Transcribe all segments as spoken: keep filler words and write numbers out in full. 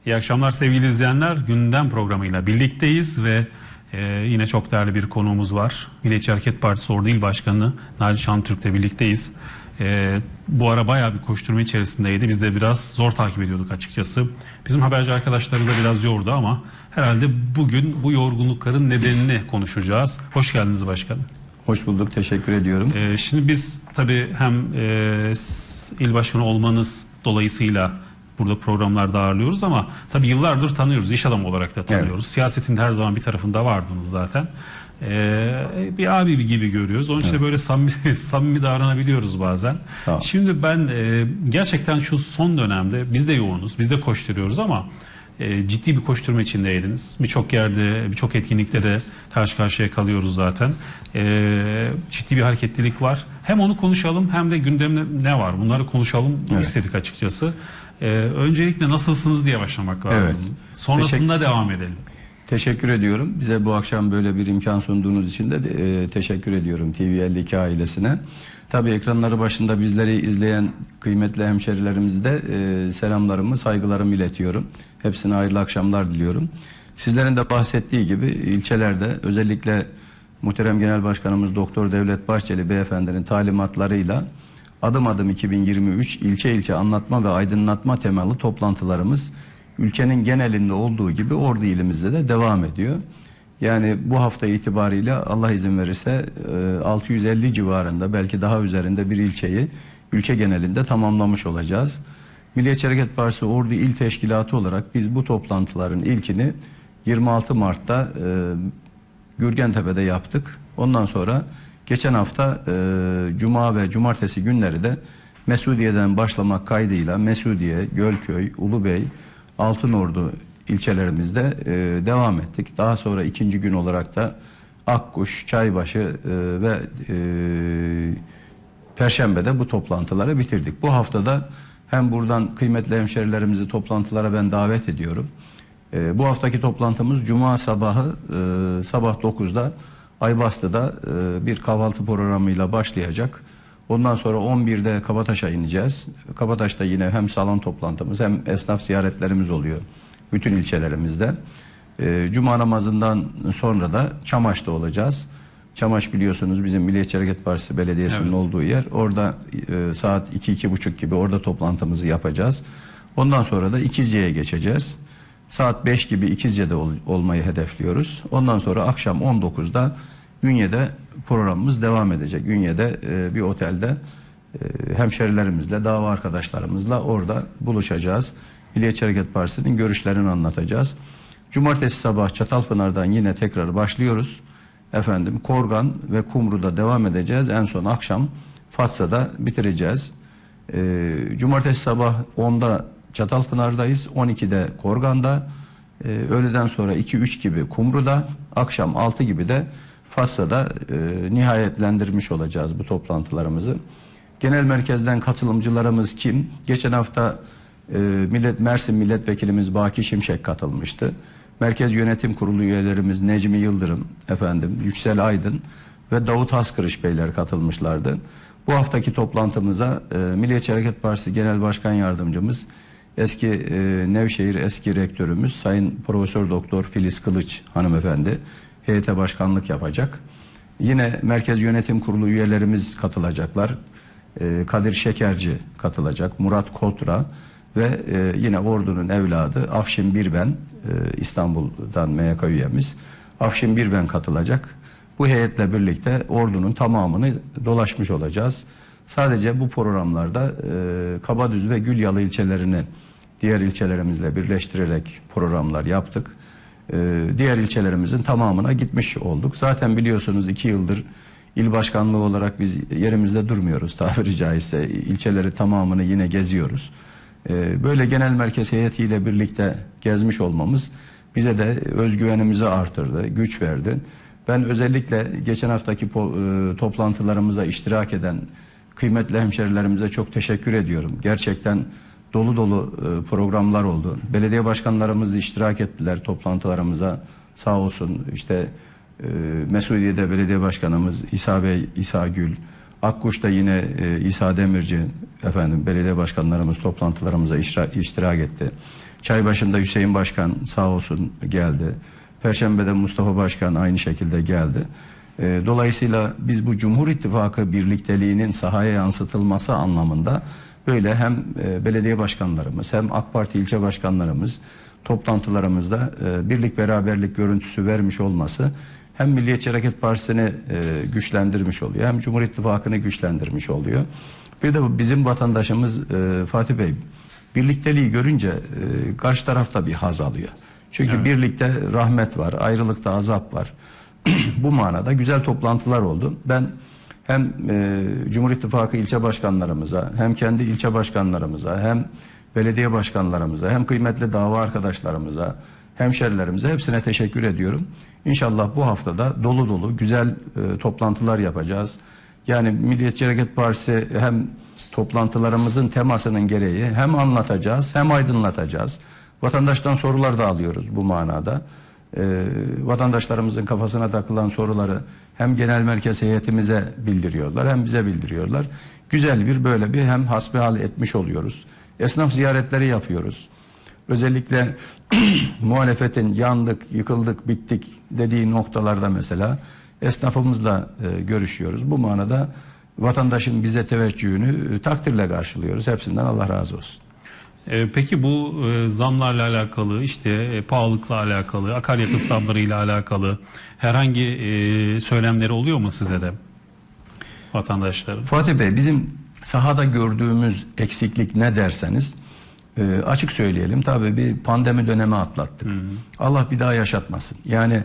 İyi akşamlar sevgili izleyenler. Gündem programıyla birlikteyiz ve e, yine çok değerli bir konuğumuz var. Milliyetçi Hareket Partisi Ordu İl Başkanı Naci Şantürk'le birlikteyiz. E, bu ara bayağı bir koşturma içerisindeydi. Biz de biraz zor takip ediyorduk açıkçası. Bizim haberci arkadaşları da biraz yordu ama herhalde bugün bu yorgunlukların nedenini konuşacağız. Hoş geldiniz başkanım. Hoş bulduk, teşekkür ediyorum. E, şimdi biz tabii hem e, il başkanı olmanız dolayısıyla burada programlarda ağırlıyoruz ama tabii yıllardır tanıyoruz, iş adamı olarak da tanıyoruz. Evet. Siyasetin her zaman bir tarafında vardınız zaten. Ee, bir abi gibi görüyoruz. Onun için evet. böyle samimi, samimi davranabiliyoruz bazen. Şimdi ben e, gerçekten şu son dönemde biz de yoğunuz, biz de koşturuyoruz ama e, ciddi bir koşturma içindeydiniz. Birçok yerde, birçok etkinlikte de karşı karşıya kalıyoruz zaten. E, ciddi bir hareketlilik var. Hem onu konuşalım hem de gündemde ne var? Bunları konuşalım evet. istedik açıkçası. Ee, öncelikle nasılsınız diye başlamak lazım. Evet. Sonrasında teşekkür, devam edelim. Teşekkür ediyorum. Bize bu akşam böyle bir imkan sunduğunuz için de e, teşekkür ediyorum T V elli iki ailesine. Tabii ekranları başında bizleri izleyen kıymetli hemşerilerimize e, selamlarımı, saygılarımı iletiyorum. Hepsine hayırlı akşamlar diliyorum. Sizlerin de bahsettiği gibi ilçelerde özellikle muhterem Genel Başkanımız Doktor Devlet Bahçeli Beyefendinin talimatlarıyla adım adım iki bin yirmi üç ilçe ilçe anlatma ve aydınlatma temalı toplantılarımız ülkenin genelinde olduğu gibi Ordu ilimizde de devam ediyor. Yani bu hafta itibariyle Allah izin verirse altı yüz elli civarında belki daha üzerinde bir ilçeyi ülke genelinde tamamlamış olacağız. Milliyetçi Hareket Partisi Ordu İl Teşkilatı olarak biz bu toplantıların ilkini yirmi altı Mart'ta Gürgentepe'de yaptık. Ondan sonra geçen hafta e, Cuma ve Cumartesi günleri de Mesudiye'den başlamak kaydıyla Mesudiye, Gölköy, Ulubey, Altınordu ilçelerimizde e, devam ettik. Daha sonra ikinci gün olarak da Akkuş, Çaybaşı e, ve e, Perşembe'de bu toplantıları bitirdik. Bu haftada hem buradan kıymetli hemşerilerimizi toplantılara ben davet ediyorum. E, bu haftaki toplantımız Cuma sabahı e, sabah dokuzda Aybastı'da e, bir kahvaltı programıyla başlayacak. Ondan sonra on birde Kabataş'a ineceğiz. Kabataş'ta yine hem salon toplantımız hem esnaf ziyaretlerimiz oluyor bütün ilçelerimizde. E, Cuma namazından sonra da Çamaş'ta olacağız. Çamaş biliyorsunuz bizim Milliyetçi Hareket Partisi Belediyesi'nin evet. olduğu yer. Orada e, saat iki iki buçuk gibi orada toplantımızı yapacağız. Ondan sonra da İkizce'ye geçeceğiz. Saat beş gibi İkizce'de ol, olmayı hedefliyoruz. Ondan sonra akşam on dokuzda Ünye'de programımız devam edecek. Ünye'de e, bir otelde e, hemşerilerimizle, dava arkadaşlarımızla orada buluşacağız. Milliyetçi Hareket Partisi'nin görüşlerini anlatacağız. Cumartesi sabah Çatalpınar'dan yine tekrar başlıyoruz. Efendim Korgan ve Kumru'da devam edeceğiz. En son akşam Fatsa'da bitireceğiz. E, Cumartesi sabah onda Çatalpınar'dayız. on ikide Korgan'da, e, öğleden sonra iki üç gibi Kumru'da, akşam altı gibi de Fatsa'da e, nihayetlendirmiş olacağız bu toplantılarımızı. Genel merkezden katılımcılarımız kim? Geçen hafta e, Millet Mersin Milletvekilimiz Baki Şimşek katılmıştı. Merkez Yönetim Kurulu üyelerimiz Necmi Yıldırım, efendim Yüksel Aydın ve Davut Haskırış Beyler katılmışlardı. Bu haftaki toplantımıza e, Milliyetçi Hareket Partisi Genel Başkan Yardımcımız eski e, Nevşehir eski rektörümüz Sayın Profesör Doktor Filiz Kılıç hanımefendi heyete başkanlık yapacak. Yine Merkez Yönetim Kurulu üyelerimiz katılacaklar. E, Kadir Şekerci katılacak, Murat Kotra ve e, yine Ordu'nun evladı Afşin Birben, e, İstanbul'dan M Y K üyemiz Afşin Birben katılacak. Bu heyetle birlikte Ordu'nun tamamını dolaşmış olacağız. Sadece bu programlarda e, Kabadüz ve Gülyalı ilçelerini diğer ilçelerimizle birleştirerek programlar yaptık. E, diğer ilçelerimizin tamamına gitmiş olduk. Zaten biliyorsunuz iki yıldır il başkanlığı olarak biz yerimizde durmuyoruz tabiri caizse. İlçeleri tamamını yine geziyoruz. E, böyle genel merkez heyetiyle birlikte gezmiş olmamız bize de özgüvenimizi artırdı, güç verdi. Ben özellikle geçen haftaki e, toplantılarımıza iştirak eden kıymetli hemşerilerimize çok teşekkür ediyorum. Gerçekten dolu dolu e, programlar oldu. Belediye başkanlarımız iştirak ettiler toplantılarımıza. Sağ olsun işte e, Mesudiye'de belediye başkanımız İsa Bey, İsa Gül, Akkuş'ta yine e, İsa Demirci efendim belediye başkanlarımız toplantılarımıza iştirak, iştirak etti. Çaybaşı'nda Hüseyin Başkan sağ olsun geldi. Perşembe'de Mustafa Başkan aynı şekilde geldi. E, dolayısıyla biz bu Cumhur İttifakı birlikteliğinin sahaya yansıtılması anlamında böyle hem e, belediye başkanlarımız hem AK Parti ilçe başkanlarımız toplantılarımızda e, birlik beraberlik görüntüsü vermiş olması hem Milliyetçi Hareket Partisi'ni e, güçlendirmiş oluyor hem Cumhur İttifakı'nı güçlendirmiş oluyor. Bir de bu bizim vatandaşımız e, Fatih Bey birlikteliği görünce e, karşı tarafta bir haz alıyor. Çünkü evet. birlikte rahmet var, ayrılıkta azap var. Bu manada güzel toplantılar oldu. Ben hem e, Cumhur İttifakı ilçe başkanlarımıza, hem kendi ilçe başkanlarımıza, hem belediye başkanlarımıza, hem kıymetli dava arkadaşlarımıza, hemşerilerimize hepsine teşekkür ediyorum. İnşallah bu haftada dolu dolu güzel e, toplantılar yapacağız. Yani Milliyetçi Hareket Partisi hem toplantılarımızın temasının gereği hem anlatacağız hem aydınlatacağız. Vatandaştan sorular da alıyoruz bu manada. Ee, vatandaşlarımızın kafasına takılan soruları hem genel merkez heyetimize bildiriyorlar hem bize bildiriyorlar. Güzel bir böyle bir hem hasbihal etmiş oluyoruz. Esnaf ziyaretleri yapıyoruz. Özellikle muhalefetin yandık, yıkıldık, bittik dediği noktalarda mesela esnafımızla e, görüşüyoruz. Bu manada vatandaşın bize teveccühünü e, takdirle karşılıyoruz. Hepsinden Allah razı olsun. Peki bu zamlarla alakalı, işte pahalılıkla alakalı, akaryakıt zamlarıyla alakalı herhangi söylemleri oluyor mu size de vatandaşların? Fatih Bey, bizim sahada gördüğümüz eksiklik ne derseniz açık söyleyelim. Tabii bir pandemi dönemi atlattık. Hı hı. Allah bir daha yaşatmasın. Yani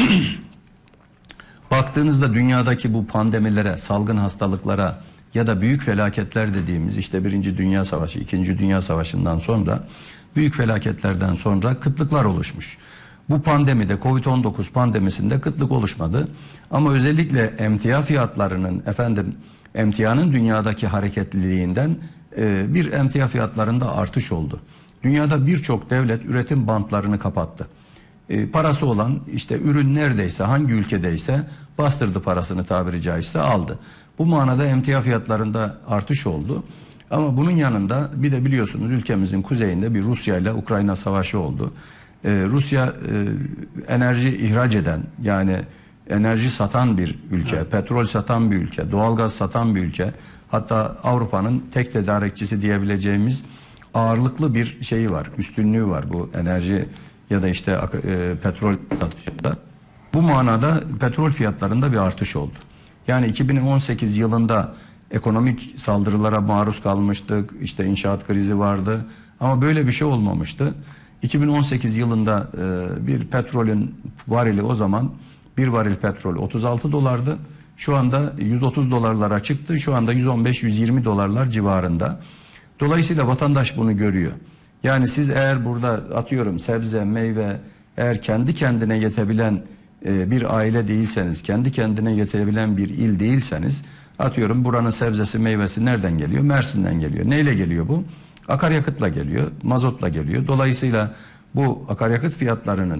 baktığınızda dünyadaki bu pandemilere, salgın hastalıklara ya da büyük felaketler dediğimiz işte Birinci Dünya Savaşı, İkinci Dünya Savaşı'ndan sonra büyük felaketlerden sonra kıtlıklar oluşmuş. Bu pandemide Covid on dokuz pandemisinde kıtlık oluşmadı. Ama özellikle emtia fiyatlarının efendim emtianın dünyadaki hareketliliğinden e, bir emtia fiyatlarında artış oldu. Dünyada birçok devlet üretim bantlarını kapattı. E, parası olan işte ürün neredeyse hangi ülkedeyse bastırdı parasını tabiri caizse aldı. Bu manada emtia fiyatlarında artış oldu. Ama bunun yanında bir de biliyorsunuz ülkemizin kuzeyinde bir Rusya ile Ukrayna savaşı oldu. Ee, Rusya e, enerji ihraç eden yani enerji satan bir ülke, evet. petrol satan bir ülke, doğalgaz satan bir ülke. Hatta Avrupa'nın tek tedarikçisi diyebileceğimiz ağırlıklı bir şeyi var, üstünlüğü var bu enerji ya da işte e, petrol satışında. Bu manada petrol fiyatlarında bir artış oldu. Yani iki bin on sekiz yılında ekonomik saldırılara maruz kalmıştık. İşte inşaat krizi vardı. Ama böyle bir şey olmamıştı. iki bin on sekiz yılında e, bir petrolün varili o zaman bir varil petrol otuz altı dolardı. Şu anda yüz otuz dolarlara çıktı. Şu anda yüz on beş yüz yirmi dolarlar civarında. Dolayısıyla vatandaş bunu görüyor. Yani siz eğer burada atıyorum sebze, meyve eğer kendi kendine yetebilen bir aile değilseniz, kendi kendine yetebilen bir il değilseniz, atıyorum buranın sebzesi, meyvesi nereden geliyor? Mersin'den geliyor. Neyle geliyor bu? Akaryakıtla geliyor, mazotla geliyor. Dolayısıyla bu akaryakıt fiyatlarının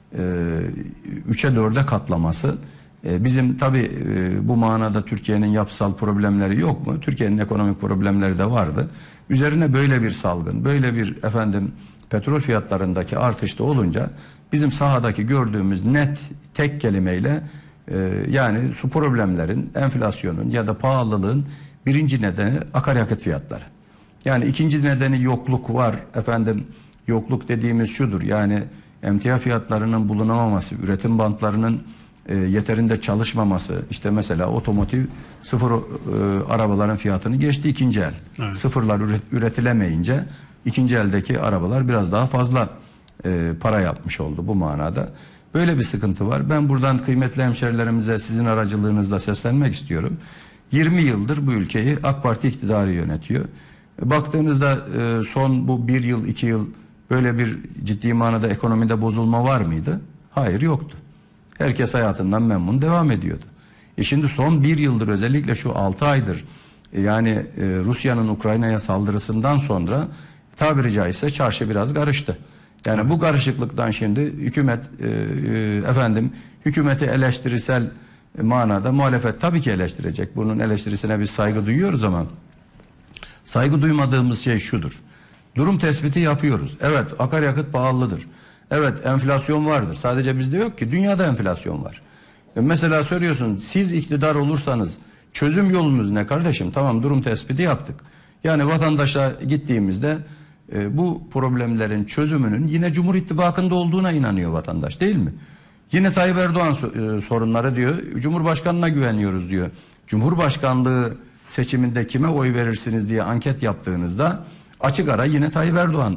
üçe dörde katlaması, e, bizim tabii e, bu manada Türkiye'nin yapısal problemleri yok mu? Türkiye'nin ekonomik problemleri de vardı. Üzerine böyle bir salgın, böyle bir efendim petrol fiyatlarındaki artış da olunca bizim sahadaki gördüğümüz net tek kelimeyle e, yani su problemlerin, enflasyonun ya da pahalılığın birinci nedeni akaryakıt fiyatları. Yani ikinci nedeni yokluk var. Efendim yokluk dediğimiz şudur. Yani emtia fiyatlarının bulunamaması, üretim bantlarının e, yeterinde çalışmaması. İşte mesela otomotiv sıfır e, arabaların fiyatını geçti ikinci el. Evet. Sıfırlar üret, üretilemeyince ikinci eldeki arabalar biraz daha fazla e, para yapmış oldu bu manada. Böyle bir sıkıntı var. Ben buradan kıymetli hemşerilerimize sizin aracılığınızla seslenmek istiyorum. yirmi yıldır bu ülkeyi AK Parti iktidarı yönetiyor. Baktığınızda e, son bu bir yıl, iki yıl böyle bir ciddi manada ekonomide bozulma var mıydı? Hayır, yoktu. Herkes hayatından memnun devam ediyordu. E şimdi son bir yıldır özellikle şu altı aydır e, yani e, Rusya'nın Ukrayna'ya saldırısından sonra tabiri caizse çarşı biraz karıştı. Yani evet. Bu karışıklıktan şimdi hükümet e, e, efendim hükümeti eleştirisel manada muhalefet tabii ki eleştirecek. Bunun eleştirisine biz saygı duyuyoruz ama saygı duymadığımız şey şudur. Durum tespiti yapıyoruz. Evet, akaryakıt pahalıdır. Evet, enflasyon vardır. Sadece bizde yok ki, dünyada enflasyon var. E mesela soruyorsun, siz iktidar olursanız çözüm yolunuz ne kardeşim? Tamam, durum tespiti yaptık. Yani vatandaşa gittiğimizde e, bu problemlerin çözümünün yine Cumhur İttifakı'nda olduğuna inanıyor vatandaş, değil mi? Yine Tayyip Erdoğan e, sorunları diyor. Cumhurbaşkanına güveniyoruz diyor. Cumhurbaşkanlığı seçiminde kime oy verirsiniz diye anket yaptığınızda açık ara yine Tayyip Erdoğan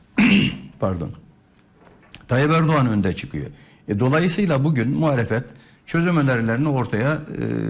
pardon Tayyip Erdoğan önde çıkıyor. E, dolayısıyla bugün muhalefet çözüm önerilerini ortaya e,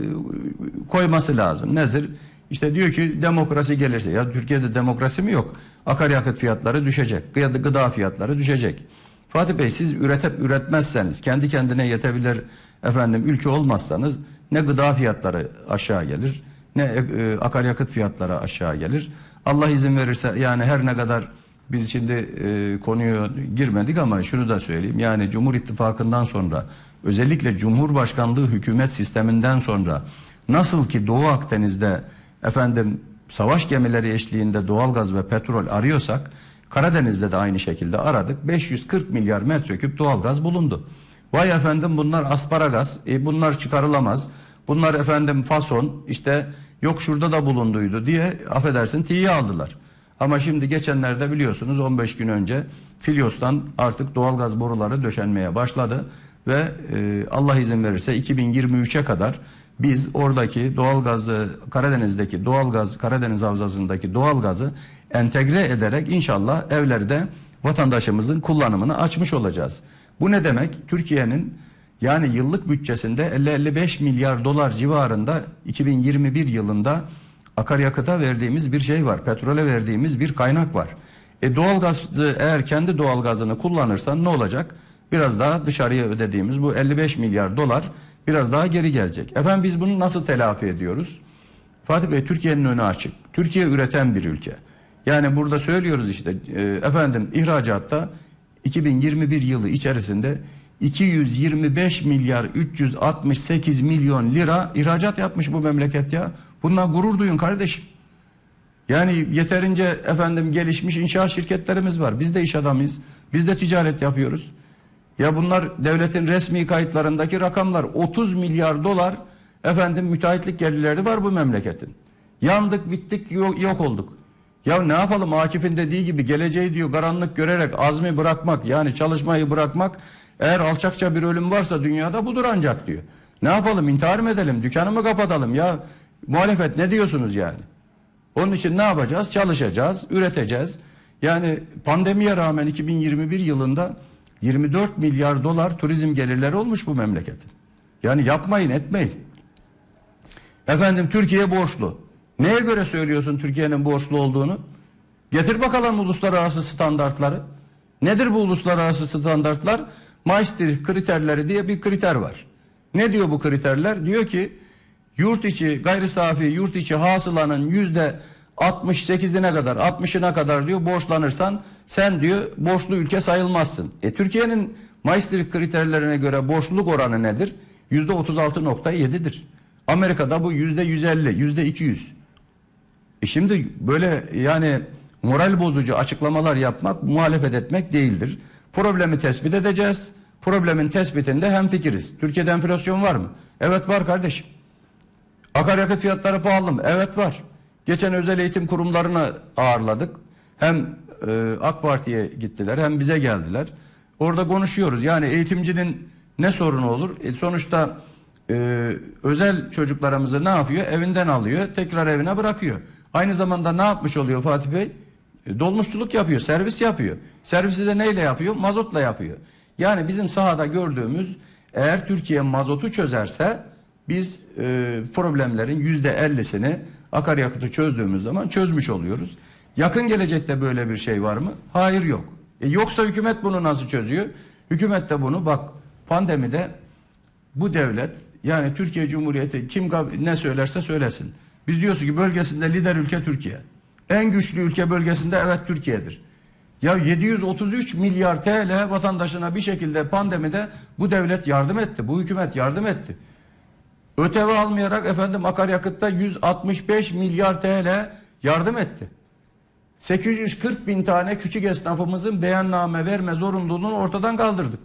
koyması lazım. Nedir? İşte diyor ki demokrasi gelirse, ya Türkiye'de demokrasi mi yok? Akaryakıt fiyatları düşecek, gıda fiyatları düşecek. Fatih Bey, siz üretip üretmezseniz, kendi kendine yetebilir efendim ülke olmazsanız ne gıda fiyatları aşağı gelir, ne e, akaryakıt fiyatları aşağı gelir. Allah izin verirse, yani her ne kadar biz şimdi e, konuya girmedik ama şunu da söyleyeyim. Yani Cumhur İttifakı'ndan sonra, özellikle Cumhurbaşkanlığı hükümet sisteminden sonra nasıl ki Doğu Akdeniz'de efendim savaş gemileri eşliğinde doğalgaz ve petrol arıyorsak, Karadeniz'de de aynı şekilde aradık. beş yüz kırk milyar metreküp doğalgaz bulundu. Vay efendim, bunlar asparagas, e, bunlar çıkarılamaz. Bunlar efendim fason, işte yok şurada da bulunduydu diye affedersin tiye aldılar. Ama şimdi geçenlerde biliyorsunuz on beş gün önce Filyos'tan artık doğalgaz boruları döşenmeye başladı ve e, Allah izin verirse iki bin yirmi üçe kadar biz oradaki doğalgazı, Karadeniz'deki doğalgaz, Karadeniz Havzası'ndaki doğalgazı entegre ederek inşallah evlerde vatandaşımızın kullanımını açmış olacağız. Bu ne demek? Türkiye'nin yani yıllık bütçesinde elli elli beş milyar dolar civarında iki bin yirmi bir yılında akaryakıta verdiğimiz bir şey var. Petrole verdiğimiz bir kaynak var. E doğalgazı, eğer kendi doğalgazını kullanırsan ne olacak? Biraz daha dışarıya ödediğimiz bu elli beş milyar dolar biraz daha geri gelecek. Efendim biz bunu nasıl telafi ediyoruz? Fatih Bey, Türkiye'nin önü açık. Türkiye üreten bir ülke. Yani burada söylüyoruz işte e, efendim ihracatta iki bin yirmi bir yılı içerisinde iki yüz yirmi beş milyar üç yüz altmış sekiz milyon lira ihracat yapmış bu memleket ya. Bununla gurur duyun kardeşim. Yani yeterince efendim gelişmiş inşaat şirketlerimiz var. Biz de iş adamıyız. Biz de ticaret yapıyoruz. Ya bunlar devletin resmi kayıtlarındaki rakamlar. otuz milyar dolar efendim müteahhitlik gelirleri var bu memleketin. Yandık, bittik, yok, yok olduk. Ya ne yapalım, Akif'in dediği gibi geleceği diyor karanlık görerek azmi bırakmak, yani çalışmayı bırakmak, eğer alçakça bir ölüm varsa dünyada budur ancak diyor. Ne yapalım, intihar mı edelim, dükkanı mı kapatalım ya, muhalefet ne diyorsunuz yani? Onun için ne yapacağız? Çalışacağız, üreteceğiz. Yani pandemiye rağmen iki bin yirmi bir yılında yirmi dört milyar dolar turizm gelirleri olmuş bu memleketin. Yani yapmayın, etmeyin. Efendim Türkiye borçlu. Neye göre söylüyorsun Türkiye'nin borçlu olduğunu? Getir bakalım uluslararası standartları. Nedir bu uluslararası standartlar? Maastricht kriterleri diye bir kriter var. Ne diyor bu kriterler? Diyor ki yurt içi gayri safi yurt içi hasılanın yüzde altmış sekizine kadar, altmışına kadar diyor borçlanırsan sen diyor borçlu ülke sayılmazsın. E Türkiye'nin Maastricht kriterlerine göre borçluluk oranı nedir? yüzde otuz altı nokta yedidir. Amerika'da bu yüzde yüz elli, yüzde iki yüz. E şimdi böyle yani moral bozucu açıklamalar yapmak, muhalefet etmek değildir. Problemi tespit edeceğiz. Problemin tespitinde hemfikiriz. Türkiye'de enflasyon var mı? Evet var kardeşim. Akaryakıt fiyatları pahalı mı? Evet var. Geçen özel eğitim kurumlarını ağırladık. Hem e, AK Parti'ye gittiler hem bize geldiler. Orada konuşuyoruz. Yani eğitimcinin ne sorunu olur? E, sonuçta e, özel çocuklarımızı ne yapıyor? Evinden alıyor, tekrar evine bırakıyor. Aynı zamanda ne yapmış oluyor Fatih Bey? E, dolmuşçuluk yapıyor, servis yapıyor. Servisi de neyle yapıyor? Mazotla yapıyor. Yani bizim sahada gördüğümüz, eğer Türkiye mazotu çözerse biz e, problemlerin yüzde ellisini akaryakıtı çözdüğümüz zaman çözmüş oluyoruz. Yakın gelecekte böyle bir şey var mı? Hayır, yok. E, yoksa hükümet bunu nasıl çözüyor? Hükümet de bunu bak pandemide bu devlet, yani Türkiye Cumhuriyeti kim ne söylerse söylesin. Biz diyoruz ki bölgesinde lider ülke Türkiye. En güçlü ülke bölgesinde evet Türkiye'dir. Ya yedi yüz otuz üç milyar T L vatandaşına bir şekilde pandemide bu devlet yardım etti. Bu hükümet yardım etti. ÖTV almayarak efendim akaryakıtta yüz altmış beş milyar T L yardım etti. sekiz yüz kırk bin tane küçük esnafımızın beyanname verme zorunluluğunu ortadan kaldırdık.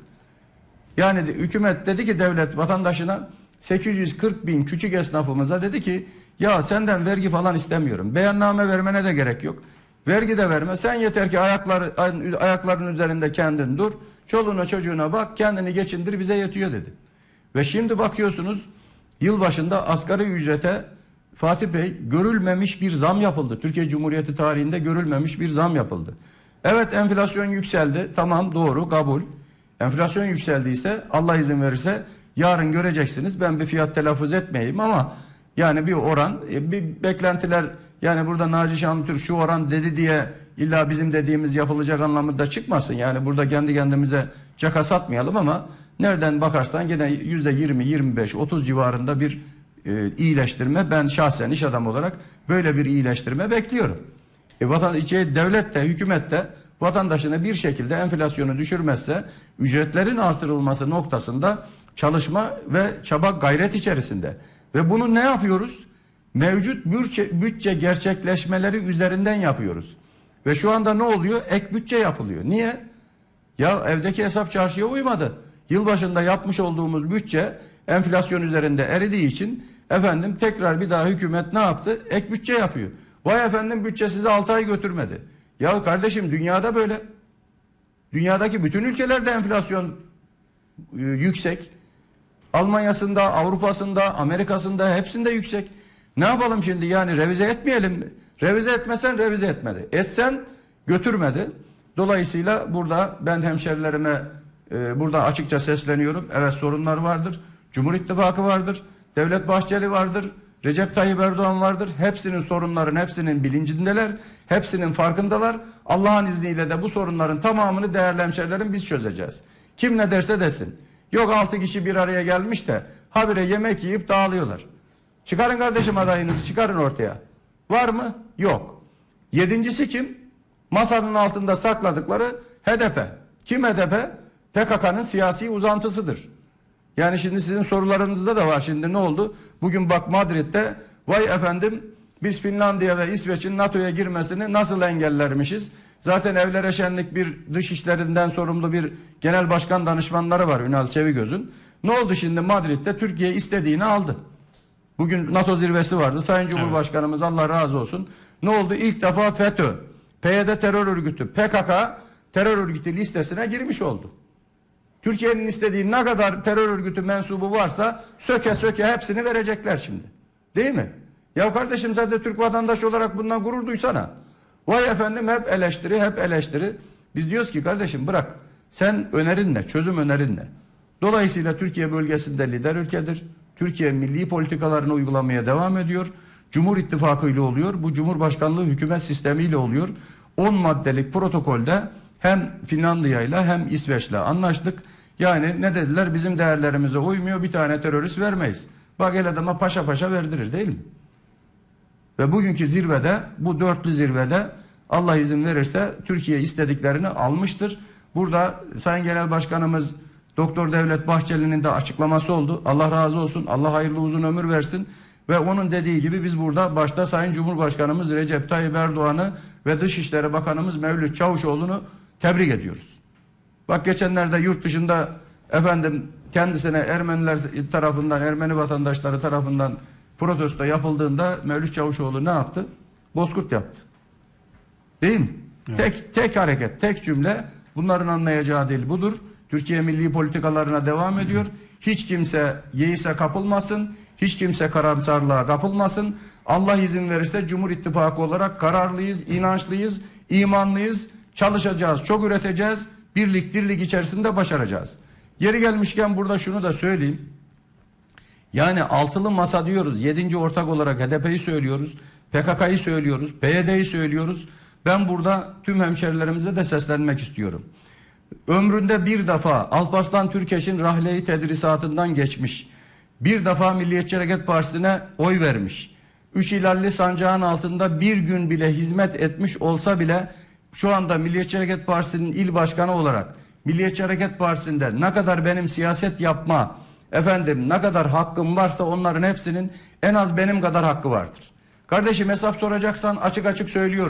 Yani hükümet dedi ki devlet vatandaşına sekiz yüz kırk bin küçük esnafımıza dedi ki ya senden vergi falan istemiyorum. Beyanname vermene de gerek yok. Vergi de verme. Sen yeter ki ayakları, ayakların üzerinde kendin dur. Çoluğuna çocuğuna bak, kendini geçindir, bize yetiyor dedi. Ve şimdi bakıyorsunuz yılbaşında asgari ücrete Fatih Bey görülmemiş bir zam yapıldı. Türkiye Cumhuriyeti tarihinde görülmemiş bir zam yapıldı. Evet enflasyon yükseldi. Tamam doğru kabul. Enflasyon yükseldiyse Allah izin verirse yarın göreceksiniz. Ben bir fiyat telaffuz etmeyeyim ama yani bir oran, bir beklentiler yani burada Naci Şanlıtürk şu oran dedi diye illa bizim dediğimiz yapılacak anlamında çıkmasın. Yani burada kendi kendimize caka satmayalım ama nereden bakarsan gene yüzde yirmi, yirmi beş, otuz civarında bir e, iyileştirme ben şahsen iş adamı olarak böyle bir iyileştirme bekliyorum. E, vatan, içi, devlet de hükümet de vatandaşına bir şekilde enflasyonu düşürmezse ücretlerin artırılması noktasında çalışma ve çaba gayret içerisinde. Ve bunu ne yapıyoruz? Mevcut bütçe, bütçe gerçekleşmeleri üzerinden yapıyoruz. Ve şu anda ne oluyor? Ek bütçe yapılıyor. Niye? Ya evdeki hesap çarşıya uymadı. Yılbaşında yapmış olduğumuz bütçe enflasyon üzerinde eridiği için efendim tekrar bir daha hükümet ne yaptı? Ek bütçe yapıyor. Vay efendim bütçe sizi altı ay götürmedi. Ya kardeşim dünyada böyle. Dünyadaki bütün ülkelerde enflasyon e, yüksek. Almanya'sında, Avrupa'sında, Amerika'sında hepsinde yüksek. Ne yapalım şimdi yani revize etmeyelim mi? Revize etmesen revize etmedi. Etsen götürmedi. Dolayısıyla burada ben hemşerilerime e, burada açıkça sesleniyorum. Evet sorunlar vardır. Cumhur İttifakı vardır. Devlet Bahçeli vardır. Recep Tayyip Erdoğan vardır. Hepsinin sorunların hepsinin bilincindeler. Hepsinin farkındalar. Allah'ın izniyle de bu sorunların tamamını değerli hemşerilerim biz çözeceğiz. Kim ne derse desin. Yok altı kişi bir araya gelmiş de habire yemek yiyip dağılıyorlar. Çıkarın kardeşim adayınızı çıkarın ortaya. Var mı? Yok. Yedincisi kim? Masanın altında sakladıkları H D P. Kim H D P? P K K'nın siyasi uzantısıdır. Yani şimdi sizin sorularınızda da var şimdi ne oldu? Bugün bak Madrid'de vay efendim biz Finlandiya ve İsveç'in NATO'ya girmesini nasıl engellermişiz? Zaten evlere şenlik bir dış işlerinden sorumlu bir genel başkan danışmanları var Ünal Çevigöz'ün. Ne oldu şimdi Madrid'de? Türkiye istediğini aldı. Bugün NATO zirvesi vardı. Sayın Cumhurbaşkanımız evet. Allah razı olsun. Ne oldu? İlk defa FETÖ, P Y D terör örgütü, P K K terör örgütü listesine girmiş oldu. Türkiye'nin istediği ne kadar terör örgütü mensubu varsa söke söke hepsini verecekler şimdi. Değil mi? Ya kardeşim sen de Türk vatandaşı olarak bundan gurur duysana. Vay efendim hep eleştiri, hep eleştiri. Biz diyoruz ki kardeşim bırak. Sen önerin ne? Çözüm önerin ne? Dolayısıyla Türkiye bölgesinde lider ülkedir. Türkiye milli politikalarını uygulamaya devam ediyor. Cumhur İttifakı ile oluyor. Bu Cumhurbaşkanlığı hükümet sistemiyle oluyor. on maddelik protokolde hem Finlandiya ile hem İsveç'le anlaştık. Yani ne dediler? Bizim değerlerimize uymuyor. Bir tane terörist vermeyiz. Bak el adama paşa paşa verdirir değil mi? Ve bugünkü zirvede, bu dörtlü zirvede Allah izin verirse Türkiye istediklerini almıştır. Burada Sayın Genel Başkanımız Doktor Devlet Bahçeli'nin de açıklaması oldu. Allah razı olsun. Allah hayırlı uzun ömür versin. Ve onun dediği gibi biz burada başta Sayın Cumhurbaşkanımız Recep Tayyip Erdoğan'ı ve Dışişleri Bakanımız Mevlüt Çavuşoğlu'nu tebrik ediyoruz. Bak geçenlerde yurt dışında efendim kendisine Ermeniler tarafından, Ermeni vatandaşları tarafından protesto yapıldığında Mevlüt Çavuşoğlu ne yaptı? Bozkurt yaptı. Değil mi? Evet. Tek tek hareket, tek cümle. Bunların anlayacağı dil budur. Türkiye milli politikalarına devam ediyor. Hiç kimse yeise kapılmasın. Hiç kimse karamsarlığa kapılmasın. Allah izin verirse Cumhur İttifakı olarak kararlıyız, inançlıyız, imanlıyız. Çalışacağız, çok üreteceğiz. Birlik, dirlik içerisinde başaracağız. Yeri gelmişken burada şunu da söyleyeyim. Yani altılı masa diyoruz. Yedinci ortak olarak H D P'yi söylüyoruz. P K K'yı söylüyoruz. P Y D'yi söylüyoruz. Ben burada tüm hemşerilerimize de seslenmek istiyorum. Ömründe bir defa Alparslan Türkeş'in rahleyi tedrisatından geçmiş. Bir defa Milliyetçi Hareket Partisi'ne oy vermiş. Üç ilalli sancağın altında bir gün bile hizmet etmiş olsa bile şu anda Milliyetçi Hareket Partisi'nin il başkanı olarak Milliyetçi Hareket Partisi'nde ne kadar benim siyaset yapma, efendim ne kadar hakkım varsa onların hepsinin en az benim kadar hakkı vardır. Kardeşim hesap soracaksan açık açık söylüyoruz.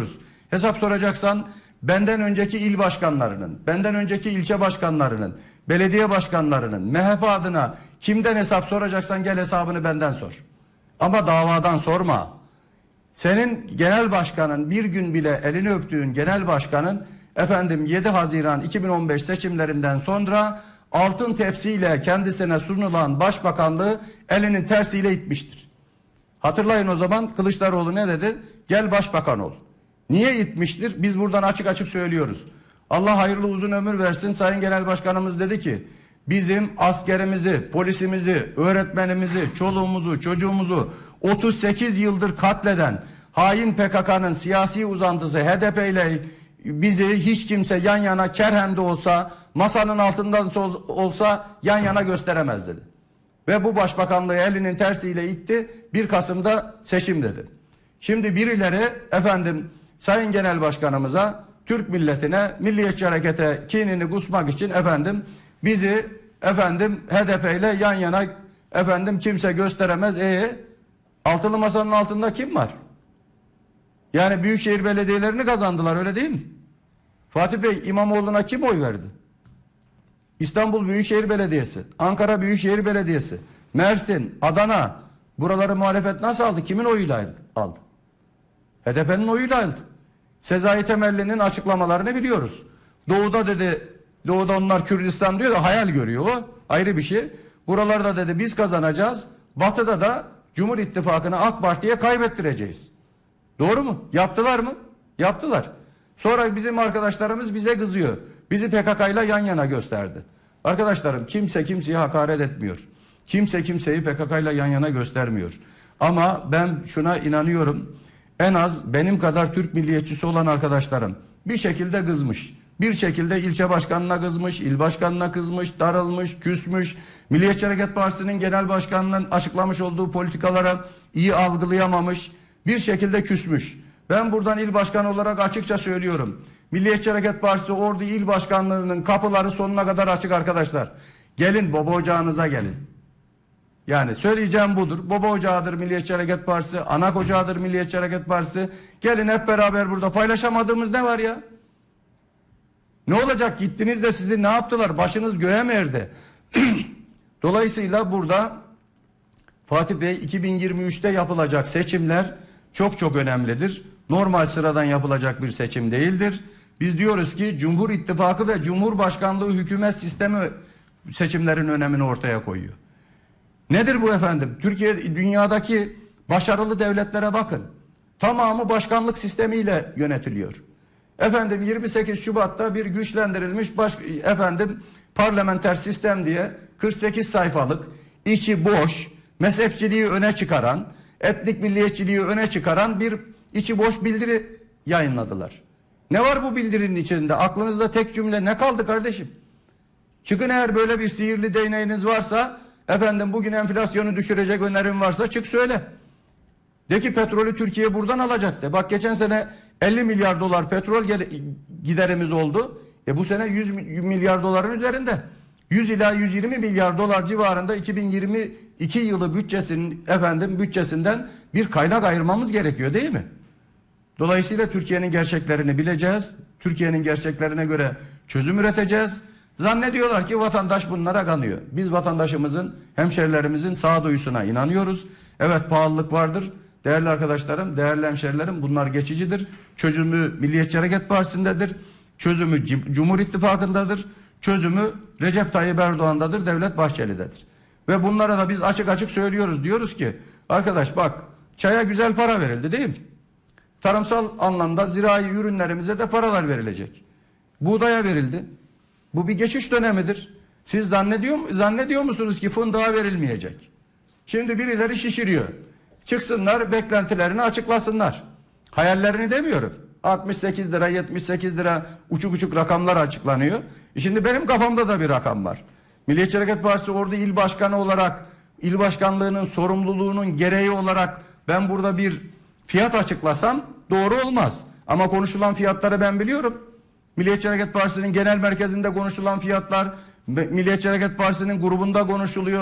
Hesap soracaksan benden önceki il başkanlarının, benden önceki ilçe başkanlarının, belediye başkanlarının, M H P adına kimden hesap soracaksan gel hesabını benden sor. Ama davadan sorma. Senin genel başkanın, bir gün bile elini öptüğün genel başkanın efendim yedi Haziran iki bin on beş seçimlerinden sonra altın tepsiyle kendisine sunulan başbakanlığı elinin tersiyle itmiştir. Hatırlayın, o zaman Kılıçdaroğlu ne dedi? Gel başbakan ol. Niye itmiştir? Biz buradan açık açık söylüyoruz. Allah hayırlı uzun ömür versin. Sayın Genel Başkanımız dedi ki bizim askerimizi, polisimizi, öğretmenimizi, çoluğumuzu, çocuğumuzu otuz sekiz yıldır katleden hain P K K'nın siyasi uzantısı H D P ile bizi hiç kimse yan yana kerhem de olsa, masanın altından olsa yan yana gösteremez dedi. Ve bu başbakanlığı elinin tersiyle itti. bir Kasım'da seçim dedi. Şimdi birileri efendim Sayın Genel Başkanımıza, Türk milletine, Milliyetçi Hareket'e kinini kusmak için efendim bizi efendim H D P ile yan yana efendim kimse gösteremez. E altılı masanın altında kim var? Yani büyükşehir belediyelerini kazandılar, öyle değil mi? Fatih Bey, İmamoğlu'na kim oy verdi? İstanbul Büyükşehir Belediyesi, Ankara Büyükşehir Belediyesi, Mersin, Adana, buraları muhalefet nasıl aldı? Kimin oyuyla aldı? H D P'nin oyuyla aldı. Sezai Temelli'nin açıklamalarını biliyoruz. Doğu'da dedi, Doğu'da onlar Kürdistan diyor da hayal görüyor o. Ayrı bir şey. Buralarda dedi biz kazanacağız. Batı'da da Cumhur İttifakı'nı AK Parti'ye kaybettireceğiz. Doğru mu? Yaptılar mı? Yaptılar. Sonra bizim arkadaşlarımız bize kızıyor. Bizi P K K ile yan yana gösterdi. Arkadaşlarım, kimse kimseye hakaret etmiyor. Kimse kimseyi P K K ile yan yana göstermiyor. Ama ben şuna inanıyorum. En az benim kadar Türk milliyetçisi olan arkadaşlarım bir şekilde kızmış. Bir şekilde ilçe başkanına kızmış, il başkanına kızmış, darılmış, küsmüş. Milliyetçi Hareket Partisi'nin genel başkanının açıklamış olduğu politikalara iyi algılayamamış. Bir şekilde küsmüş. Ben buradan il başkanı olarak açıkça söylüyorum. Milliyetçi Hareket Partisi Ordu İl Başkanlığı'nın kapıları sonuna kadar açık arkadaşlar. Gelin baba ocağınıza gelin. Yani söyleyeceğim budur. Baba ocağıdır Milliyetçi Hareket Partisi, anak ocağıdır Milliyetçi Hareket Partisi. Gelin hep beraber burada, paylaşamadığımız ne var ya? Ne olacak? Gittiniz de sizi ne yaptılar? Başınız göğe mi erdi? Dolayısıyla burada Fatih Bey, iki bin yirmi üçte yapılacak seçimler çok çok önemlidir. Normal sıradan yapılacak bir seçim değildir. Biz diyoruz ki Cumhur İttifakı ve Cumhurbaşkanlığı hükümet sistemi seçimlerin önemini ortaya koyuyor. Nedir bu efendim? Türkiye, dünyadaki başarılı devletlere bakın. Tamamı başkanlık sistemiyle yönetiliyor. Efendim yirmi sekiz Şubat'ta bir güçlendirilmiş baş, efendim parlamenter sistem diye kırk sekiz sayfalık, içi boş, mezhepçiliği öne çıkaran, etnik milliyetçiliği öne çıkaran bir içi boş bildiri yayınladılar. Ne var bu bildirinin içinde? Aklınızda tek cümle ne kaldı kardeşim? Çıkın, eğer böyle bir sihirli değneğiniz varsa, efendim bugün enflasyonu düşürecek önerim varsa çık söyle. De ki petrolü Türkiye buradan alacak de. Bak geçen sene elli milyar dolar petrol giderimiz oldu. E bu sene yüz milyar doların üzerinde. yüz ila yüz yirmi milyar dolar civarında iki bin yirmi iki yılı bütçesinin efendim bütçesinden bir kaynak ayırmamız gerekiyor, değil mi? Dolayısıyla Türkiye'nin gerçeklerini bileceğiz. Türkiye'nin gerçeklerine göre çözüm üreteceğiz. Zannediyorlar ki vatandaş bunlara kanıyor. Biz vatandaşımızın, hemşerilerimizin sağduyusuna inanıyoruz. Evet, pahalılık vardır. Değerli arkadaşlarım, değerli hemşerilerim, bunlar geçicidir. Çözümü Milliyetçi Hareket Partisi'ndedir. Çözümü Cumhur İttifakı'ndadır. Çözümü Recep Tayyip Erdoğan'dadır, Devlet Bahçeli'dedir. Ve bunlara da biz açık açık söylüyoruz. Diyoruz ki arkadaş bak, çaya güzel para verildi, değil mi? Tarımsal anlamda zirai ürünlerimize de paralar verilecek. Buğdaya verildi. Bu bir geçiş dönemidir. Siz zannediyor, zannediyor musunuz ki fındığa verilmeyecek? Şimdi birileri şişiriyor. Çıksınlar, beklentilerini açıklasınlar. Hayallerini demiyorum. altmış sekiz lira, yetmiş sekiz lira uçuk uçuk rakamlar açıklanıyor. Şimdi benim kafamda da bir rakam var. Milliyetçi Hareket Partisi Ordu İl Başkanı olarak, il başkanlığının sorumluluğunun gereği olarak ben burada bir fiyat açıklasam doğru olmaz. Ama konuşulan fiyatları ben biliyorum. Milliyetçi Hareket Partisi'nin genel merkezinde konuşulan fiyatlar, Milliyetçi Hareket Partisi'nin grubunda konuşuluyor.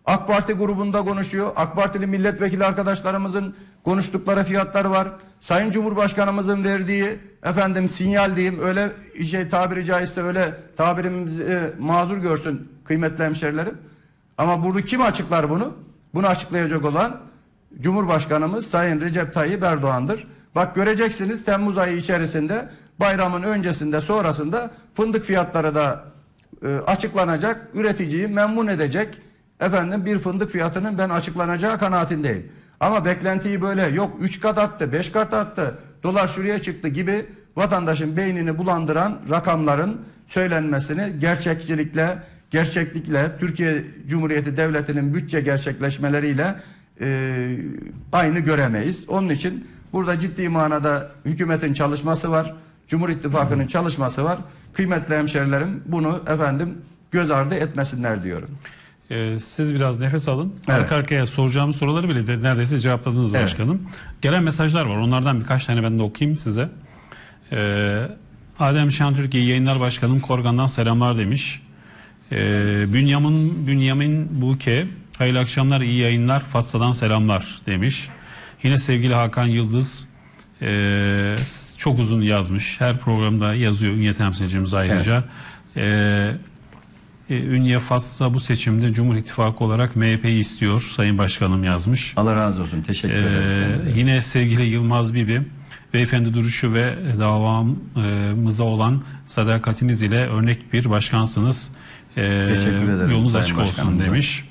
AK Parti grubunda konuşuyor. AK Partili milletvekili arkadaşlarımızın konuştukları fiyatlar var. Sayın Cumhurbaşkanımızın verdiği efendim sinyal diyeyim, öyle şey, tabiri caizse öyle tabirimizi e, mazur görsün kıymetli hemşerilerim. Ama bunu kim açıklar bunu? Bunu açıklayacak olan Cumhurbaşkanımız Sayın Recep Tayyip Erdoğan'dır. Bak göreceksiniz, Temmuz ayı içerisinde, bayramın öncesinde sonrasında fındık fiyatları da e, açıklanacak. Üreticiyi memnun edecek efendim bir fındık fiyatının ben açıklanacağı kanaatindeyim. Ama beklentiyi böyle yok üç kat arttı, beş kat arttı, dolar şuraya çıktı gibi vatandaşın beynini bulandıran rakamların söylenmesini gerçekçilikle, gerçeklikle, Türkiye Cumhuriyeti Devleti'nin bütçe gerçekleşmeleriyle e, aynı göremeyiz. Onun için burada ciddi manada hükümetin çalışması var, Cumhur İttifakı'nın çalışması var. Kıymetli hemşerilerim, bunu efendim göz ardı etmesinler diyorum. Ee, siz biraz nefes alın. Evet. Arka arkaya soracağım soruları bile de neredeyse cevapladınız Evet. başkanım. Gelen mesajlar var. Onlardan birkaç tane ben de okuyayım size. Ee, Adem Şentürkiye Yayınlar Başkanım Korgan'dan selamlar demiş. Ee, Bünyamin, Bünyamin Buke hayırlı akşamlar, iyi yayınlar, Fatsa'dan selamlar demiş. Yine sevgili Hakan Yıldız e, çok uzun yazmış. Her programda yazıyor Ünye temsilcimiz ayrıca. Evet. E, Ünye Fatsa bu seçimde Cumhur İttifakı olarak M H P'yi istiyor Sayın Başkanım yazmış. Allah razı olsun. Teşekkür ederiz. Ee, yine sevgili Yılmaz Bibi, beyefendi duruşu ve davamıza olan sadakatiniz ile örnek bir başkansınız. Ee, Teşekkür ederim. Yolunuz Sayın açık olsun Başkanımıza demiş.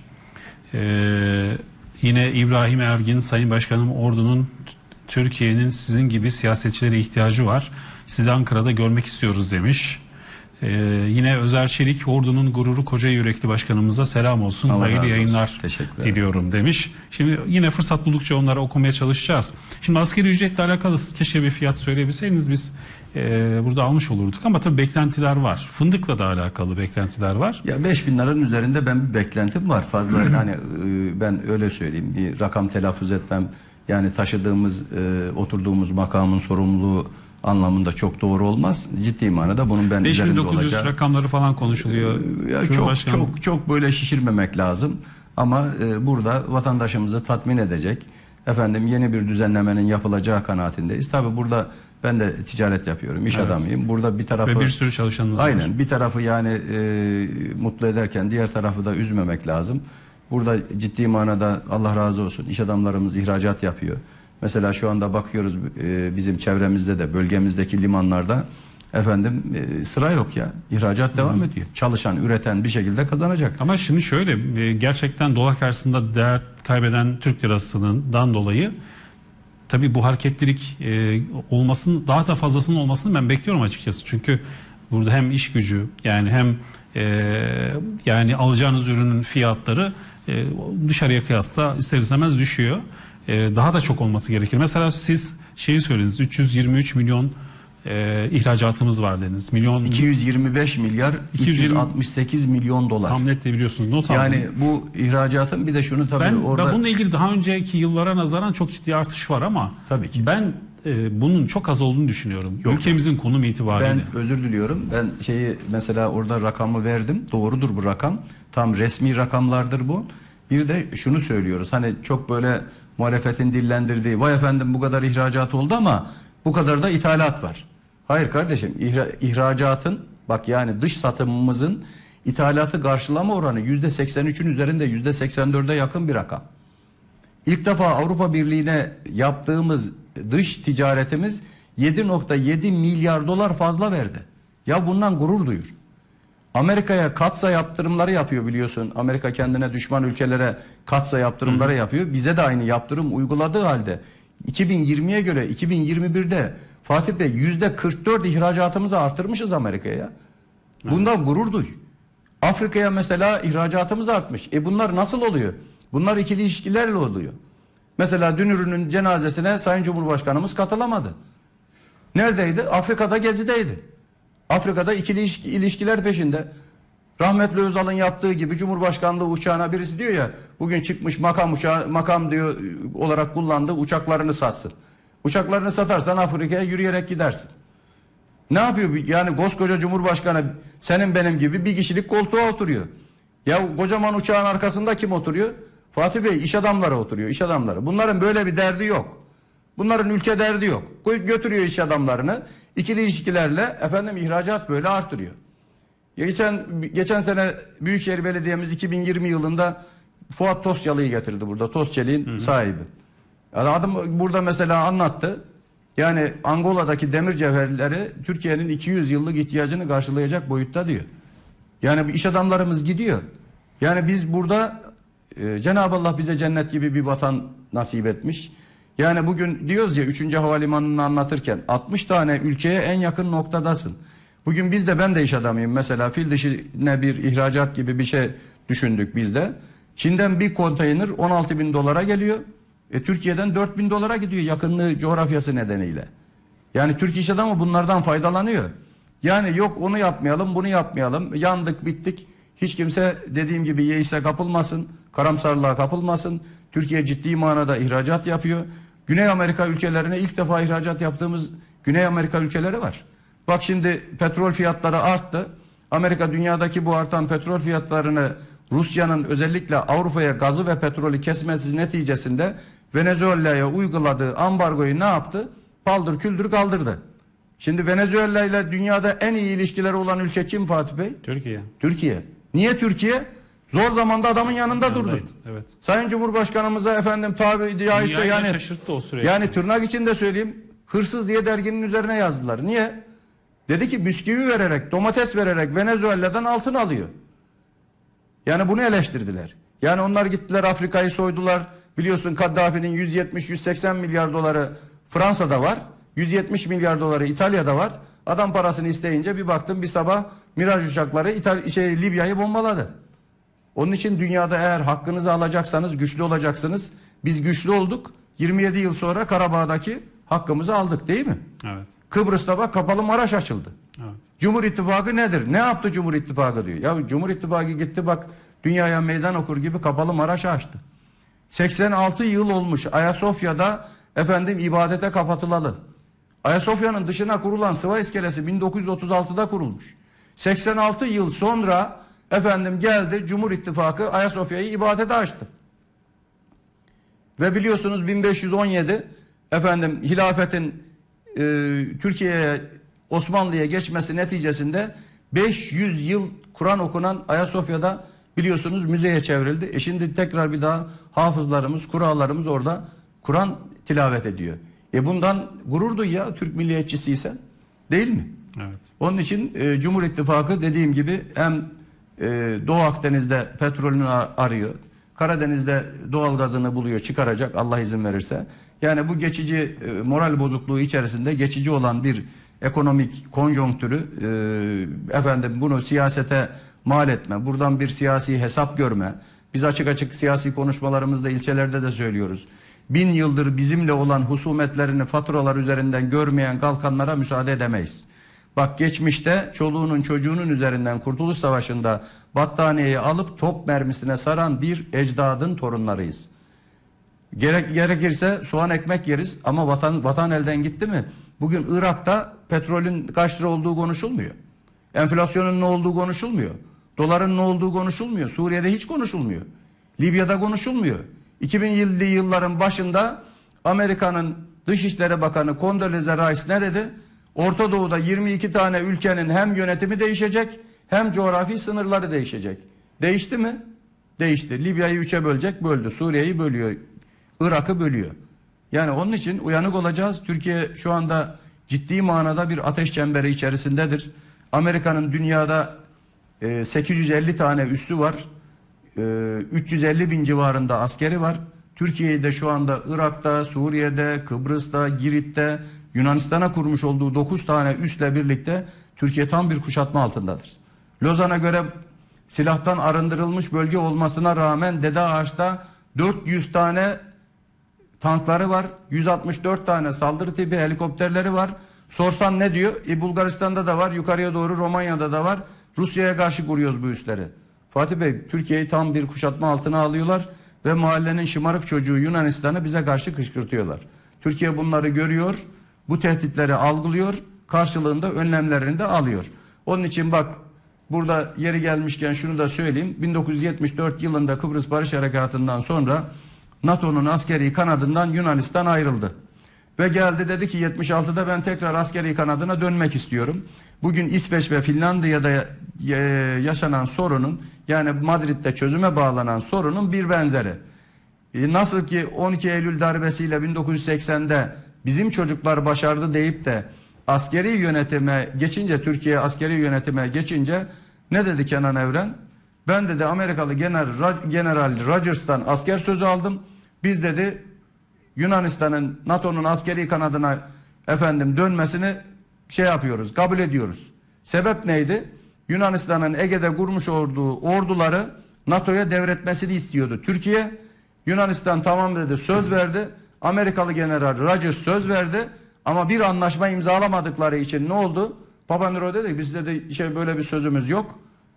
Ee, yine İbrahim Ergin, Sayın Başkanım, ordunun Türkiye'nin sizin gibi siyasetçilere ihtiyacı var. Sizi Ankara'da görmek istiyoruz demiş. Ee, yine Özer Çelik, ordunun gururu koca yürekli başkanımıza selam olsun. Allah hayırlı razı olsun. yayınlar Teşekkür diliyorum demiş. Şimdi yine fırsat buldukça onları okumaya çalışacağız. Şimdi asgari ücretle alakalı keşke bir fiyat söyleyebilseydiniz, biz e, burada almış olurduk ama tabii beklentiler var. Fındıkla da alakalı beklentiler var. Ya beş bin liranın üzerinde ben bir beklentim var. Fazla hani e, ben öyle söyleyeyim, bir rakam telaffuz etmem. Yani taşıdığımız, e, oturduğumuz makamın sorumluluğu anlamında çok doğru olmaz. Ciddi manada bunun ben beş bin üzerinde dokuz yüz olacağı. rakamları falan konuşuluyor. Ya çok çok çok böyle şişirmemek lazım. Ama e, burada vatandaşımızı tatmin edecek efendim yeni bir düzenlemenin yapılacağı kanaatindeyiz. Tabii burada ben de ticaret yapıyorum, iş Evet. adamıyım. Burada bir tarafı Ve bir sürü çalışanımız var. aynen bir tarafı yani e, mutlu ederken diğer tarafı da üzmemek lazım. Burada ciddi manada Allah razı olsun iş adamlarımız ihracat yapıyor. Mesela şu anda bakıyoruz e, bizim çevremizde de bölgemizdeki limanlarda efendim e, sıra yok ya. İhracat devam hmm. ediyor. Çalışan, üreten bir şekilde kazanacak. Ama şimdi şöyle, e, gerçekten dolar karşısında değer kaybeden Türk lirasından dolayı tabii bu hareketlilik e, olmasının, daha da fazlasının olmasını ben bekliyorum açıkçası. Çünkü burada hem iş gücü, yani hem e, yani alacağınız ürünün fiyatları e, dışarıya kıyasla ister istemez düşüyor. E, daha da çok olması gerekir. Mesela siz şeyi söylediniz, üç yüz yirmi üç milyon e, ihracatımız var dediniz. Milyon iki yüz yirmi beş milyar iki yüz yirmi üç yüz altmış sekiz milyon dolar. Hamletle biliyorsunuz, not aldım. Yani bu ihracatın bir de şunu tabii ben, orada ben bununla ilgili daha önceki yıllara nazaran çok ciddi artış var ama tabii ki. ben e, bunun çok az olduğunu düşünüyorum. Yok. Ülkemizin konum itibariyle. Ben özür diliyorum. Ben şeyi mesela orada rakamı verdim. Doğrudur bu rakam. Tam resmi rakamlardır bu. Bir de şunu söylüyoruz. Hani çok böyle muhalefetin dillendirdiği vay efendim bu kadar ihracat oldu ama bu kadar da ithalat var. Hayır kardeşim, ihra, ihracatın bak yani dış satımımızın ithalatı karşılama oranı yüzde seksen üçün üzerinde, yüzde seksen dörde yakın bir rakam. İlk defa Avrupa Birliği'ne yaptığımız dış ticaretimiz yedi nokta yedi milyar dolar fazla verdi. Ya bundan gurur duyur. Amerika'ya katsa yaptırımları yapıyor biliyorsun. Amerika kendine düşman ülkelere katsa yaptırımları hı hı. yapıyor. Bize de aynı yaptırım uyguladığı halde iki bin yirmiye göre iki bin yirmi birde Fatih Bey yüzde kırk dört ihracatımızı artırmışız Amerika'ya. Bundan evet. gurur duy. Afrika'ya mesela ihracatımız artmış. E bunlar nasıl oluyor? Bunlar ikili ilişkilerle oluyor. Mesela Dünürü'nün cenazesine Sayın Cumhurbaşkanımız katılamadı. Neredeydi? Afrika'da gezideydi. Afrika'da ikili ilişkiler peşinde. Rahmetli Özal'ın yaptığı gibi Cumhurbaşkanlığı uçağına birisi diyor ya, bugün çıkmış makam uçağı, makam diyor olarak kullandığı uçaklarını satsın. Uçaklarını satarsan Afrika'ya yürüyerek gidersin. Ne yapıyor? Yani koskoca Cumhurbaşkanı senin benim gibi bir kişilik koltuğa oturuyor. Ya kocaman uçağın arkasında kim oturuyor? Fatih Bey, iş adamları oturuyor, iş adamları. Bunların böyle bir derdi yok. Bunların ülke derdi yok. Götürüyor iş adamlarını. İkili ilişkilerle efendim ihracat böyle artırıyor. Geçen geçen sene Büyükşehir Belediye'miz iki bin yirmi yılında Fuat Tosyalı'yı getirdi burada. Tosçeliğin sahibi. Yani adam burada mesela anlattı. Yani Angola'daki demir cevherleri Türkiye'nin iki yüz yıllık ihtiyacını karşılayacak boyutta diyor. Yani iş adamlarımız gidiyor. Yani biz burada e, Cenab-ı Allah bize cennet gibi bir vatan nasip etmiş. Yani bugün diyoruz ya üçüncü havalimanını anlatırken altmış tane ülkeye en yakın noktadasın. Bugün biz de, ben de iş adamıyım mesela, fil dişine bir ihracat gibi bir şey düşündük biz de. Çin'den bir konteyner on altı bin dolara geliyor. E, Türkiye'den dört bin dolara gidiyor yakınlığı coğrafyası nedeniyle. Yani Türk iş adamı bunlardan faydalanıyor. Yani yok onu yapmayalım, bunu yapmayalım, yandık bittik. Hiç kimse dediğim gibi yeise kapılmasın, karamsarlığa kapılmasın. Türkiye ciddi manada ihracat yapıyor. Güney Amerika ülkelerine ilk defa ihracat yaptığımız Güney Amerika ülkeleri var. Bak şimdi petrol fiyatları arttı. Amerika dünyadaki bu artan petrol fiyatlarını Rusya'nın özellikle Avrupa'ya gazı ve petrolü kesmesi neticesinde Venezuela'ya uyguladığı ambargoyu ne yaptı? Paldır küldür kaldırdı. Şimdi Venezuela ile dünyada en iyi ilişkileri olan ülke kim Fatih Bey? Türkiye. Türkiye. Niye Türkiye? Zor zamanda adamın yanında Yanındaydı, durdu. evet. Sayın Cumhurbaşkanımıza efendim tabiri caizse Dünyayı yani şaşırttı o süreçte. yani tırnak içinde söyleyeyim, hırsız diye derginin üzerine yazdılar. Niye? Dedi ki bisküvi vererek, domates vererek Venezuela'dan altın alıyor. Yani bunu eleştirdiler. Yani onlar gittiler Afrika'yı soydular. Biliyorsun Kaddafi'nin yüz yetmiş yüz seksen milyar doları Fransa'da var. yüz yetmiş milyar doları İtalya'da var. Adam parasını isteyince bir baktım bir sabah Miraj uçakları İtal şey Libya'yı bombaladı. Onun için dünyada eğer hakkınızı alacaksanız güçlü olacaksınız. Biz güçlü olduk. yirmi yedi yıl sonra Karabağ'daki hakkımızı aldık değil mi? Evet. Kıbrıs'ta bak kapalı Maraş açıldı. Evet. Cumhur İttifakı nedir? Ne yaptı Cumhur İttifakı diyor. Ya Cumhur İttifakı gitti bak dünyaya meydan okur gibi kapalı Maraş açtı. seksen altı yıl olmuş Ayasofya'da efendim ibadete kapatılalı. Ayasofya'nın dışına kurulan Sıva İskelesi bin dokuz yüz otuz altıda kurulmuş. seksen altı yıl sonra efendim geldi Cumhur İttifakı Ayasofya'yı ibadete açtı. Ve biliyorsunuz bin beş yüz on yedi efendim hilafetin e, Türkiye'ye Osmanlı'ya geçmesi neticesinde beş yüz yıl Kur'an okunan Ayasofya'da biliyorsunuz müzeye çevrildi. E şimdi tekrar bir daha hafızlarımız, kurallarımız orada Kur'an tilavet ediyor. E bundan gurur duy ya Türk milliyetçisiysen, değil mi? Evet. Onun için e, Cumhur İttifakı dediğim gibi hem e, Doğu Akdeniz'de petrolünü arıyor, Karadeniz'de doğal gazını buluyor, çıkaracak Allah izin verirse. Yani bu geçici e, moral bozukluğu içerisinde geçici olan bir ekonomik konjonktürü e, efendim bunu siyasete mal etme, buradan bir siyasi hesap görme. Biz açık açık siyasi konuşmalarımızda ilçelerde de söylüyoruz. Bin yıldır bizimle olan husumetlerini faturalar üzerinden görmeyen kalkanlara müsaade edemeyiz. Bak geçmişte çoluğunun çocuğunun üzerinden Kurtuluş Savaşı'nda battaniyeyi alıp top mermisine saran bir ecdadın torunlarıyız. Gerek, gerekirse soğan ekmek yeriz ama vatan, vatan elden gitti mi? Bugün Irak'ta petrolün kaç lira olduğu konuşulmuyor. Enflasyonun ne olduğu konuşulmuyor. Doların ne olduğu konuşulmuyor. Suriye'de hiç konuşulmuyor. Libya'da konuşulmuyor. iki binli yılların başında Amerika'nın Dışişleri Bakanı Condoleezza Rice ne dedi? Orta Doğu'da yirmi iki tane ülkenin hem yönetimi değişecek hem coğrafi sınırları değişecek. Değişti mi? Değişti. Libya'yı üçe bölecek, böldü. Suriye'yi bölüyor. Irak'ı bölüyor. Yani onun için uyanık olacağız. Türkiye şu anda ciddi manada bir ateş çemberi içerisindedir. Amerika'nın dünyada e, sekiz yüz elli tane üssü var. E, üç yüz elli bin civarında askeri var. Türkiye'de şu anda Irak'ta, Suriye'de, Kıbrıs'ta, Girit'te, Yunanistan'a kurmuş olduğu dokuz tane üsle birlikte Türkiye tam bir kuşatma altındadır. Lozan'a göre silahtan arındırılmış bölge olmasına rağmen Dede Ağaç'ta dört yüz tane tankları var. yüz altmış dört tane saldırı tipi helikopterleri var. Sorsan ne diyor? E, Bulgaristan'da da var. Yukarıya doğru Romanya'da da var. Rusya'ya karşı kuruyoruz bu üsleri. Fatih Bey, Türkiye'yi tam bir kuşatma altına alıyorlar ve mahallenin şımarık çocuğu Yunanistan'ı bize karşı kışkırtıyorlar. Türkiye bunları görüyor, bu tehditleri algılıyor, karşılığında önlemlerini de alıyor. Onun için bak burada yeri gelmişken şunu da söyleyeyim. bin dokuz yüz yetmiş dört yılında Kıbrıs Barış Harekatı'ndan sonra NATO'nun askeri kanadından Yunanistan ayrıldı. Ve geldi dedi ki yetmiş altıda ben tekrar askeri kanadına dönmek istiyorum. Bugün İsveç ve Finlandiya'da yaşanan sorunun, yani Madrid'de çözüme bağlanan sorunun bir benzeri. Nasıl ki on iki Eylül darbesiyle bin dokuz yüz seksende bizim çocuklar başardı deyip de askeri yönetime geçince, Türkiye askeri yönetime geçince ne dedi Kenan Evren? Ben dedi Amerikalı General, General Rogers'tan asker sözü aldım. Biz dedi Yunanistan'ın NATO'nun askeri kanadına efendim dönmesini şey yapıyoruz, kabul ediyoruz. Sebep neydi? Yunanistan'ın Ege'de kurmuş olduğu orduları NATO'ya devretmesini istiyordu Türkiye. Yunanistan tamam dedi, söz verdi. Amerikalı General Rogers söz verdi. Ama bir anlaşma imzalamadıkları için ne oldu? Papandreou dedi ki biz dedi şey böyle bir sözümüz yok.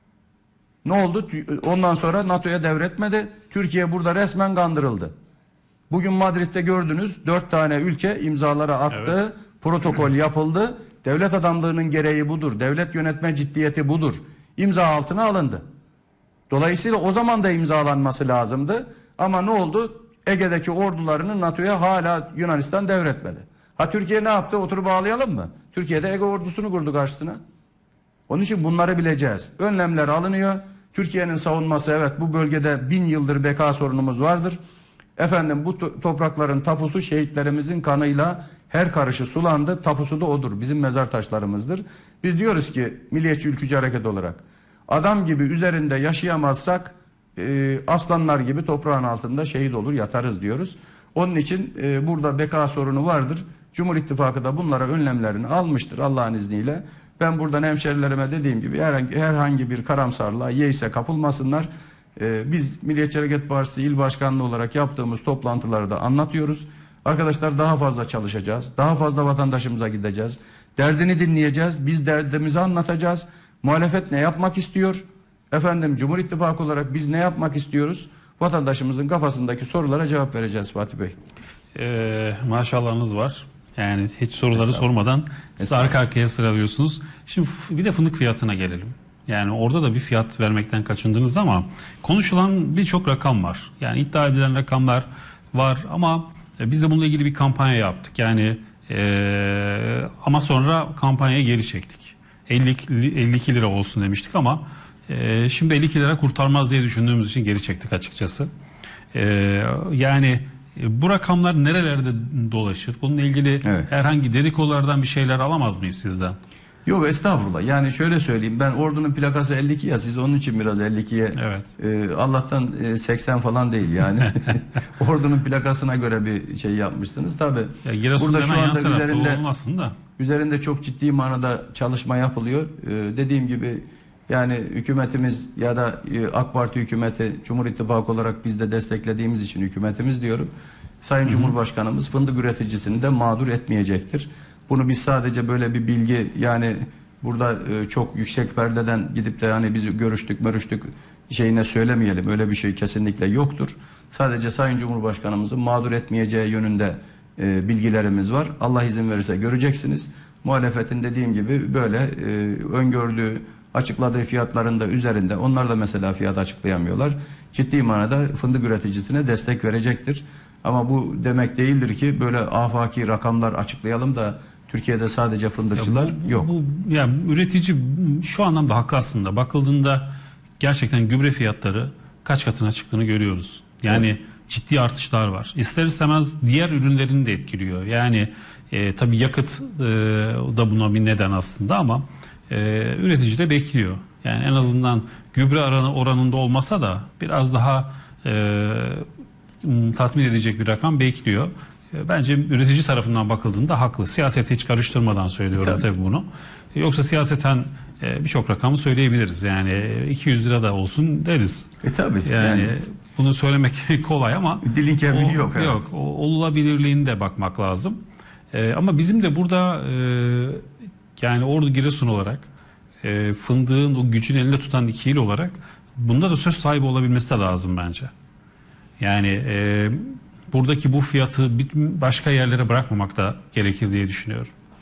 Ne oldu? Ondan sonra NATO'ya devretmedi. Türkiye burada resmen kandırıldı. Bugün Madrid'de gördünüz dört tane ülke imzalara attı. Evet. Protokol yapıldı. Devlet adamlığının gereği budur. Devlet yönetme ciddiyeti budur. İmza altına alındı. Dolayısıyla o zaman da imzalanması lazımdı. Ama ne oldu? Ege'deki ordularını NATO'ya hala Yunanistan devretmedi. Ha Türkiye ne yaptı? Oturup bağlayalım mı? Türkiye'de Ege ordusunu kurdu karşısına. Onun için bunları bileceğiz. Önlemler alınıyor. Türkiye'nin savunması, evet bu bölgede bin yıldır beka sorunumuz vardır. Efendim bu to toprakların tapusu şehitlerimizin kanıyla her karışı sulandı. Tapusu da odur. Bizim mezar taşlarımızdır. Biz diyoruz ki Milliyetçi Ülkücü Hareket olarak adam gibi üzerinde yaşayamazsak e, aslanlar gibi toprağın altında şehit olur yatarız diyoruz. Onun için e, burada beka sorunu vardır. Cumhur İttifakı da bunlara önlemlerini almıştır Allah'ın izniyle. Ben buradan hemşerilerime dediğim gibi herhangi, herhangi bir karamsarlığa yeise kapılmasınlar. Ee, biz Milliyetçi Hareket Partisi İl Başkanlığı olarak yaptığımız toplantıları da anlatıyoruz. Arkadaşlar daha fazla çalışacağız. Daha fazla vatandaşımıza gideceğiz. Derdini dinleyeceğiz. Biz derdimizi anlatacağız. Muhalefet ne yapmak istiyor? Efendim Cumhur İttifakı olarak biz ne yapmak istiyoruz? Vatandaşımızın kafasındaki sorulara cevap vereceğiz Fatih Bey. Ee, maşallahınız var. Yani hiç soruları sormadan siz arka arkaya sıralıyorsunuz. Şimdi bir de fındık fiyatına gelelim. Yani orada da bir fiyat vermekten kaçındınız ama konuşulan birçok rakam var. Yani iddia edilen rakamlar var ama biz de bununla ilgili bir kampanya yaptık. Yani ee, ama sonra kampanyayı geri çektik. elli iki lira olsun demiştik ama ee, şimdi elli iki lira kurtarmaz diye düşündüğümüz için geri çektik açıkçası. Ee, yani bu rakamlar nerelerde dolaşır? Bununla ilgili evet. herhangi dedikodulardan bir şeyler alamaz mıyız sizden? Yok estağfurullah. Yani şöyle söyleyeyim. Ben ordunun plakası elli iki ya. Siz onun için biraz elli ikiye evet. e, Allah'tan e, seksen falan değil yani. Ordunun plakasına göre bir şey yapmışsınız. Tabii. Burada şu anda üzerinde, da. üzerinde çok ciddi manada çalışma yapılıyor. E, dediğim gibi yani hükümetimiz ya da AK Parti hükümeti, Cumhur İttifakı olarak biz de desteklediğimiz için hükümetimiz diyorum. Sayın Hı -hı. Cumhurbaşkanımız fındık üreticisini de mağdur etmeyecektir. Bunu biz sadece böyle bir bilgi yani burada çok yüksek perdeden gidip de hani biz görüştük mörüştük şeyine söylemeyelim. Öyle bir şey kesinlikle yoktur. Sadece Sayın Cumhurbaşkanımızın mağdur etmeyeceği yönünde e, bilgilerimiz var. Allah izin verirse göreceksiniz. Muhalefetin dediğim gibi böyle e, öngördüğü açıkladığı fiyatların da üzerinde. Onlar da mesela fiyat açıklayamıyorlar. Ciddi manada fındık üreticisine destek verecektir. Ama bu demek değildir ki böyle afaki rakamlar açıklayalım da Türkiye'de sadece fındıkçılar ya bu, yok. Bu, yani üretici şu anlamda haklı aslında. Bakıldığında gerçekten gübre fiyatları kaç katına çıktığını görüyoruz. Yani evet. ciddi artışlar var. İster istemez diğer ürünlerini de etkiliyor. Yani e, tabii yakıt e, da buna bir neden aslında ama Ee, üretici de bekliyor. Yani en azından gübre oranı oranında olmasa da biraz daha e, tatmin edecek bir rakam bekliyor. E, bence üretici tarafından bakıldığında haklı. Siyasete hiç karıştırmadan söylüyorum tabii, tabii bunu. E, yoksa siyaseten e, birçok rakamı söyleyebiliriz. Yani iki yüz lira da olsun deriz. E tabii. Yani, yani bunu söylemek kolay ama dilin kemini yok. Yani. Yok. O, olulabilirliğine de bakmak lazım. E, ama bizim de burada e, yani Ordu Giresun olarak e, fındığın o gücün elinde tutan iki il olarak bunda da söz sahibi olabilmesi de lazım bence. Yani e, buradaki bu fiyatı başka yerlere bırakmamak da gerekir diye düşünüyorum.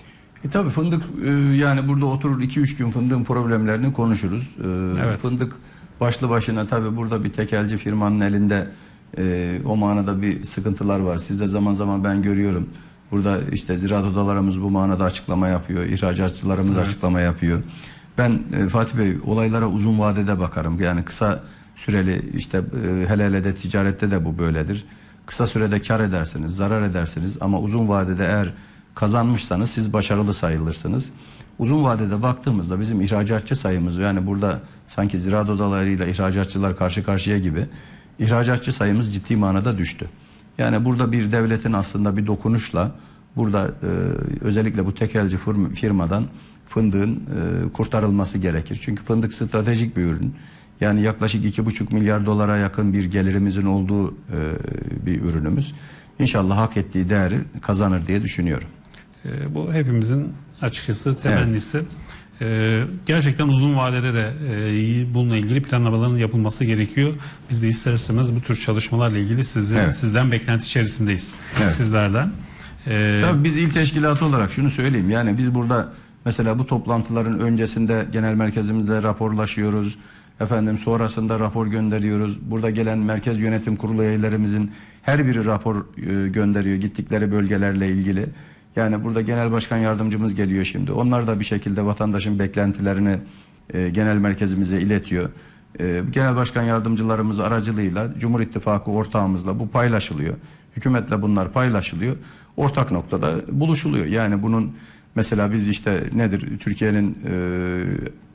E tabii fındık e, yani burada oturur iki üç gün fındığın problemlerini konuşuruz. E, Evet. Fındık başlı başına tabii burada bir tekelci firmanın elinde e, o manada bir sıkıntılar var. Siz de zaman zaman ben görüyorum. Burada işte ziraat odalarımız bu manada açıklama yapıyor. İhracatçılarımız Evet. açıklama yapıyor. Ben e, Fatih Bey olaylara uzun vadede bakarım. Yani kısa süreli işte e, hele hele de ticarette de bu böyledir. Kısa sürede kar edersiniz, zarar edersiniz ama uzun vadede eğer kazanmışsanız siz başarılı sayılırsınız. Uzun vadede baktığımızda bizim ihracatçı sayımız, yani burada sanki ziraat odalarıyla ihracatçılar karşı karşıya gibi, ihracatçı sayımız ciddi manada düştü. Yani burada bir devletin aslında bir dokunuşla burada e, özellikle bu tekelci firmadan fındığın e, kurtarılması gerekir. Çünkü fındık stratejik bir ürün. Yani yaklaşık iki buçuk milyar dolara yakın bir gelirimizin olduğu e, bir ürünümüz. İnşallah hak ettiği değeri kazanır diye düşünüyorum. E, bu hepimizin açıkçası temennisi. Evet. E, gerçekten uzun vadede de e, bununla ilgili planlamaların yapılması gerekiyor. Biz de ister istemez bu tür çalışmalarla ilgili sizin, evet. sizden beklenti içerisindeyiz. Evet. Sizlerden. E, Tabii biz il teşkilatı olarak şunu söyleyeyim. Yani biz burada mesela bu toplantıların öncesinde genel merkezimizde raporlaşıyoruz. Efendim sonrasında rapor gönderiyoruz. Burada gelen merkez yönetim kurulu üyelerimizin her biri rapor e, gönderiyor gittikleri bölgelerle ilgili. Yani burada genel başkan yardımcımız geliyor şimdi. Onlar da bir şekilde vatandaşın beklentilerini e, genel merkezimize iletiyor. E, genel başkan yardımcılarımız aracılığıyla Cumhur İttifakı ortağımızla bu paylaşılıyor. Hükümetle bunlar paylaşılıyor. Ortak noktada buluşuluyor. Yani bunun mesela biz işte nedir Türkiye'nin e,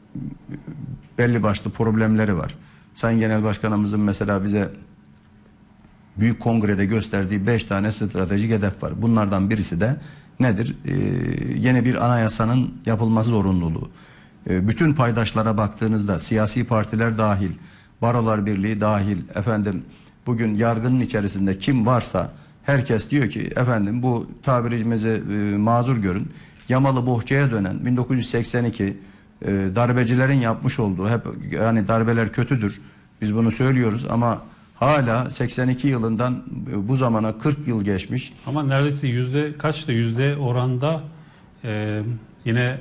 belli başlı problemleri var. Sayın Genel Başkanımızın mesela bize büyük kongrede gösterdiği beş tane stratejik hedef var. Bunlardan birisi de nedir? Ee, yeni bir anayasanın yapılması zorunluluğu. Ee, bütün paydaşlara baktığınızda siyasi partiler dahil, Barolar Birliği dahil, efendim bugün yargının içerisinde kim varsa herkes diyor ki efendim bu tabirimizi e, mazur görün. Yamalı bohçaya dönen bin dokuz yüz seksen iki e, darbecilerin yapmış olduğu hep yani darbeler kötüdür. Biz bunu söylüyoruz ama hala seksen iki yılından bu zamana kırk yıl geçmiş. Ama neredeyse yüzde kaçta yüzde oranda e, yine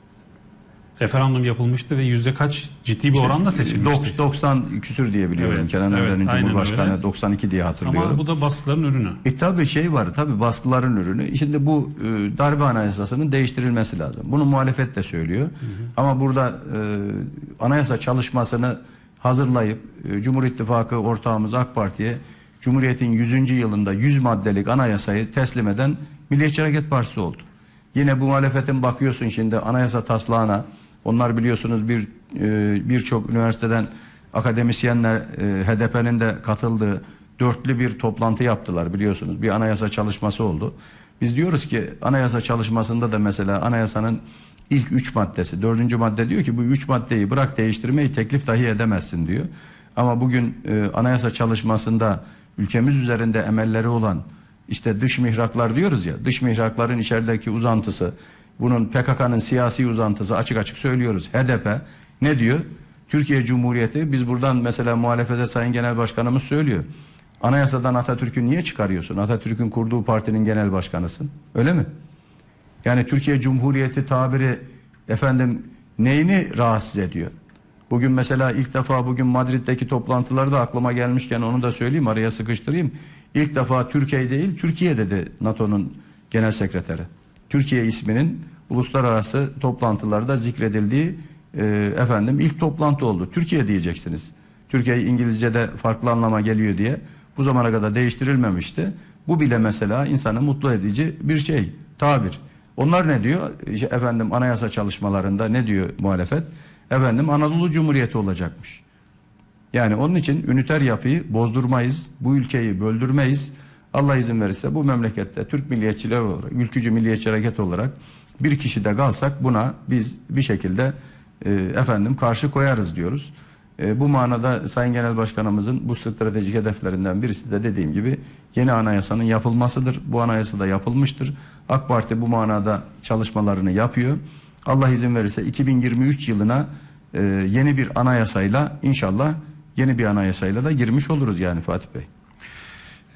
referandum yapılmıştı ve yüzde kaç ciddi bir İşte oranla seçilmişti. doksan küsür diye biliyorum. Evet, Kenan evet, Evren'in Cumhurbaşkanı öyle. doksan iki diye hatırlıyorum. Ama bu da baskıların ürünü. E tabi şey var tabi baskıların ürünü. Şimdi bu e, darbe anayasasının değiştirilmesi lazım. Bunu muhalefet de söylüyor. Hı hı. Ama burada e, anayasa çalışmasını hazırlayıp e, Cumhur İttifakı ortağımız AK Parti'ye Cumhuriyet'in yüzüncü yılında yüz maddelik anayasayı teslim eden Milliyetçi Hareket Partisi oldu. Yine bu muhalefetin bakıyorsun şimdi anayasa taslağına, onlar biliyorsunuz bir e, birçok üniversiteden akademisyenler e, H D P'nin de katıldığı dörtlü bir toplantı yaptılar biliyorsunuz. Bir anayasa çalışması oldu. Biz diyoruz ki anayasa çalışmasında da mesela anayasanın ilk üç maddesi, dördüncü madde diyor ki bu üç maddeyi bırak değiştirmeyi teklif dahi edemezsin diyor. Ama bugün e, anayasa çalışmasında ülkemiz üzerinde emelleri olan işte dış mihraklar diyoruz ya, dış mihrakların içerideki uzantısı, bunun P K K'nın siyasi uzantısı açık açık söylüyoruz. H D P ne diyor? Türkiye Cumhuriyeti, biz buradan mesela muhalefete Sayın Genel Başkanımız söylüyor. Anayasadan Atatürk'ü niye çıkarıyorsun? Atatürk'ün kurduğu partinin genel başkanısın. Öyle mi? Yani Türkiye Cumhuriyeti tabiri efendim neyini rahatsız ediyor? Bugün mesela ilk defa bugün Madrid'deki toplantılarda aklıma gelmişken onu da söyleyeyim, araya sıkıştırayım. İlk defa Türkiye değil Türkiye dedi NATO'nun genel sekreteri. Türkiye isminin uluslararası toplantılarda zikredildiği e, efendim ilk toplantı oldu. Türkiye diyeceksiniz. Türkiye İngilizce'de farklı anlama geliyor diye bu zamana kadar değiştirilmemişti. Bu bile mesela insanı mutlu edici bir şey, tabir. Onlar ne diyor? İşte efendim anayasa çalışmalarında ne diyor muhalefet? Efendim Anadolu Cumhuriyeti olacakmış. Yani onun için üniter yapıyı bozdurmayız, bu ülkeyi böldürmeyiz. Allah izin verirse bu memlekette Türk milliyetçiler olarak, ülkücü milliyetçi hareket olarak bir kişi de kalsak buna biz bir şekilde e, efendim karşı koyarız diyoruz. E, bu manada Sayın Genel Başkanımızın bu stratejik hedeflerinden birisi de dediğim gibi yeni anayasanın yapılmasıdır. Bu anayasa da yapılmıştır. AK Parti bu manada çalışmalarını yapıyor. Allah izin verirse iki bin yirmi üç yılına e, yeni bir anayasayla inşallah yeni bir anayasayla da girmiş oluruz yani Fatih Bey.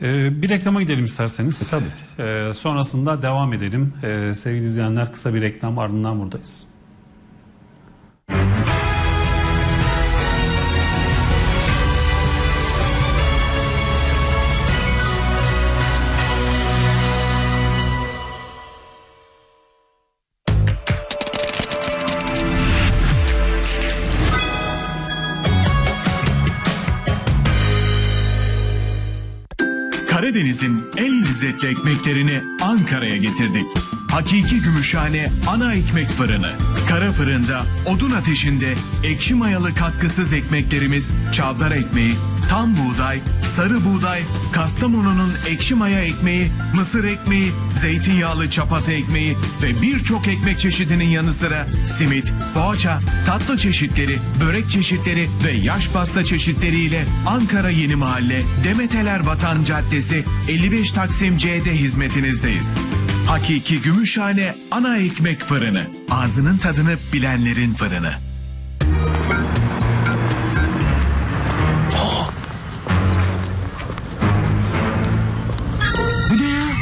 Ee, bir reklama gidelim isterseniz. E, tabii ki. Ee, sonrasında devam edelim. Ee, sevgili izleyenler, kısa bir reklam, ardından buradayız. Karadeniz'in en lezzetli ekmeklerini Ankara'ya getirdik. Hakiki Gümüşhane Ana Ekmek Fırını. Kara fırında, odun ateşinde ekşi mayalı katkısız ekmeklerimiz çavdar ekmeği, tam buğday, sarı buğday, Kastamonu'nun ekşi maya ekmeği, mısır ekmeği, zeytinyağlı çapata ekmeği ve birçok ekmek çeşidinin yanı sıra simit, poğaça, tatlı çeşitleri, börek çeşitleri ve yaş pasta çeşitleriyle Ankara Yeni Mahalle, Demeteler Vatan Caddesi elli beş Taksim C'de hizmetinizdeyiz. Hakiki Gümüşhane Ana Ekmek Fırını. Ağzının tadını bilenlerin fırını. Bu ne ya?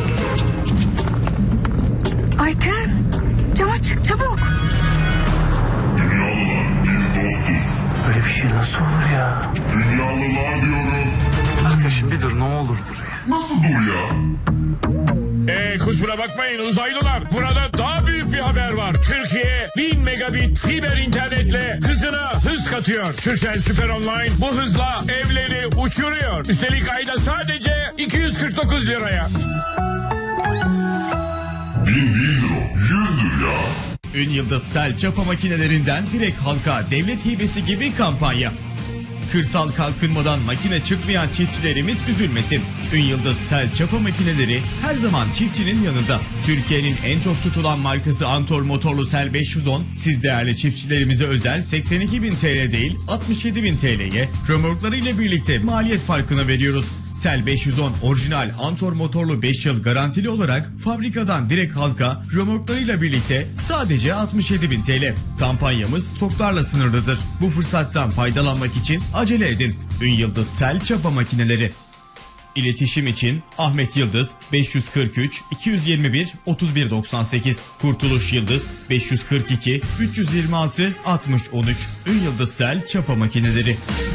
Ayten, cama çık çabuk. Dünyalılar, biz dostuz. Böyle bir şey nasıl olur ya? Dünyalılar diyorum. Arkadaşım bir dur, ne olur dur ya. Nasıl dur ya? Ee, kusura bakmayın uzaylılar. Burada daha büyük bir haber var. Türkiye bin megabit fiber internetle hızına hız katıyor. Türkcell Süper Online bu hızla evleri uçuruyor. Üstelik ayda sadece iki yüz kırk dokuz liraya. Bin değildir o. Yüzdür ya. Ün Yıldız Sel çapa makinelerinden direkt halka devlet hibesi gibi kampanya. Kırsal kalkınmadan makine çıkmayan çiftçilerimiz üzülmesin. Ün Yıldız Sel çapa makineleri her zaman çiftçinin yanında. Türkiye'nin en çok tutulan markası Antor motorlu Sel beş yüz on, siz değerli çiftçilerimize özel seksen iki bin T L değil altmış yedi bin T L'ye römorklarıyla birlikte maliyet farkını veriyoruz. Sel beş yüz on orijinal Antor motorlu beş yıl garantili olarak fabrikadan direkt halka römorklarıyla birlikte sadece altmış yedi bin T L. Kampanyamız stoklarla sınırlıdır. Bu fırsattan faydalanmak için acele edin. Ün Yıldız Sel çapa makineleri. İletişim için Ahmet Yıldız beş yüz kırk üç iki yüz yirmi bir otuz bir doksan sekiz, Kurtuluş Yıldız beş yüz kırk iki üç yüz yirmi altı altmış on üç. Ün Yıldız Sel çapa makineleri.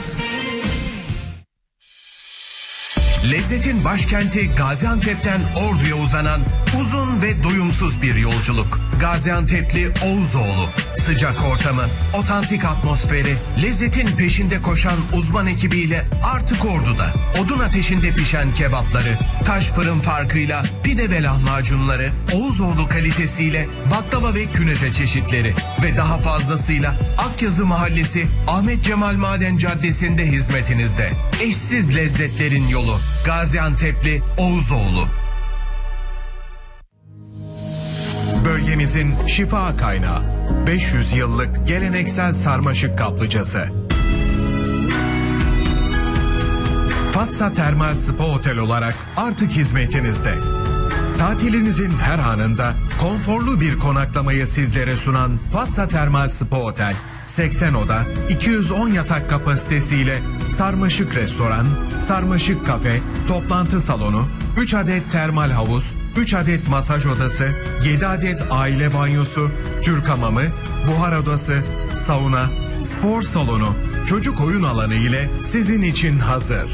Lezzetin başkenti Gaziantep'ten Ordu'ya uzanan uzun ve doyumsuz bir yolculuk. Gaziantep'li Oğuzoğlu. Sıcak ortamı, otantik atmosferi, lezzetin peşinde koşan uzman ekibiyle artık Ordu'da. Odun ateşinde pişen kebapları, taş fırın farkıyla pide ve lahmacunları, Oğuzoğlu kalitesiyle baklava ve künefe çeşitleri ve daha fazlasıyla Akyazı Mahallesi Ahmet Cemal Maden Caddesi'nde hizmetinizde. Eşsiz lezzetlerin yolu. Gaziantep'li Oğuzoğlu. Bölgemizin şifa kaynağı. beş yüz yıllık geleneksel sarmaşık kaplıcası. Fatsa Termal Spa Otel olarak artık hizmetinizde. Tatilinizin her anında konforlu bir konaklamayı sizlere sunan Fatsa Termal Spa Otel, seksen oda, iki yüz on yatak kapasitesiyle sarmaşık restoran, sarmaşık kafe, toplantı salonu, üç adet termal havuz, üç adet masaj odası, yedi adet aile banyosu, Türk hamamı, buhar odası, sauna, spor salonu, çocuk oyun alanı ile sizin için hazır.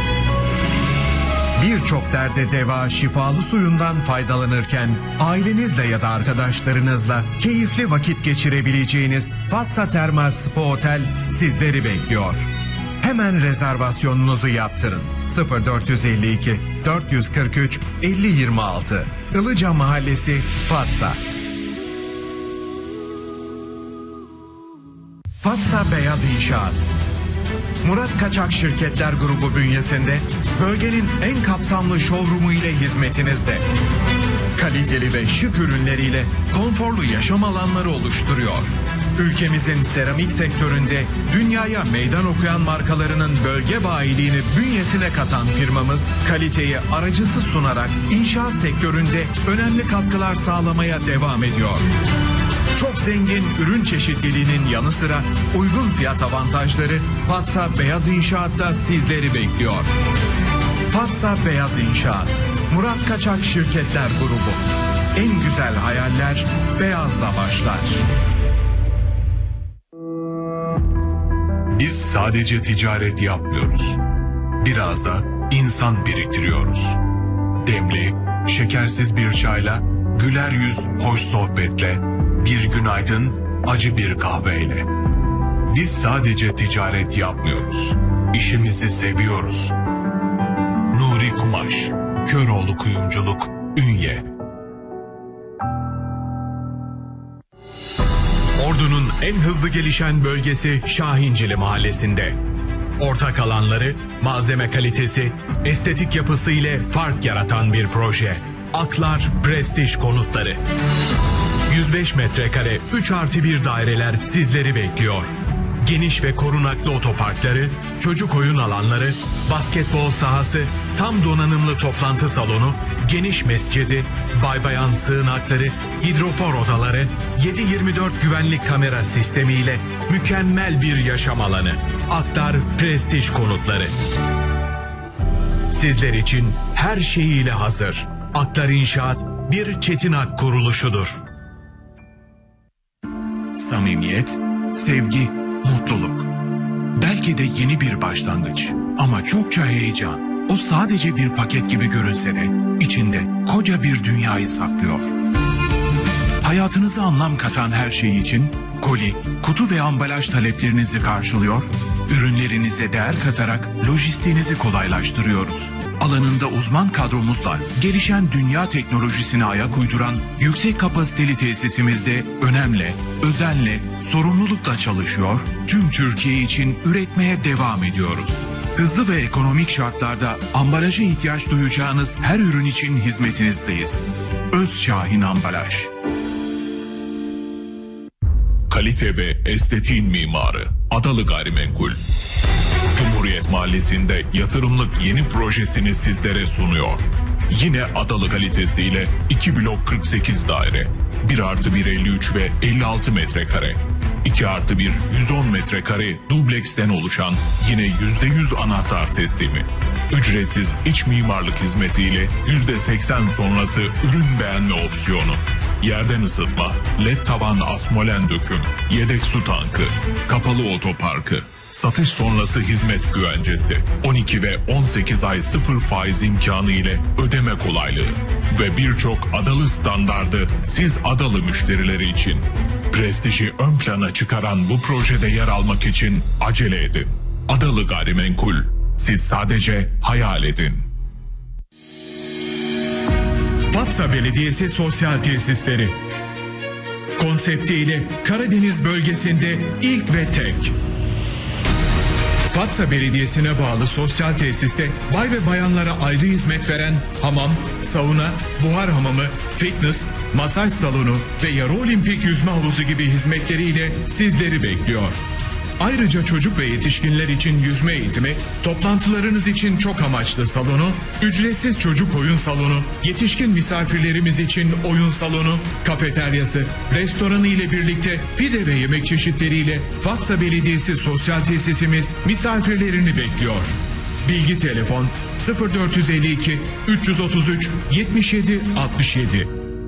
Birçok derde deva şifalı suyundan faydalanırken ailenizle ya da arkadaşlarınızla keyifli vakit geçirebileceğiniz Fatsa Termal Spa Otel sizleri bekliyor. Hemen rezervasyonunuzu yaptırın. sıfır dört yüz elli iki dört yüz kırk üç elli yirmi altı Ilıca Mahallesi, Fatsa. Fatsa Beyaz İnşaat. Murat Kaçak Şirketler Grubu bünyesinde bölgenin en kapsamlı showroom'u ile hizmetinizde. Kaliteli ve şık ürünleriyle konforlu yaşam alanları oluşturuyor. Ülkemizin seramik sektöründe dünyaya meydan okuyan markalarının bölge bayiliğini bünyesine katan firmamız, kaliteyi aracısız sunarak inşaat sektöründe önemli katkılar sağlamaya devam ediyor. Çok zengin ürün çeşitliliğinin yanı sıra uygun fiyat avantajları Fatsa Beyaz İnşaat'ta sizleri bekliyor. Fatsa Beyaz İnşaat, Murat Kaçak Şirketler Grubu. En güzel hayaller beyazla başlar. Biz sadece ticaret yapmıyoruz. Biraz da insan biriktiriyoruz. Demli, şekersiz bir çayla, güler yüz, hoş sohbetle, bir günaydın, acı bir kahveyle. Biz sadece ticaret yapmıyoruz. İşimizi seviyoruz. Nuri Kumaş, Köroğlu Kuyumculuk, Ünye. Ordu'nun en hızlı gelişen bölgesi Şahincili Mahallesi'nde. Ortak alanları, malzeme kalitesi, estetik yapısı ile fark yaratan bir proje. Aklar Prestij Konutları. yüz beş metrekare üç artı bir daireler sizleri bekliyor. Geniş ve korunaklı otoparkları, çocuk oyun alanları, basketbol sahası, tam donanımlı toplantı salonu, geniş mescidi, baybayan sığınakları, hidrofor odaları, yedi yirmi dört güvenlik kamera sistemiyle mükemmel bir yaşam alanı. Aktar Prestij Konutları. Sizler için her şeyiyle hazır. Aktar İnşaat bir Çetinak kuruluşudur. Samimiyet, sevgi, mutluluk. Belki de yeni bir başlangıç ama çokça heyecan. O sadece bir paket gibi görünse de içinde koca bir dünyayı saklıyor. Hayatınıza anlam katan her şey için koli, kutu ve ambalaj taleplerinizi karşılıyor, ürünlerinize değer katarak lojistiğinizi kolaylaştırıyoruz. Alanında uzman kadromuzla gelişen dünya teknolojisine ayak uyduran yüksek kapasiteli tesisimizde önemli, özenle, sorumlulukla çalışıyor, tüm Türkiye için üretmeye devam ediyoruz. Hızlı ve ekonomik şartlarda ambalaja ihtiyaç duyacağınız her ürün için hizmetinizdeyiz. Özşahin Ambalaj. Kalite ve estetiğin mimarı Adalı Gayrimenkul. Cumhuriyet Mahallesi'nde yatırımlık yeni projesini sizlere sunuyor. Yine Adalı kalitesiyle iki blok kırk sekiz daire, bir artı bir elli üç ve elli altı metrekare, iki artı bir yüz on metrekare dubleksten oluşan yine yüzde yüz anahtar teslimi. Ücretsiz iç mimarlık hizmetiyle yüzde seksen sonrası ürün beğenme opsiyonu. Yerden ısıtma, led tavan asmolen döküm, yedek su tankı, kapalı otoparkı, satış sonrası hizmet güvencesi, on iki ve on sekiz ay sıfır faiz imkanı ile ödeme kolaylığı ve birçok Adalı standardı siz Adalı müşterileri için. Prestiji ön plana çıkaran bu projede yer almak için acele edin. Adalı Gayrimenkul, siz sadece hayal edin. Fatsa Belediyesi Sosyal Tesisleri konseptiyle Karadeniz bölgesinde ilk ve tek. Fatsa Belediyesi'ne bağlı sosyal tesiste bay ve bayanlara ayrı hizmet veren hamam, sauna, buhar hamamı, fitness, masaj salonu ve yarı olimpik yüzme havuzu gibi hizmetleriyle sizleri bekliyor. Ayrıca çocuk ve yetişkinler için yüzme eğitimi, toplantılarınız için çok amaçlı salonu, ücretsiz çocuk oyun salonu, yetişkin misafirlerimiz için oyun salonu, kafeteryası, restoranı ile birlikte pide ve yemek çeşitleriyle Fatsa Belediyesi Sosyal Tesisimiz misafirlerini bekliyor. Bilgi telefon sıfır dört elli iki üç otuz üç yetmiş yedi altmış yedi.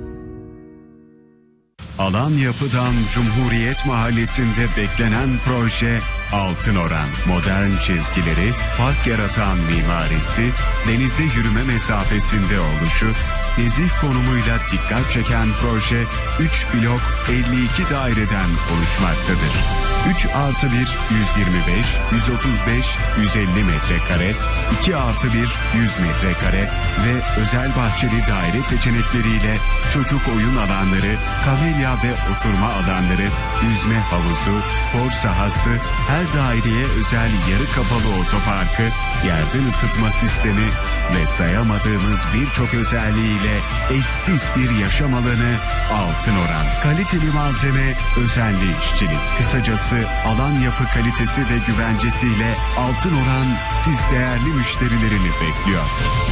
Alan Yapı'dan Cumhuriyet Mahallesi'nde beklenen proje Altın Oran. Modern çizgileri, fark yaratan mimarisi, denize yürüme mesafesinde oluşu, nezih konumuyla dikkat çeken proje üç blok elli iki daireden oluşmaktadır. üç artı bir yüz yirmi beş, yüz otuz beş, yüz elli metrekare, iki artı bir yüz metrekare ve özel bahçeli daire seçenekleriyle çocuk oyun alanları, kamelya ve oturma alanları, yüzme havuzu, spor sahası, her daireye özel yarı kapalı otoparkı, yerden ısıtma sistemi ve sayamadığımız birçok özelliğiyle eşsiz bir yaşam alanı Altın Oran. Kaliteli malzeme, özenli işçilik. Kısacası alan yapı kalitesi ve güvencesiyle Altın Oran siz değerli müşterilerini bekliyor.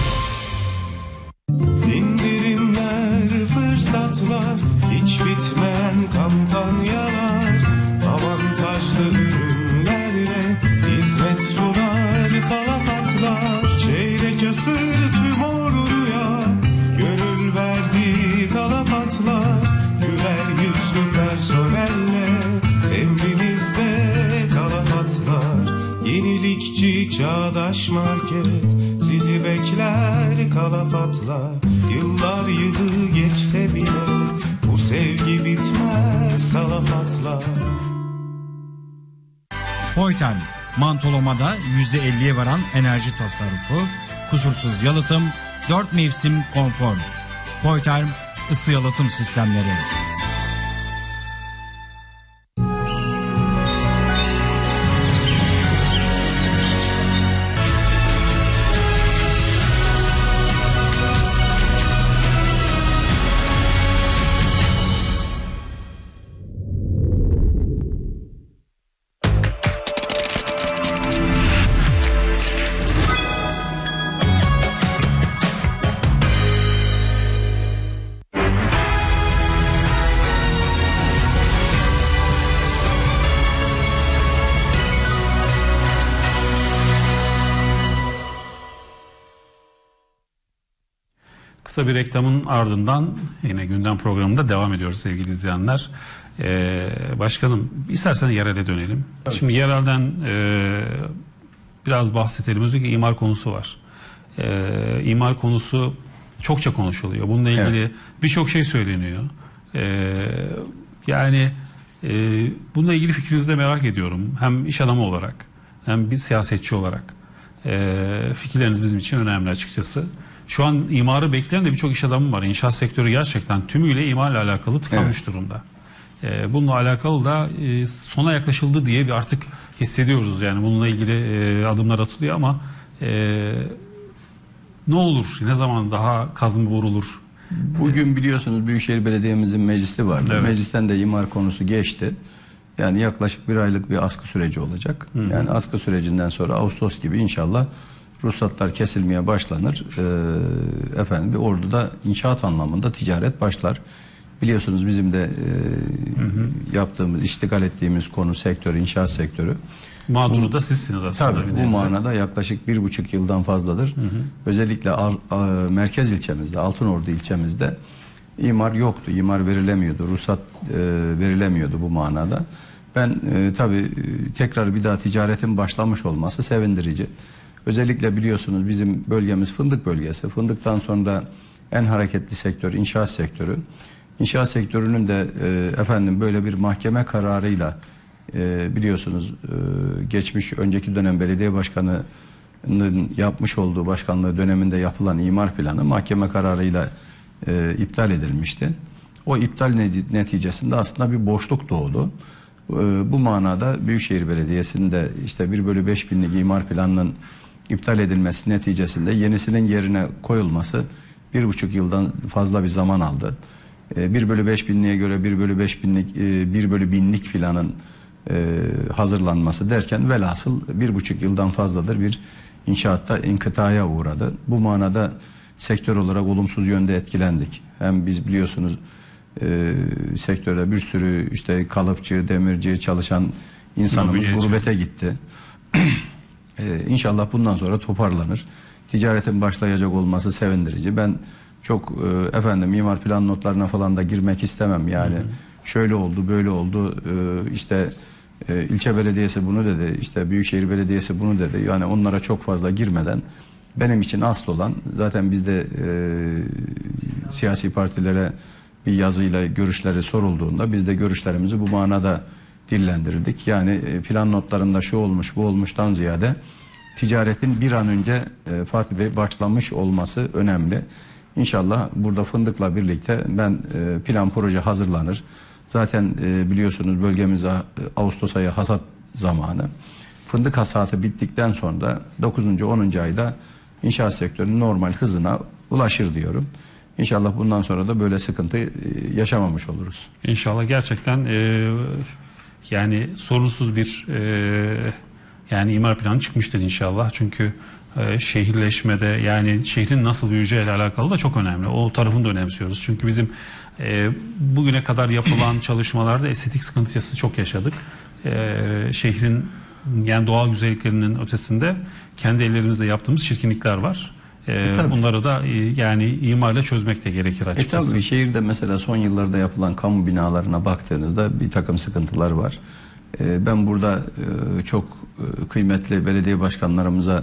İndirimler, fırsatlar, hiç bitmeyen kampanyalar, avantajlı ürünlerle hizmet sunar kalafatlar, çeyrek asır Taş market sizi bekler kalafatla. Yıllar yılı geçse bile bu sevgi bitmez kalafatla. Poyten, mantolomada yüzde elliye varan enerji tasarrufu, kusursuz yalıtım, dört mevsim konfor. Poyten ısı yalıtım sistemleri. Kısa bir reklamın ardından yine gündem programında devam ediyoruz sevgili izleyenler. Ee, başkanım istersen yerele dönelim. Evet. Şimdi yerelden e, biraz bahsedelim. Özellikle imar konusu var. Ee, imar konusu çokça konuşuluyor. Bununla ilgili evet. birçok şey söyleniyor. Ee, yani e, bununla ilgili fikrinizi de merak ediyorum. Hem iş adamı olarak hem bir siyasetçi olarak. E, fikirleriniz bizim için önemli açıkçası. Şu an imarı bekleyen de birçok iş adamı var. İnşaat sektörü gerçekten tümüyle imarla alakalı tıkanmış evet. durumda. Ee, bununla alakalı da e, sona yaklaşıldı diye bir artık hissediyoruz. Yani bununla ilgili e, adımlar atılıyor ama e, ne olur? Ne zaman daha kazım vurulur? Bugün biliyorsunuz Büyükşehir Belediye'mizin meclisi vardı. Evet. Meclisten de imar konusu geçti. Yani yaklaşık bir aylık bir askı süreci olacak. Hı hı. Yani askı sürecinden sonra Ağustos gibi inşallah ruhsatlar kesilmeye başlanır. Ee, efendim bir orduda inşaat anlamında ticaret başlar. Biliyorsunuz bizim de e, hı hı. yaptığımız, iştigal ettiğimiz konu sektör, inşaat sektörü. Mağduru bu, da sizsiniz aslında. Tabii bu manada yaklaşık bir buçuk yıldan fazladır. Hı hı. Özellikle a, a, merkez ilçemizde, Altınordu ilçemizde imar yoktu. İmar verilemiyordu. Ruhsat e, verilemiyordu bu manada. Ben e, tabii tekrar bir daha ticaretin başlamış olması sevindirici. Özellikle biliyorsunuz bizim bölgemiz fındık bölgesi. Fındıktan sonra en hareketli sektör inşaat sektörü. İnşaat sektörünün de e, efendim böyle bir mahkeme kararıyla e, biliyorsunuz e, geçmiş önceki dönem belediye başkanının yapmış olduğu başkanlığı döneminde yapılan imar planı mahkeme kararıyla e, iptal edilmişti. O iptal neticesinde aslında bir boşluk doğdu. E, bu manada Büyükşehir Belediyesi'nin de işte bir bölü beş binlik imar planının iptal edilmesi neticesinde yenisinin yerine koyulması bir buçuk yıldan fazla bir zaman aldı. bir bölü beş binliğe göre bir bölü beş binlik, bir bölü binlik planın hazırlanması derken velhasıl bir buçuk yıldan fazladır bir inşaatta inkıtaya uğradı. Bu manada sektör olarak olumsuz yönde etkilendik. Hem biz biliyorsunuz e, sektörde bir sürü işte kalıpçı, demirci çalışan insanımız gurbete gitti. Ee, İnşallah bundan sonra toparlanır. Ticaretin başlayacak olması sevindirici. Ben çok e, efendim mimar plan notlarına falan da girmek istemem. Yani hı hı. şöyle oldu, böyle oldu. E, işte e, ilçe belediyesi bunu dedi, işte Büyükşehir Belediyesi bunu dedi. Yani onlara çok fazla girmeden benim için asıl olan zaten bizde e, siyasi partilere bir yazıyla görüşleri sorulduğunda biz de görüşlerimizi bu manada dillendirdik. Yani plan notlarında şu olmuş bu olmuştan ziyade ticaretin bir an önce e, Fatih Bey başlamış olması önemli. İnşallah burada fındıkla birlikte ben e, plan proje hazırlanır. Zaten e, biliyorsunuz bölgemizde Ağustos ayı hasat zamanı. Fındık hasatı bittikten sonra dokuzuncu onuncu ayda inşaat sektörünün normal hızına ulaşır diyorum. İnşallah bundan sonra da böyle sıkıntı e, yaşamamış oluruz. İnşallah gerçekten e, yani sorunsuz bir e, yani imar planı çıkmıştır inşallah. Çünkü e, şehirleşmede yani şehrin nasıl büyüyeceğiyle alakalı da çok önemli. O tarafını da önemsiyoruz. Çünkü bizim e, bugüne kadar yapılan çalışmalarda estetik sıkıntısı çok yaşadık. E, şehrin yani doğal güzelliklerinin ötesinde kendi ellerimizle yaptığımız çirkinlikler var. E, bunları da e, yani imarla çözmek de gerekir açıkçası. E tabii şehirde mesela son yıllarda yapılan kamu binalarına baktığınızda bir takım sıkıntılar var. E, ben burada e, çok e, kıymetli belediye başkanlarımıza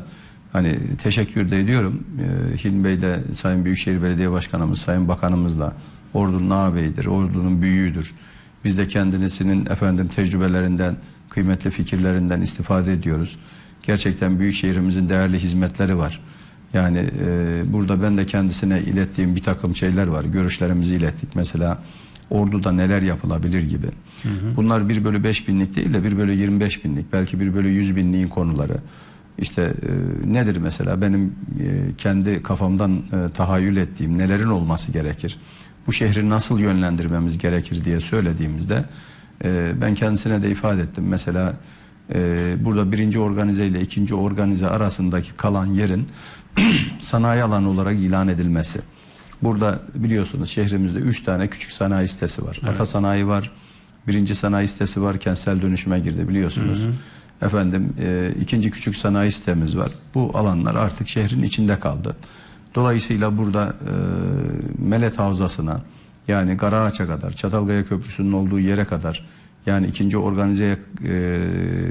Hani teşekkür de ediyorum. Ee, Hilmi Bey de Sayın Büyükşehir Belediye Başkanımız, Sayın Bakanımızla Ordu'nun ağabeyidir, Ordu'nun büyüğüdür. Biz de kendisinin efendim tecrübelerinden, kıymetli fikirlerinden istifade ediyoruz. Gerçekten Büyükşehirimizin değerli hizmetleri var. Yani e, burada ben de kendisine ilettiğim bir takım şeyler var. Görüşlerimizi ilettik. Mesela Ordu'da neler yapılabilir gibi. Hı hı. Bunlar bir bölü beş binlik değil de bir bölü yirmi beş binlik, belki bir bölü yüz binliğin konuları. İşte e, nedir mesela benim e, kendi kafamdan e, tahayyül ettiğim nelerin olması gerekir? Bu şehri nasıl yönlendirmemiz gerekir diye söylediğimizde e, ben kendisine de ifade ettim. Mesela e, burada birinci organize ile ikinci organize arasındaki kalan yerin sanayi alanı olarak ilan edilmesi. Burada biliyorsunuz şehrimizde üç tane küçük sanayi sitesi var. Evet. Ata Sanayi var, birinci sanayi sitesi var, kentsel dönüşüme girdi biliyorsunuz. Hı hı. Efendim e, ikinci küçük sanayi sitemiz var. Bu alanlar artık şehrin içinde kaldı. Dolayısıyla burada e, Melet Havzası'na, yani Karaağaç'a kadar, Çatalkaya Köprüsü'nün olduğu yere kadar, yani ikinci organize e,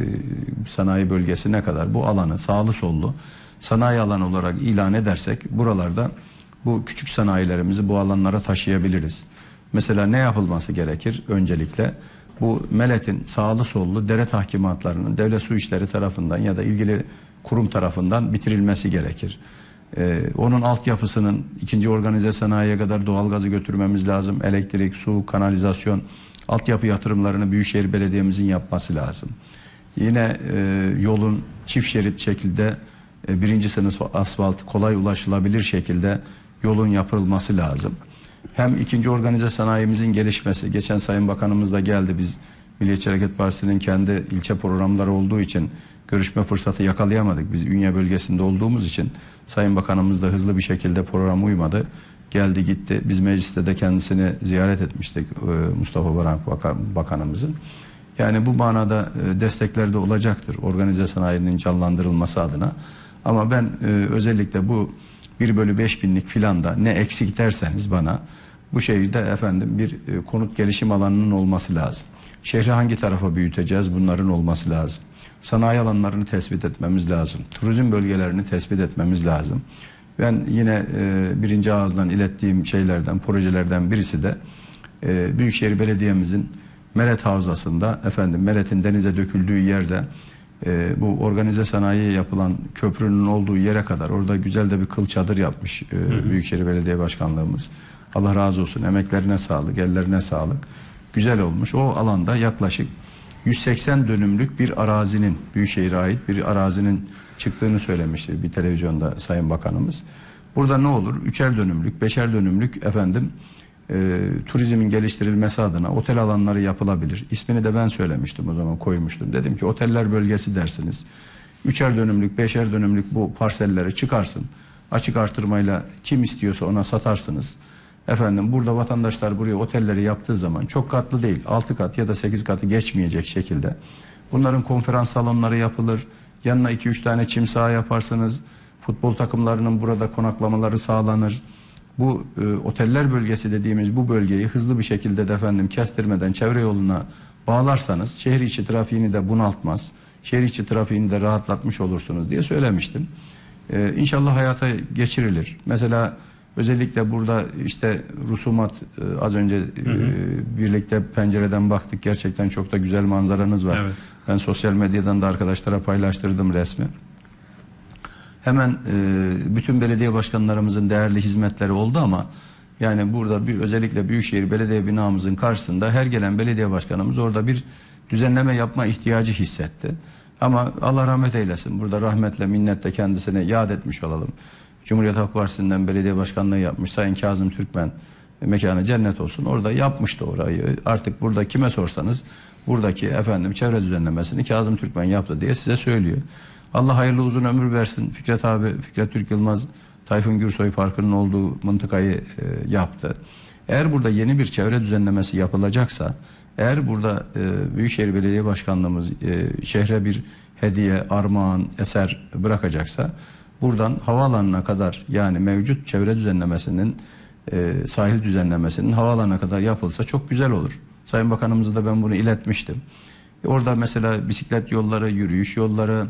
sanayi bölgesine kadar bu alanı sağlı sollu sanayi alanı olarak ilan edersek buralarda bu küçük sanayilerimizi bu alanlara taşıyabiliriz. Mesela ne yapılması gerekir? Öncelikle bu Melet'in sağlı sollu dere tahkimatlarının devlet su işleri tarafından ya da ilgili kurum tarafından bitirilmesi gerekir. Ee, onun altyapısının ikinci organize sanayiye kadar doğalgazı götürmemiz lazım. Elektrik, su, kanalizasyon, altyapı yatırımlarını Büyükşehir Belediye'mizin yapması lazım. Yine e, yolun çift şerit şekilde e, birinci sınıf asfalt kolay ulaşılabilir şekilde yolun yapılması lazım. Hem ikinci organize sanayimizin gelişmesi, geçen Sayın Bakanımız da geldi, biz Milliyetçi Hareket Partisi'nin kendi ilçe programları olduğu için görüşme fırsatı yakalayamadık. Biz Ünye bölgesinde olduğumuz için Sayın Bakanımız da hızlı bir şekilde programa uymadı. Geldi gitti. Biz mecliste de kendisini ziyaret etmiştik Mustafa Varank Bakanımızın. Yani bu manada destekler de olacaktır organize sanayinin canlandırılması adına. Ama ben özellikle bu bir bölü beş binlik filanda ne eksik derseniz bana, bu şehirde efendim bir konut gelişim alanının olması lazım. Şehri hangi tarafa büyüteceğiz? Bunların olması lazım. Sanayi alanlarını tespit etmemiz lazım. Turizm bölgelerini tespit etmemiz lazım. Ben yine e, birinci ağızdan ilettiğim şeylerden, projelerden birisi de e, Büyükşehir Belediye'mizin Melet Havzası'nda, efendim Melet'in denize döküldüğü yerde e, bu organize sanayiye yapılan köprünün olduğu yere kadar orada güzel de bir kıl çadır yapmış e, hı hı. Büyükşehir Belediye Başkanlığımız. Allah razı olsun, emeklerine sağlık, ellerine sağlık. Güzel olmuş. O alanda yaklaşık yüz seksen dönümlük bir arazinin, Büyükşehir'e ait bir arazinin çıktığını söylemişti bir televizyonda Sayın Bakanımız. Burada ne olur? Üçer dönümlük, beşer dönümlük efendim e, turizmin geliştirilmesi adına otel alanları yapılabilir. İsmini de ben söylemiştim o zaman, koymuştum. Dedim ki oteller bölgesi dersiniz. Üçer dönümlük, beşer dönümlük bu parselleri çıkarsın. Açık artırmayla kim istiyorsa ona satarsınız. Efendim burada vatandaşlar buraya otelleri yaptığı zaman çok katlı değil, altı kat ya da sekiz katı geçmeyecek şekilde bunların konferans salonları yapılır. Yanına iki üç tane çim saha yaparsınız. Futbol takımlarının burada konaklamaları sağlanır. Bu e, oteller bölgesi dediğimiz bu bölgeyi hızlı bir şekilde de efendim kestirmeden çevre yoluna bağlarsanız şehir içi trafiğini de bunaltmaz. Şehir içi trafiğini de rahatlatmış olursunuz diye söylemiştim. E, İnşallah hayata geçirilir. Mesela özellikle burada işte rusumat, e, az önce e, hı hı. birlikte pencereden baktık, gerçekten çok da güzel manzaranız var. Evet. Ben sosyal medyadan da arkadaşlara paylaştırdım resmi. Hemen e, bütün belediye başkanlarımızın değerli hizmetleri oldu ama yani burada bir, özellikle Büyükşehir Belediye binamızın karşısında her gelen belediye başkanımız orada bir düzenleme yapma ihtiyacı hissetti. Ama Allah rahmet eylesin, burada rahmetle minnetle kendisine yad etmiş olalım. Cumhuriyet Halk Partisi'nden belediye başkanlığı yapmış Sayın Kazım Türkmen, mekanı cennet olsun, orada yapmıştı orayı. Artık burada kime sorsanız buradaki efendim çevre düzenlemesini Kazım Türkmen yaptı diye size söylüyor. Allah hayırlı uzun ömür versin. Fikret abi, Fikret Türk Yılmaz, Tayfun Gürsoy Parkı'nın olduğu mıntıkayı e, yaptı. Eğer burada yeni bir çevre düzenlemesi yapılacaksa, eğer burada e, Büyükşehir Belediye Başkanlığımız e, şehre bir hediye, armağan, eser bırakacaksa, buradan havaalanına kadar, yani mevcut çevre düzenlemesinin, e, sahil düzenlemesinin havaalanına kadar yapılsa çok güzel olur. Sayın Bakanımıza da ben bunu iletmiştim. Orada mesela bisiklet yolları, yürüyüş yolları,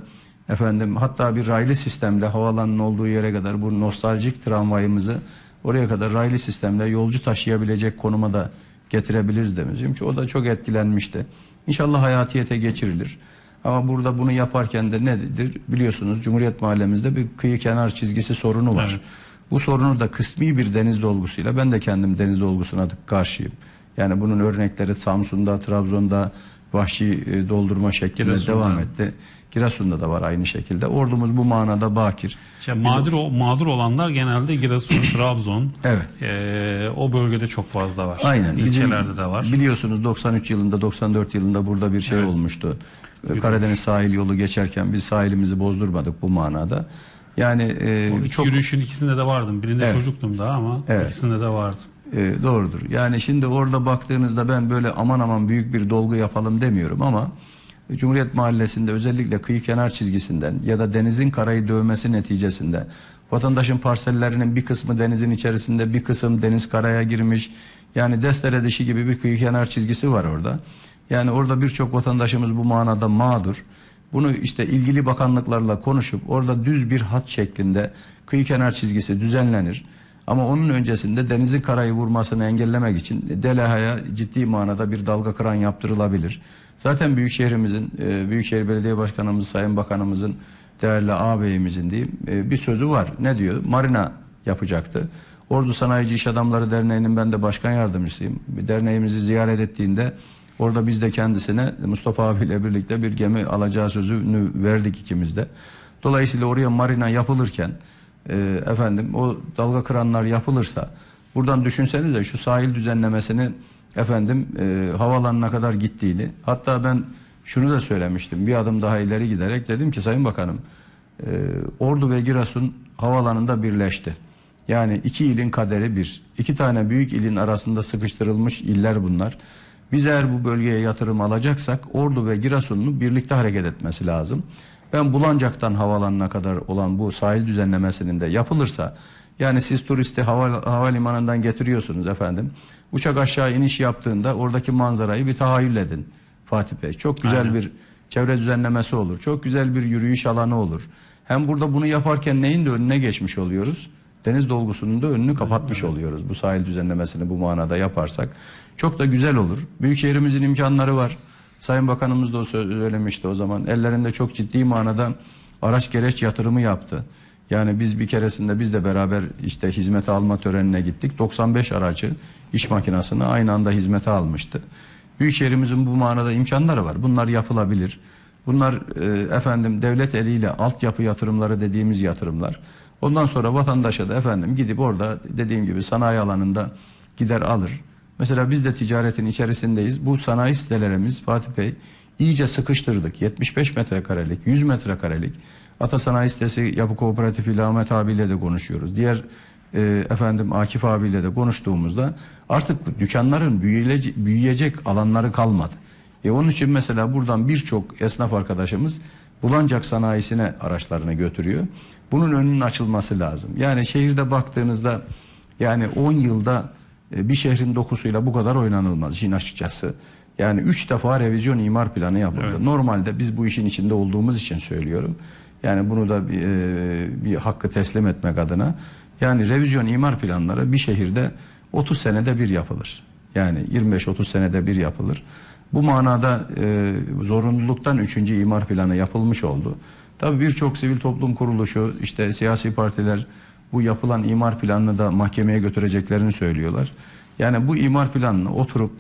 Efendim hatta bir raylı sistemle havaalanının olduğu yere kadar bu nostaljik tramvayımızı oraya kadar raylı sistemle yolcu taşıyabilecek konuma da getirebiliriz demiş. Çünkü o da çok etkilenmişti. İnşallah hayatiyete geçirilir. Ama burada bunu yaparken de nedir? Biliyorsunuz Cumhuriyet Mahallemizde bir kıyı kenar çizgisi sorunu var. Evet. Bu sorunu da kısmi bir deniz dolgusuyla, ben de kendim deniz dolgusuna karşıyım. Yani bunun örnekleri Samsun'da, Trabzon'da vahşi doldurma şeklinde Giresun'da. devam etti. Giresun'da da var aynı şekilde. Ordumuz bu manada bakir. İşte mağdur, o, mağdur olanlar genelde Giresun, Trabzon. Evet. E, o bölgede çok fazla var. Aynen. İlçelerde Bizim, de var. Biliyorsunuz doksan üç yılında, doksan dört yılında burada bir şey evet. olmuştu. Bir Karadeniz olmuş. Sahil yolu geçerken biz sahilimizi bozdurmadık bu manada. Yani e, o iki çok yürüyüşün ikisinde de vardım. Birinde evet. çocuktum daha ama evet. ikisinde de vardım. E, doğrudur. Yani şimdi orada baktığınızda ben böyle aman aman büyük bir dolgu yapalım demiyorum ama Cumhuriyet Mahallesi'nde özellikle kıyı kenar çizgisinden ya da denizin karayı dövmesi neticesinde vatandaşın parsellerinin bir kısmı denizin içerisinde, bir kısım deniz karaya girmiş. Yani destere dişi gibi bir kıyı kenar çizgisi var orada. Yani orada birçok vatandaşımız bu manada mağdur. Bunu işte ilgili bakanlıklarla konuşup orada düz bir hat şeklinde kıyı kenar çizgisi düzenlenir. Ama onun öncesinde denizin karayı vurmasını engellemek için Deleha'ya ciddi manada bir dalga kıran yaptırılabilir. Zaten Büyükşehirimizin, Büyükşehir Belediye Başkanımız, Sayın Bakanımızın, değerli ağabeyimizin diyeyim bir sözü var. Ne diyor? Marina yapacaktı. Ordu Sanayici İş Adamları Derneği'nin ben de başkan yardımcısıyım. Derneğimizi ziyaret ettiğinde orada biz de kendisine Mustafa abiyle birlikte bir gemi alacağı sözünü verdik ikimiz de. Dolayısıyla oraya marina yapılırken e, efendim o dalga kıranlar yapılırsa buradan düşünsenize şu sahil düzenlemesini efendim e, havaalanına kadar gittiğini, hatta ben şunu da söylemiştim bir adım daha ileri giderek dedim ki Sayın Bakanım e, Ordu ve Giresun havaalanında birleşti. Yani iki ilin kaderi bir. İki tane büyük ilin arasında sıkıştırılmış iller bunlar. Biz eğer bu bölgeye yatırım alacaksak Ordu ve Giresun'un birlikte hareket etmesi lazım. Ben Bulancak'tan havaalanına kadar olan bu sahil düzenlemesinin de yapılırsa, yani siz turisti hava, havalimanından getiriyorsunuz efendim. Uçak aşağı iniş yaptığında oradaki manzarayı bir tahayyül edin Fatih Bey. Çok güzel Aynen. bir çevre düzenlemesi olur. Çok güzel bir yürüyüş alanı olur. Hem burada bunu yaparken neyin de önüne geçmiş oluyoruz? Deniz dolgusunun da önünü kapatmış evet. oluyoruz. Bu sahil düzenlemesini bu manada yaparsak. Çok da güzel olur. Büyükşehirimizin imkanları var. Sayın Bakanımız da söylemişti o zaman. Ellerinde çok ciddi manada araç gereç yatırımı yaptı. Yani biz bir keresinde biz de beraber işte hizmete alma törenine gittik. doksan beş aracı iş makinasını aynı anda hizmete almıştı. Büyükşehirimizin bu manada imkanları var. Bunlar yapılabilir. Bunlar e, efendim devlet eliyle altyapı yatırımları dediğimiz yatırımlar. Ondan sonra vatandaşa da efendim gidip orada dediğim gibi sanayi alanında gider alır. Mesela biz de ticaretin içerisindeyiz. Bu sanayi sitelerimiz Fatih Bey iyice sıkıştırdık. yetmiş beş metrekarelik, yüz metrekarelik. Ata Sanayi Sitesi Yapı Kooperatifi ile Ahmet abiyle de konuşuyoruz. Diğer e, efendim Akif abiyle de konuştuğumuzda artık dükkanların büyüyecek, büyüyecek alanları kalmadı. E onun için mesela buradan birçok esnaf arkadaşımız Bulancak sanayisine araçlarını götürüyor. Bunun önünün açılması lazım. Yani şehirde baktığınızda yani on yılda bir şehrin dokusuyla bu kadar oynanılmaz işin açıkçası. Yani üç defa revizyon imar planı yapıldı. Evet. Normalde biz bu işin içinde olduğumuz için söylüyorum. Yani bunu da bir, e, bir hakkı teslim etmek adına. Yani revizyon imar planları bir şehirde otuz senede bir yapılır. Yani yirmi beş otuz senede bir yapılır. Bu manada e, zorunluluktan üçüncü imar planı yapılmış oldu. Tabii birçok sivil toplum kuruluşu, işte siyasi partiler bu yapılan imar planını da mahkemeye götüreceklerini söylüyorlar. Yani bu imar planını oturup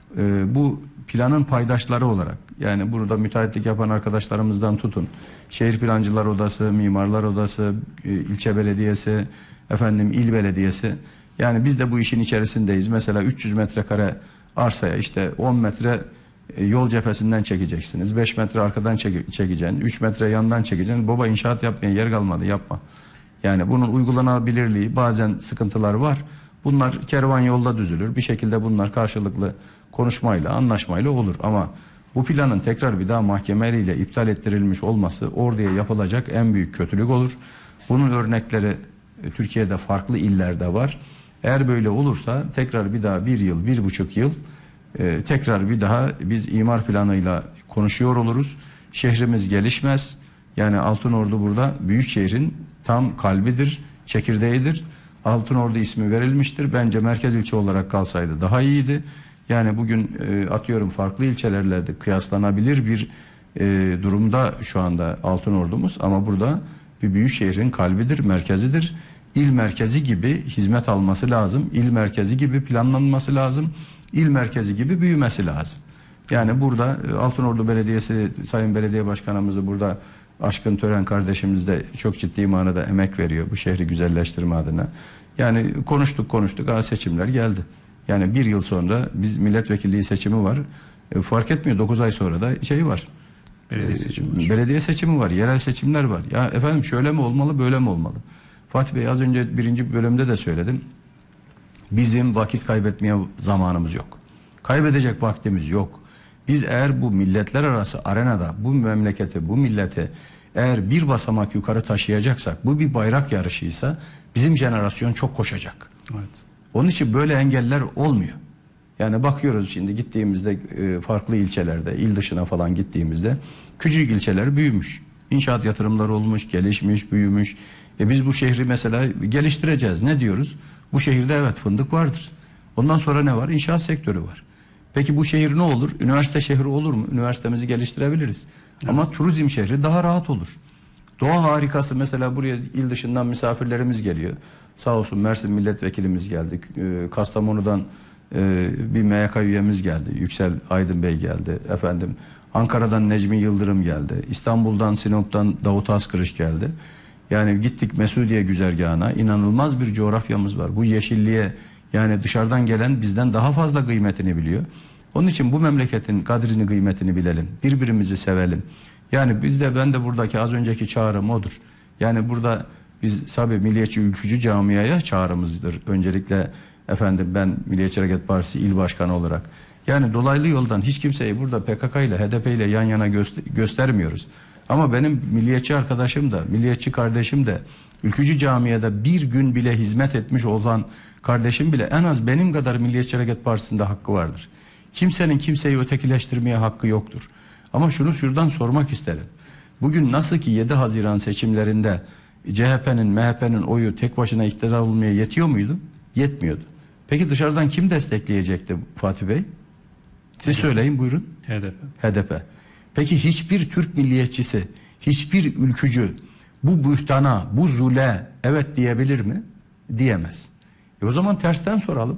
e, bu planın paydaşları olarak, yani burada müteahhitlik yapan arkadaşlarımızdan tutun, şehir plancılar odası, mimarlar odası, e, ilçe belediyesi, efendim il belediyesi, yani biz de bu işin içerisindeyiz. Mesela üç yüz metrekare arsaya işte on metre yol cephesinden çekeceksiniz, beş metre arkadan çeke, çekeceksin, üç metre yandan çekeceksin. Baba inşaat yapmaya yer kalmadı, yapma. Yani bunun uygulanabilirliği bazen sıkıntılar var. Bunlar kervan yolda düzülür. Bir şekilde bunlar karşılıklı konuşmayla, anlaşmayla olur. Ama bu planın tekrar bir daha mahkemeyle iptal ettirilmiş olması orduya yapılacak en büyük kötülük olur. Bunun örnekleri Türkiye'de farklı illerde var. Eğer böyle olursa tekrar bir daha bir yıl, bir buçuk yıl e, tekrar bir daha biz imar planıyla konuşuyor oluruz. Şehrimiz gelişmez. Yani Altınordu burada büyük şehrin tam kalbidir, çekirdeğidir. Altınordu ismi verilmiştir. Bence merkez ilçe olarak kalsaydı daha iyiydi. Yani bugün e, atıyorum farklı ilçelerle de kıyaslanabilir bir e, durumda şu anda Altınordumuz. Ama burada bir büyük şehrin kalbidir, merkezidir. İl merkezi gibi hizmet alması lazım. İl merkezi gibi planlanması lazım. İl merkezi gibi büyümesi lazım. Yani burada e, Altınordu Belediyesi, Sayın Belediye Başkanımızı burada Aşkın Tören kardeşimiz de çok ciddi manada emek veriyor bu şehri güzelleştirme adına. Yani konuştuk konuştuk, ha seçimler geldi. Yani bir yıl sonra biz milletvekilliği seçimi var. E, fark etmiyor, dokuz ay sonra da şey var. Belediye seçimi var. Belediye seçimi var, yerel seçimler var. Ya efendim şöyle mi olmalı, böyle mi olmalı? Fatih Bey az önce birinci bölümde de söyledim. Bizim vakit kaybetmeye zamanımız yok. Kaybedecek vaktimiz yok. Biz eğer bu milletler arası arenada bu memleketi, bu milleti eğer bir basamak yukarı taşıyacaksak, bu bir bayrak yarışıysa bizim jenerasyon çok koşacak. Evet. Onun için böyle engeller olmuyor. Yani bakıyoruz şimdi gittiğimizde e, farklı ilçelerde, il dışına falan gittiğimizde küçük ilçeler büyümüş. İnşaat yatırımları olmuş, gelişmiş, büyümüş. E biz bu şehri mesela geliştireceğiz. Ne diyoruz? Bu şehirde evet fındık vardır. Ondan sonra ne var? İnşaat sektörü var. Peki bu şehir ne olur? Üniversite şehri olur mu? Üniversitemizi geliştirebiliriz. Evet. Ama turizm şehri daha rahat olur. Doğa harikası, mesela buraya il dışından misafirlerimiz geliyor. Sağ olsun Mersin milletvekilimiz geldi. Kastamonu'dan bir M Y K üyemiz geldi. Yüksel Aydın Bey geldi. Efendim Ankara'dan Necmi Yıldırım geldi. İstanbul'dan, Sinop'tan Davut Askırış geldi. Yani gittik Mesudiye güzergahına. İnanılmaz bir coğrafyamız var. Bu yeşilliğe yani dışarıdan gelen bizden daha fazla kıymetini biliyor. Onun için bu memleketin kadrini, kıymetini bilelim. Birbirimizi sevelim. Yani biz de, ben de buradaki az önceki çağrım odur. Yani burada biz tabii Milliyetçi Ülkücü Camia'ya çağrımızdır. Öncelikle efendim ben Milliyetçi Hareket Partisi il başkanı olarak. Yani dolaylı yoldan hiç kimseyi burada P K K ile H D P ile yan yana göster göstermiyoruz. Ama benim milliyetçi arkadaşım da, milliyetçi kardeşim de, Ülkücü Camia'da bir gün bile hizmet etmiş olan kardeşim bile en az benim kadar Milliyetçi Hareket Partisi'nde hakkı vardır. Kimsenin kimseyi ötekileştirmeye hakkı yoktur. Ama şunu şuradan sormak isterim. Bugün nasıl ki yedi Haziran seçimlerinde C H P'nin, M H P'nin oyu tek başına iktidar olmaya yetiyor muydu? Yetmiyordu. Peki dışarıdan kim destekleyecekti Fatih Bey? Siz söyleyin buyurun. H D P. H D P. Peki hiçbir Türk milliyetçisi, hiçbir ülkücü bu bühtana, bu zule evet diyebilir mi? Diyemez. E o zaman tersten soralım.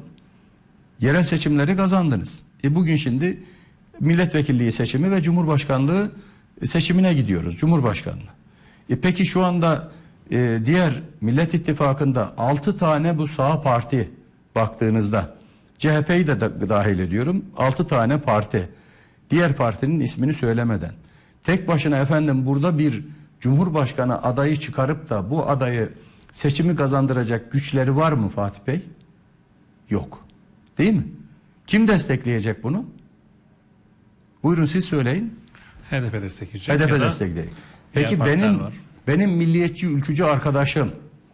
Yerel seçimleri kazandınız. E bugün şimdi milletvekilliği seçimi ve cumhurbaşkanlığı seçimine gidiyoruz. Cumhurbaşkanlığı. E peki şu anda e, diğer Millet İttifakı'nda altı tane bu sağ parti baktığınızda, C H P'yi de dahil ediyorum, altı tane parti. Diğer partinin ismini söylemeden. Tek başına efendim burada bir cumhurbaşkanı adayı çıkarıp da bu adayı seçimi kazandıracak güçleri var mı Fatih Bey? Yok. Değil mi? Kim destekleyecek bunu? Buyurun siz söyleyin. H D P destekleyecek. H D P ya da destekleyecek. Peki diğer partiler benim var. benim milliyetçi ülkücü arkadaşım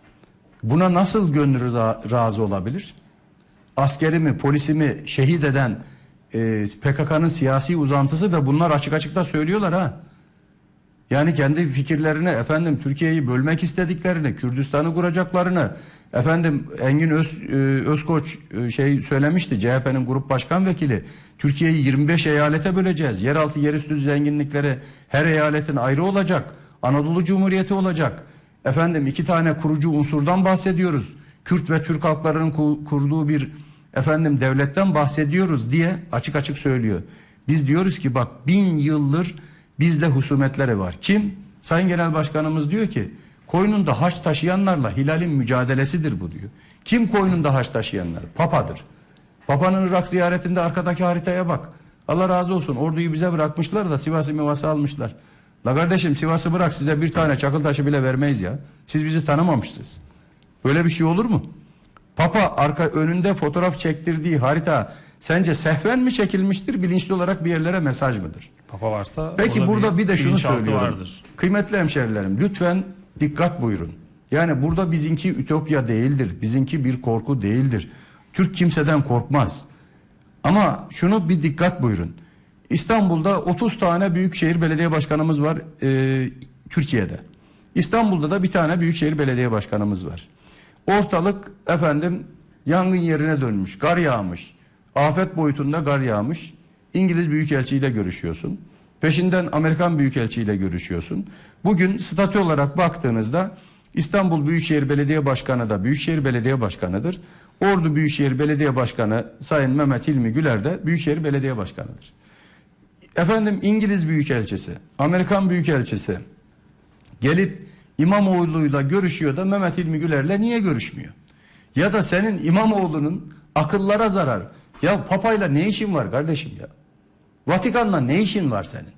buna nasıl gönlü ra- razı olabilir? Askerimi, polisimi şehit eden e, P K K'nın siyasi uzantısı ve bunlar açık açık da söylüyorlar ha. Yani kendi fikirlerini, efendim Türkiye'yi bölmek istediklerini, Kürdistan'ı kuracaklarını, efendim Engin Öz, e, Özkoç e, şey söylemişti, C H P'nin grup başkan vekili. Türkiye'yi yirmi beş eyalete böleceğiz. Yeraltı, yerüstü zenginlikleri her eyaletin ayrı olacak. Anadolu Cumhuriyeti olacak. Efendim iki tane kurucu unsurdan bahsediyoruz. Kürt ve Türk halklarının ku- kurduğu bir efendim devletten bahsediyoruz diye açık açık söylüyor. Biz diyoruz ki bak bin yıldır bizle husumetleri var. Kim? Sayın Genel Başkanımız diyor ki koynunda haç taşıyanlarla hilalin mücadelesidir bu diyor. Kim koynunda haç taşıyanlar? Papadır. Papanın Irak ziyaretinde arkadaki haritaya bak. Allah razı olsun orduyu bize bırakmışlar da Sivas'ı Mivas'ı almışlar. La kardeşim Sivas'ı bırak, size bir tane çakıl taşı bile vermeyiz ya. Siz bizi tanımamışsınız. Böyle bir şey olur mu? Papa arka önünde fotoğraf çektirdiği harita sence sehven mi çekilmiştir, bilinçli olarak bir yerlere mesaj mıdır? Papa varsa Peki burada bir, bir de şunu bilinçaltı söylüyorum. vardır. Kıymetli hemşerilerim lütfen dikkat buyurun. Yani burada bizimki ütopya değildir. Bizimki bir korku değildir. Türk kimseden korkmaz. Ama şunu bir dikkat buyurun. İstanbul'da otuz tane büyükşehir belediye başkanımız var. Ee, Türkiye'de. İstanbul'da da bir tane Büyükşehir Belediye Başkanımız var. Ortalık efendim yangın yerine dönmüş, kar yağmış, afet boyutunda kar yağmış. İngiliz Büyükelçiyle görüşüyorsun. Peşinden Amerikan Büyükelçiyle görüşüyorsun. Bugün statü olarak baktığınızda İstanbul Büyükşehir Belediye Başkanı da Büyükşehir Belediye Başkanı'dır. Ordu Büyükşehir Belediye Başkanı Sayın Mehmet Hilmi Güler de Büyükşehir Belediye Başkanı'dır. Efendim İngiliz Büyükelçisi, Amerikan Büyükelçisi gelip İmamoğlu'yla görüşüyor da Mehmet Hilmi Güler'le niye görüşmüyor? Ya da senin İmamoğlu'nun akıllara zarar. Ya papayla ne işin var kardeşim ya? Vatikan'la ne işin var senin?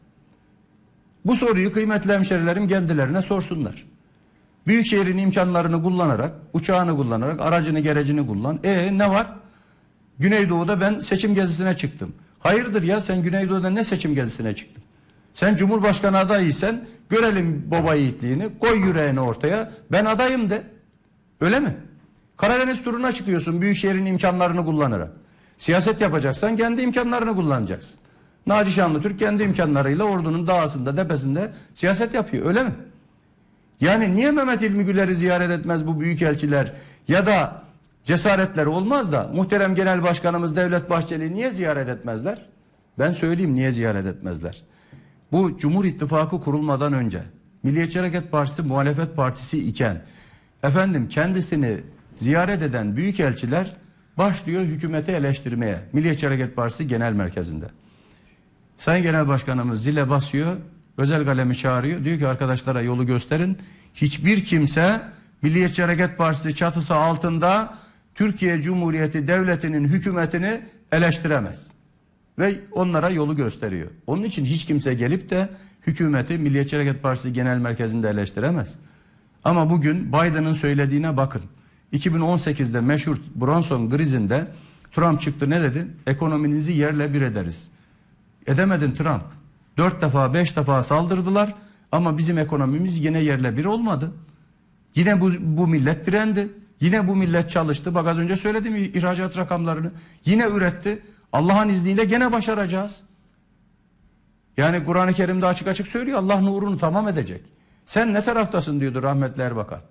Bu soruyu kıymetli hemşerilerim kendilerine sorsunlar. Büyükşehir'in imkanlarını kullanarak, uçağını kullanarak, aracını, gerecini kullan. E ne var? Güneydoğu'da ben seçim gezisine çıktım. Hayırdır ya, sen Güneydoğu'da ne seçim gezisine çıktın? Sen Cumhurbaşkanı adayıysan görelim baba yiğitliğini, koy yüreğini ortaya, ben adayım de. Öyle mi? Karadeniz turuna çıkıyorsun Büyükşehir'in imkanlarını kullanarak. Siyaset yapacaksan kendi imkanlarını kullanacaksın. Naci Şanlıtürk kendi imkanlarıyla ordunun dağısında, tepesinde siyaset yapıyor. Öyle mi? Yani niye Mehmet Hilmi Güler'i ziyaret etmez bu büyükelçiler ya da cesaretleri olmaz da muhterem Genel Başkanımız Devlet Bahçeli'yi niye ziyaret etmezler? Ben söyleyeyim niye ziyaret etmezler. Bu Cumhur İttifakı kurulmadan önce Milliyetçi Hareket Partisi muhalefet partisi iken efendim kendisini ziyaret eden büyükelçiler başlıyor hükümeti eleştirmeye. Milliyetçi Hareket Partisi Genel Merkezi'nde. Sayın Genel Başkanımız zile basıyor, özel kalemi çağırıyor. Diyor ki arkadaşlara yolu gösterin. Hiçbir kimse Milliyetçi Hareket Partisi çatısı altında Türkiye Cumhuriyeti Devleti'nin hükümetini eleştiremez. Ve onlara yolu gösteriyor. Onun için hiç kimse gelip de hükümeti Milliyetçi Hareket Partisi Genel Merkezi'nde eleştiremez. Ama bugün Biden'ın söylediğine bakın. iki bin on sekizde meşhur Bronson krizinde Trump çıktı ne dedi? Ekonominizi yerle bir ederiz. Edemedin Trump. Dört defa beş defa saldırdılar ama bizim ekonomimiz yine yerle bir olmadı. Yine bu, bu millet direndi. Yine bu millet çalıştı. Bak az önce söyledim ihracat rakamlarını. Yine üretti. Allah'ın izniyle gene başaracağız. Yani Kur'an-ı Kerim'de açık açık söylüyor. Allah nurunu tamam edecek. Sen ne taraftasın diyordu rahmetli Erbakan.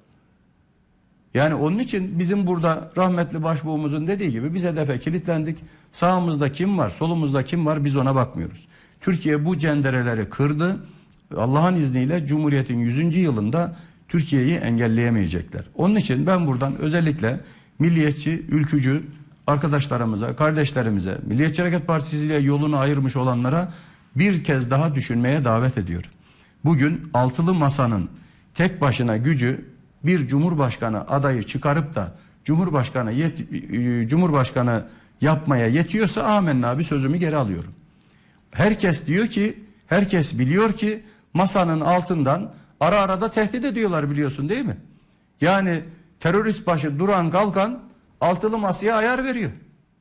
Yani onun için bizim burada rahmetli başbuğumuzun dediği gibi biz hedefe kilitlendik. Sağımızda kim var, solumuzda kim var biz ona bakmıyoruz. Türkiye bu cendereleri kırdı. Allah'ın izniyle Cumhuriyet'in yüzüncü yılında Türkiye'yi engelleyemeyecekler. Onun için ben buradan özellikle milliyetçi, ülkücü arkadaşlarımıza, kardeşlerimize, Milliyetçi Hareket Partisi ile yolunu ayırmış olanlara bir kez daha düşünmeye davet ediyorum. Bugün altılı masanın tek başına gücü bir Cumhurbaşkanı adayı çıkarıp da Cumhurbaşkanı yet, Cumhurbaşkanı yapmaya yetiyorsa amenna bir sözümü geri alıyorum. Herkes diyor ki, herkes biliyor ki masanın altından ara ara da tehdit ediyorlar biliyorsun değil mi? Yani terörist başı Duran Kalkan altılı masaya ayar veriyor.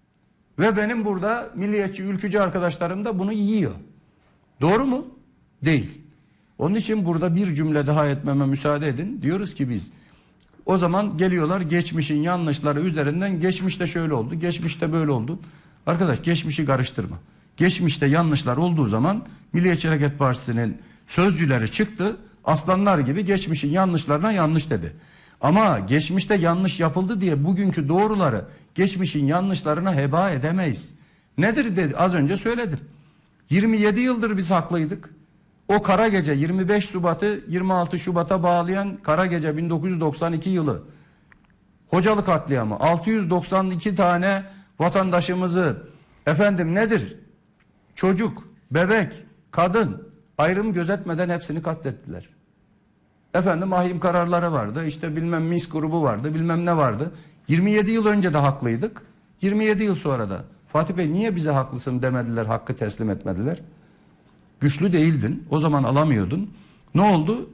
Ve benim burada milliyetçi, ülkücü arkadaşlarım da bunu yiyor. Doğru mu? Değil. Onun için burada bir cümle daha etmeme müsaade edin. Diyoruz ki biz o zaman geliyorlar geçmişin yanlışları üzerinden geçmişte şöyle oldu, geçmişte böyle oldu. Arkadaş geçmişi karıştırma. Geçmişte yanlışlar olduğu zaman Milliyetçi Hareket Partisi'nin sözcüleri çıktı. Aslanlar gibi geçmişin yanlışlarına yanlış dedi. Ama geçmişte yanlış yapıldı diye bugünkü doğruları geçmişin yanlışlarına heba edemeyiz. Nedir dedi az önce söyledim. yirmi yedi yıldır biz haklıydık. O kara gece yirmi beş Şubat'ı yirmi altı Şubat'a bağlayan kara gece bin dokuz yüz doksan iki yılı Hocalı katliamı altı yüz doksan iki tane vatandaşımızı efendim nedir? Çocuk, bebek, kadın ayrım gözetmeden hepsini katlettiler. Efendim ahim kararları vardı. İşte bilmem mis grubu vardı. Bilmem ne vardı. yirmi yedi yıl önce de haklıydık. yirmi yedi yıl sonra da Fatih Bey niye bize haklısın demediler, hakkı teslim etmediler. Güçlü değildin. O zaman alamıyordun. Ne oldu?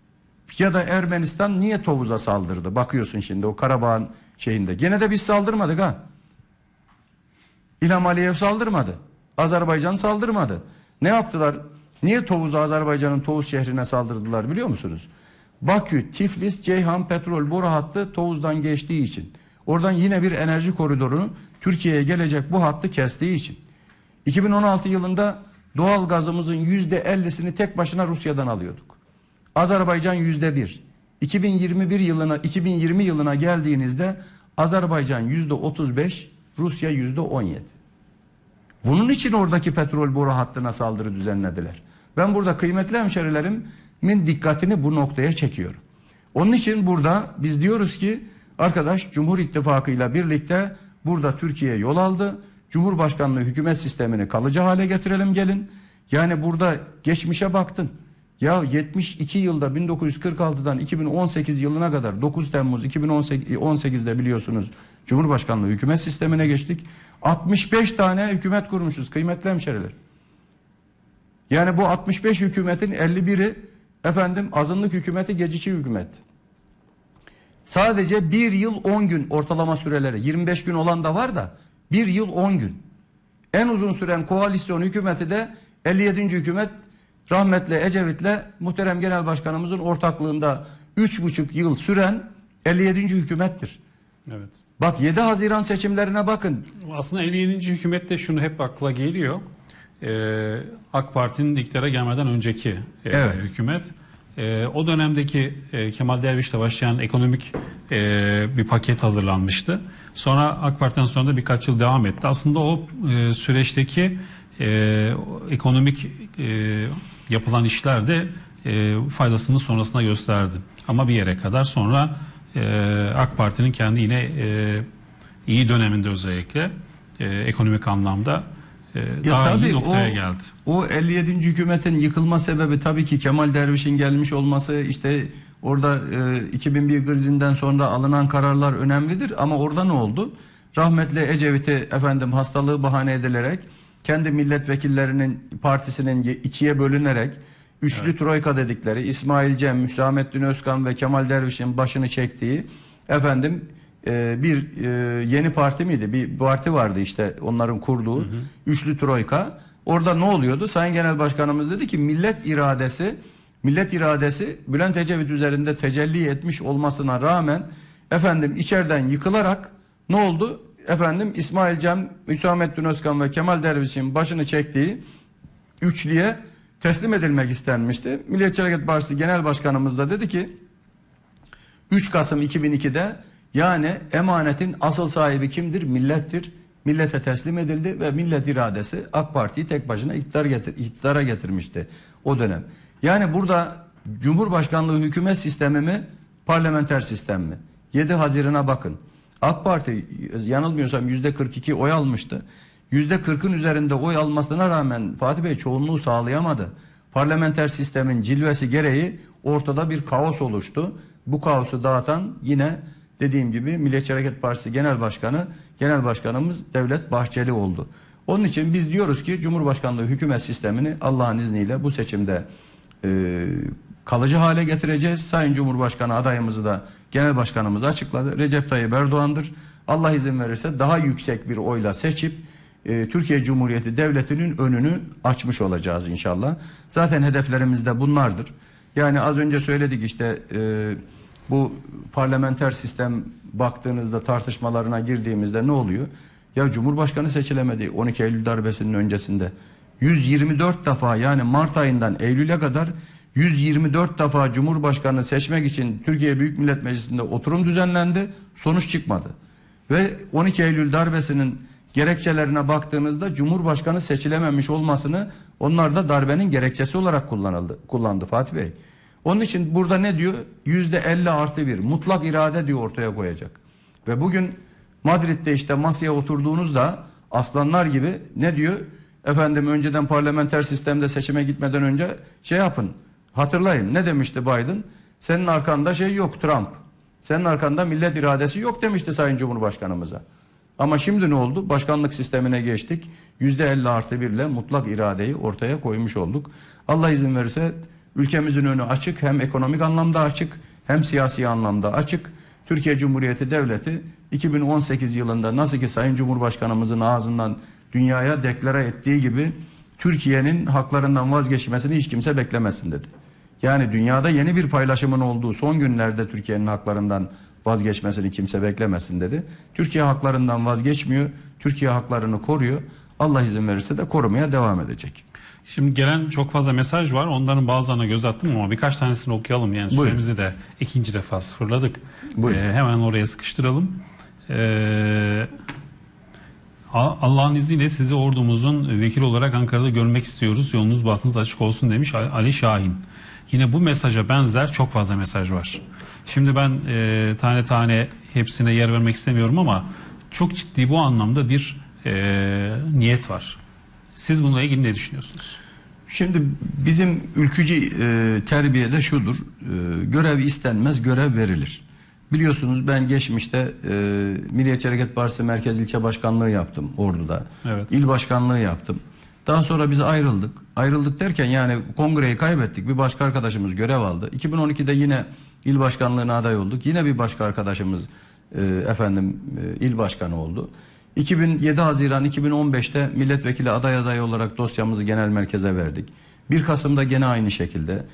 Ya da Ermenistan niye Tovuz'a saldırdı? Bakıyorsun şimdi o Karabağ'ın şeyinde. Gene de biz saldırmadık ha. İlham Aliyev saldırmadı. Azerbaycan saldırmadı. Ne yaptılar? Niye Tovuz'a, Azerbaycan'ın Tovuz şehrine saldırdılar biliyor musunuz? Bakü, Tiflis, Ceyhan petrol boru hattı Tovuz'dan geçtiği için. Oradan yine bir enerji koridorunu Türkiye'ye gelecek bu hattı kestiği için. iki bin on altı yılında doğal gazımızın yüzde ellisini tek başına Rusya'dan alıyorduk. Azerbaycan yüzde bir. iki bin yirmi bir yılına iki bin yirmi yılına geldiğinizde Azerbaycan yüzde otuz beş, Rusya yüzde on yedi. Bunun için oradaki petrol boru hattına saldırı düzenlediler. Ben burada kıymetli hemşerilerimin dikkatini bu noktaya çekiyorum. Onun için burada biz diyoruz ki arkadaş, Cumhur İttifakı ile birlikte burada Türkiye yol aldı. Cumhurbaşkanlığı hükümet sistemini kalıcı hale getirelim gelin. Yani burada geçmişe baktın. Ya yetmiş iki yılda bin dokuz yüz kırk altıdan iki bin on sekiz yılına kadar dokuz Temmuz iki bin on sekizde biliyorsunuz Cumhurbaşkanlığı hükümet sistemine geçtik. altmış beş tane hükümet kurmuşuz kıymetli hemşeriler. Yani bu altmış beş hükümetin elli biri efendim azınlık hükümeti, geçici hükümet. Sadece bir yıl on gün ortalama süreleri, yirmi beş gün olan da var da bir yıl on gün. En uzun süren koalisyon hükümeti de elli yedinci hükümet rahmetli Ecevit'le muhterem genel başkanımızın ortaklığında üç buçuk yıl süren elli yedinci hükümettir. Evet. Bak yedi Haziran seçimlerine bakın. Aslında elli yedinci hükümette şunu hep akla geliyor. Ee, AK Parti'nin iktidara gelmeden önceki e, Evet. hükümet. E, o dönemdeki e, Kemal Derviş'le başlayan ekonomik e, bir paket hazırlanmıştı. Sonra AK Parti'den sonra da birkaç yıl devam etti. Aslında o e, süreçteki e, ekonomik e, yapılan işler de e, faydasını sonrasında gösterdi. Ama bir yere kadar sonra e, AK Parti'nin kendi yine e, iyi döneminde özellikle e, ekonomik anlamda e, daha tabii iyi noktaya o, geldi. O elli yedinci hükümetin yıkılma sebebi tabii ki Kemal Derviş'in gelmiş olması, işte orada e, iki bin bir krizinden sonra alınan kararlar önemlidir ama orada ne oldu? Rahmetli Ecevit'i efendim hastalığı bahane edilerek kendi milletvekillerinin partisinin ikiye bölünerek üçlü evet. troika dedikleri İsmail Cem, Hüsamettin Özkan ve Kemal Derviş'in başını çektiği efendim e, bir e, yeni parti miydi? Bir parti vardı işte onların kurduğu hı hı. üçlü troika. Orada ne oluyordu? Sayın Genel Başkanımız dedi ki millet iradesi millet iradesi Bülent Ecevit üzerinde tecelli etmiş olmasına rağmen efendim içeriden yıkılarak ne oldu? Efendim İsmail Cem, Hüsamettin Özkan ve Kemal Derviş'in başını çektiği üçlüye teslim edilmek istenmişti. Milliyetçi Hareket Partisi Genel Başkanımız da dedi ki üç Kasım iki bin ikide yani emanetin asıl sahibi kimdir? Millettir. Millete teslim edildi ve millet iradesi AK Parti'yi tek başına iktidar getir, iktidara getirmişti o dönem. Yani burada Cumhurbaşkanlığı hükümet sistemi mi, parlamenter sistem mi? yedi Haziran'a bakın. AK Parti yanılmıyorsam yüzde kırk iki oy almıştı. yüzde kırkın üzerinde oy almasına rağmen Fatih Bey çoğunluğu sağlayamadı. Parlamenter sistemin cilvesi gereği ortada bir kaos oluştu. Bu kaosu dağıtan yine dediğim gibi Milliyetçi Hareket Partisi Genel Başkanı, Genel Başkanımız Devlet Bahçeli oldu. Onun için biz diyoruz ki Cumhurbaşkanlığı hükümet sistemini Allah'ın izniyle bu seçimde e, kalıcı hale getireceğiz. Sayın Cumhurbaşkanı adayımızı da Genel Başkanımız açıkladı. Recep Tayyip Erdoğan'dır. Allah izin verirse daha yüksek bir oyla seçip e, Türkiye Cumhuriyeti Devleti'nin önünü açmış olacağız inşallah. Zaten hedeflerimiz de bunlardır. Yani az önce söyledik işte e, bu parlamenter sistem baktığınızda tartışmalarına girdiğimizde ne oluyor? Ya Cumhurbaşkanı seçilemedi on iki Eylül darbesinin öncesinde. yüz yirmi dört defa yani Mart ayından Eylül'e kadar yüz yirmi dört defa Cumhurbaşkanı seçmek için Türkiye Büyük Millet Meclisi'nde oturum düzenlendi. Sonuç çıkmadı. Ve on iki Eylül darbesinin gerekçelerine baktığınızda Cumhurbaşkanı seçilememiş olmasını onlar da darbenin gerekçesi olarak kullanıldı, kullandı Fatih Bey. Onun için burada ne diyor? yüzde elli artı bir mutlak irade diyor ortaya koyacak. Ve bugün Madrid'de işte masaya oturduğunuzda aslanlar gibi ne diyor? Efendim önceden parlamenter sistemde seçime gitmeden önce şey yapın. Hatırlayın ne demişti Biden? Senin arkanda şey yok Trump. Senin arkanda millet iradesi yok demişti Sayın Cumhurbaşkanımıza. Ama şimdi ne oldu? Başkanlık sistemine geçtik. yüzde elli artı bir ile mutlak iradeyi ortaya koymuş olduk. Allah izin verirse ülkemizin önü açık. Hem ekonomik anlamda açık hem siyasi anlamda açık. Türkiye Cumhuriyeti Devleti iki bin on sekiz yılında nasıl ki Sayın Cumhurbaşkanımızın ağzından dünyaya deklare ettiği gibi Türkiye'nin haklarından vazgeçmesini hiç kimse beklemesin dedi. Yani dünyada yeni bir paylaşımın olduğu son günlerde Türkiye'nin haklarından vazgeçmesini kimse beklemesin dedi. Türkiye haklarından vazgeçmiyor. Türkiye haklarını koruyor. Allah izin verirse de korumaya devam edecek. Şimdi gelen çok fazla mesaj var. Onların bazılarına göz attım ama birkaç tanesini okuyalım. Yani Buyurun. süremizi de ikinci defa sıfırladık. Buyurun. Ee, hemen oraya sıkıştıralım. Ee, Allah'ın izniyle sizi ordumuzun vekili olarak Ankara'da görmek istiyoruz. Yolunuz bahtınız açık olsun demiş Ali Şahin. Yine bu mesaja benzer çok fazla mesaj var. Şimdi ben e, tane tane hepsine yer vermek istemiyorum ama çok ciddi bu anlamda bir e, niyet var. Siz bununla ilgili ne düşünüyorsunuz? Şimdi bizim ülkücü e, terbiyede şudur. E, görev istenmez, görev verilir. Biliyorsunuz ben geçmişte e, Milliyetçi Hareket Partisi Merkez İlçe Başkanlığı yaptım Ordu'da. Evet. İl Başkanlığı yaptım. Daha sonra biz ayrıldık. Ayrıldık derken yani kongreyi kaybettik. Bir başka arkadaşımız görev aldı. iki bin on ikide yine il başkanlığına aday olduk. Yine bir başka arkadaşımız e, efendim e, il başkanı oldu. iki bin yedi Haziran iki bin on beşte milletvekili aday adayı olarak dosyamızı genel merkeze verdik. bir Kasım'da gene aynı şekilde.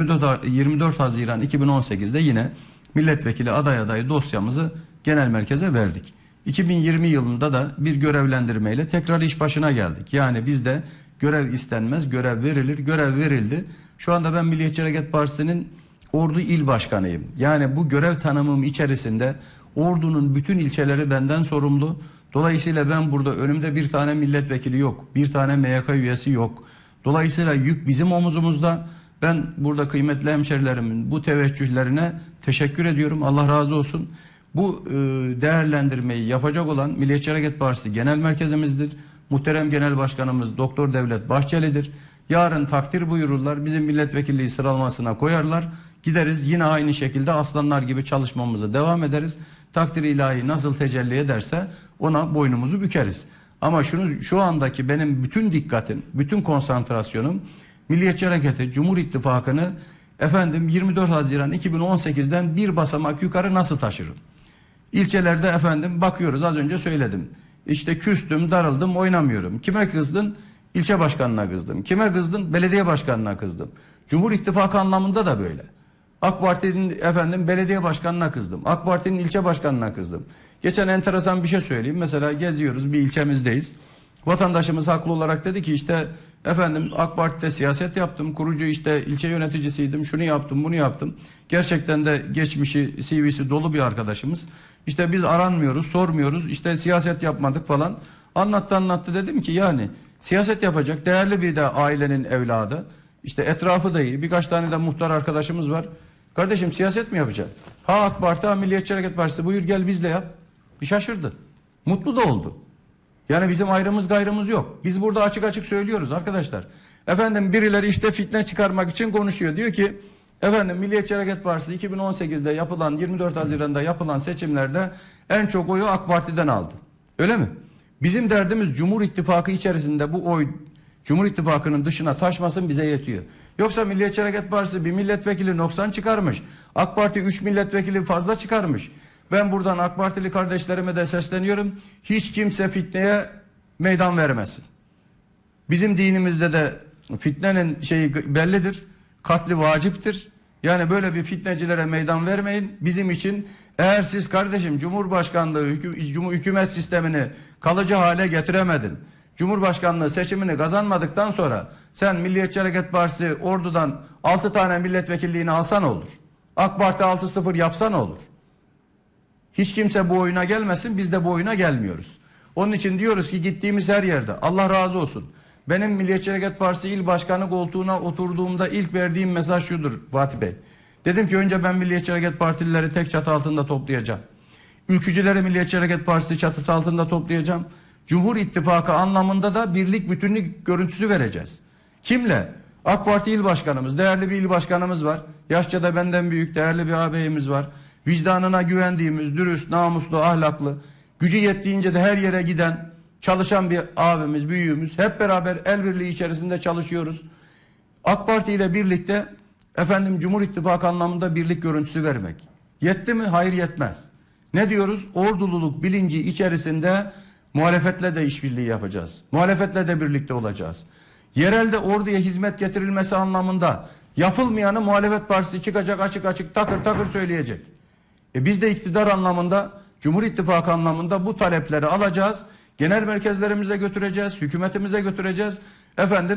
yirmi dört Haziran iki bin on sekizde yine milletvekili aday adayı dosyamızı genel merkeze verdik. iki bin yirmi yılında da bir görevlendirmeyle tekrar iş başına geldik. Yani bizde görev istenmez, görev verilir, görev verildi. Şu anda ben Milliyetçi Hareket Partisi'nin Ordu İl Başkanıyım. Yani bu görev tanımım içerisinde Ordu'nun bütün ilçeleri benden sorumlu. Dolayısıyla ben burada önümde bir tane milletvekili yok, bir tane M Y K üyesi yok. Dolayısıyla yük bizim omuzumuzda. Ben burada kıymetli hemşerilerimin bu teveccühlerine teşekkür ediyorum. Allah razı olsun. Bu e, değerlendirmeyi yapacak olan Milliyetçi Hareket Partisi Genel Merkezimizdir. Muhterem Genel Başkanımız Doktor Devlet Bahçeli'dir. Yarın takdir buyururlar. Bizim milletvekilliği sıralamasına koyarlar. Gideriz yine aynı şekilde aslanlar gibi çalışmamızı devam ederiz. Takdir ilahi nasıl tecelli ederse ona boynumuzu bükeriz. Ama şunu şu andaki benim bütün dikkatim, bütün konsantrasyonum Milliyetçi Hareketi, Cumhur İttifakı'nı efendim yirmi dört Haziran iki bin on sekizden bir basamak yukarı nasıl taşırım? İlçelerde efendim bakıyoruz, az önce söyledim. İşte küstüm, darıldım, oynamıyorum. Kime kızdın? İlçe başkanına kızdım. Kime kızdın? Belediye başkanına kızdım. Cumhur İttifakı anlamında da böyle. AK Parti'nin efendim belediye başkanına kızdım. AK Parti'nin ilçe başkanına kızdım. Geçen enteresan bir şey söyleyeyim. Mesela geziyoruz, bir ilçemizdeyiz. Vatandaşımız haklı olarak dedi ki işte efendim AK Parti'de siyaset yaptım. Kurucu işte ilçe yöneticisiydim. Şunu yaptım, bunu yaptım. Gerçekten de geçmişi, C V'si dolu bir arkadaşımız. İşte biz aranmıyoruz, sormuyoruz. İşte siyaset yapmadık falan. Anlattı anlattı, dedim ki yani siyaset yapacak değerli bir de ailenin evladı. İşte etrafı da iyi. Birkaç tane de muhtar arkadaşımız var. Kardeşim siyaset mi yapacaksın? Ha AK Parti, ha Milliyetçi Hareket Partisi, buyur gel bizle yap. Bir şaşırdı. Mutlu da oldu. Yani bizim ayrımız gayrımız yok. Biz burada açık açık söylüyoruz arkadaşlar. Efendim birileri işte fitne çıkarmak için konuşuyor. Diyor ki efendim Milliyetçi Hareket Partisi iki bin on sekizde yapılan, yirmi dört Haziran'da yapılan seçimlerde en çok oyu AK Parti'den aldı. Öyle mi? Bizim derdimiz Cumhur İttifakı içerisinde bu oy Cumhur İttifakı'nın dışına taşmasın, bize yetiyor. Yoksa Milliyetçi Hareket Partisi bir milletvekili noksan çıkarmış. AK Parti üç milletvekili fazla çıkarmış. Ben buradan AK Partili kardeşlerime de sesleniyorum. Hiç kimse fitneye meydan vermesin. Bizim dinimizde de fitnenin şeyi bellidir. Katli vaciptir. Yani böyle bir fitnecilere meydan vermeyin. Bizim için eğer siz kardeşim Cumhurbaşkanlığı hükü, Cumhur, hükümet sistemini kalıcı hale getiremedin, Cumhurbaşkanlığı seçimini kazanmadıktan sonra sen Milliyetçi Hareket Partisi Ordu'dan altı tane milletvekilliğini alsan olur. AK Parti altı sıfır yapsan olur. Hiç kimse bu oyuna gelmesin, biz de bu oyuna gelmiyoruz. Onun için diyoruz ki gittiğimiz her yerde Allah razı olsun. Benim Milliyetçi Hareket Partisi İl Başkanı koltuğuna oturduğumda ilk verdiğim mesaj şudur Fatih Bey. Dedim ki önce ben Milliyetçi Hareket Partilileri tek çatı altında toplayacağım. Ülkücüleri Milliyetçi Hareket Partisi çatısı altında toplayacağım. Cumhur İttifakı anlamında da birlik bütünlük görüntüsü vereceğiz. Kimle? AK Parti İl Başkanımız, değerli bir il başkanımız var. Yaşça da benden büyük değerli bir ağabeyimiz var. Vicdanına güvendiğimiz, dürüst, namuslu, ahlaklı, gücü yettiğince de her yere giden, çalışan bir abimiz, büyüğümüz. Hep beraber el birliği içerisinde çalışıyoruz. AK Parti ile birlikte efendim Cumhur İttifakı anlamında birlik görüntüsü vermek. Yetti mi? Hayır, yetmez. Ne diyoruz? Ordululuk bilinci içerisinde muhalefetle de işbirliği yapacağız. Muhalefetle de birlikte olacağız. Yerelde orduya hizmet getirilmesi anlamında yapılmayanı muhalefet partisi çıkacak, açık açık takır takır söyleyecek. E biz de iktidar anlamında, Cumhur İttifakı anlamında bu talepleri alacağız. Genel merkezlerimize götüreceğiz, hükümetimize götüreceğiz. Efendim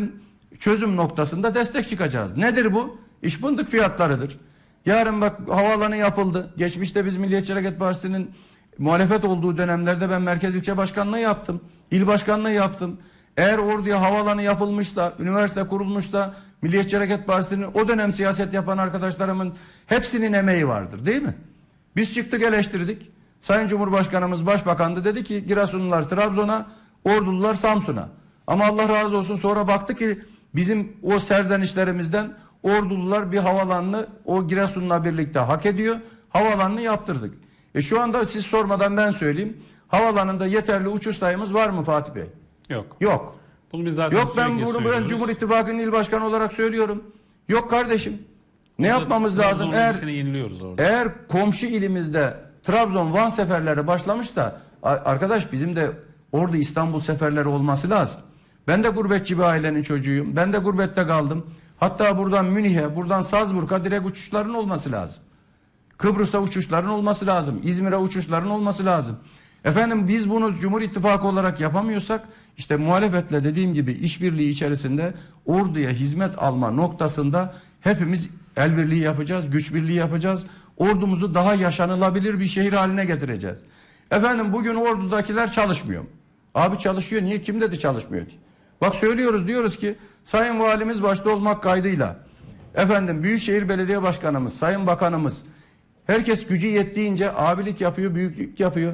çözüm noktasında destek çıkacağız. Nedir bu? İş fındık fiyatlarıdır. Yarın bak havaalanı yapıldı. Geçmişte biz Milliyetçi Hareket Partisi'nin muhalefet olduğu dönemlerde ben merkez ilçe başkanlığı yaptım. İl başkanlığı yaptım. Eğer Ordu'ya havaalanı yapılmışsa, üniversite kurulmuşsa Milliyetçi Hareket Partisi'nin o dönem siyaset yapan arkadaşlarımın hepsinin emeği vardır değil mi? Biz çıktık eleştirdik. Sayın Cumhurbaşkanımız Başbakan'dı, dedi ki Giresunlular Trabzon'a, Ordulular Samsun'a. Ama Allah razı olsun sonra baktı ki bizim o serzenişlerimizden Ordulular bir havaalanını o Giresun'la birlikte hak ediyor. Havaalanını yaptırdık. E şu anda siz sormadan ben söyleyeyim. Havaalanında yeterli uçuş sayımız var mı Fatih Bey? Yok. Yok. Bunu biz zaten Yok, ben sürekli bunu ben söylüyoruz. Cumhur İttifakı'nın il başkanı olarak söylüyorum. Yok kardeşim. Ne Burada yapmamız lazım? Trabzon'un Eğer ilgisini yeniliyoruz orada. eğer komşu ilimizde Trabzon Van seferleri başlamışsa a- arkadaş bizim de Ordu İstanbul seferleri olması lazım. Ben de gurbetçi bir ailenin çocuğuyum. Ben de gurbette kaldım. Hatta buradan Münih'e, buradan Salzburg'a direkt uçuşların olması lazım. Kıbrıs'a uçuşların olması lazım. İzmir'e uçuşların olması lazım. Efendim biz bunu Cumhur İttifakı olarak yapamıyorsak işte muhalefetle dediğim gibi işbirliği içerisinde orduya hizmet alma noktasında hepimiz el birliği yapacağız, güç birliği yapacağız. Ordumuzu daha yaşanılabilir bir şehir haline getireceğiz. Efendim bugün ordudakiler çalışmıyor. Abi çalışıyor. Niye? Kim dedi çalışmıyor ki? Bak söylüyoruz, diyoruz ki Sayın Valimiz başta olmak kaydıyla efendim Büyükşehir Belediye Başkanımız, Sayın Bakanımız herkes gücü yettiğince abilik yapıyor, büyüklük yapıyor.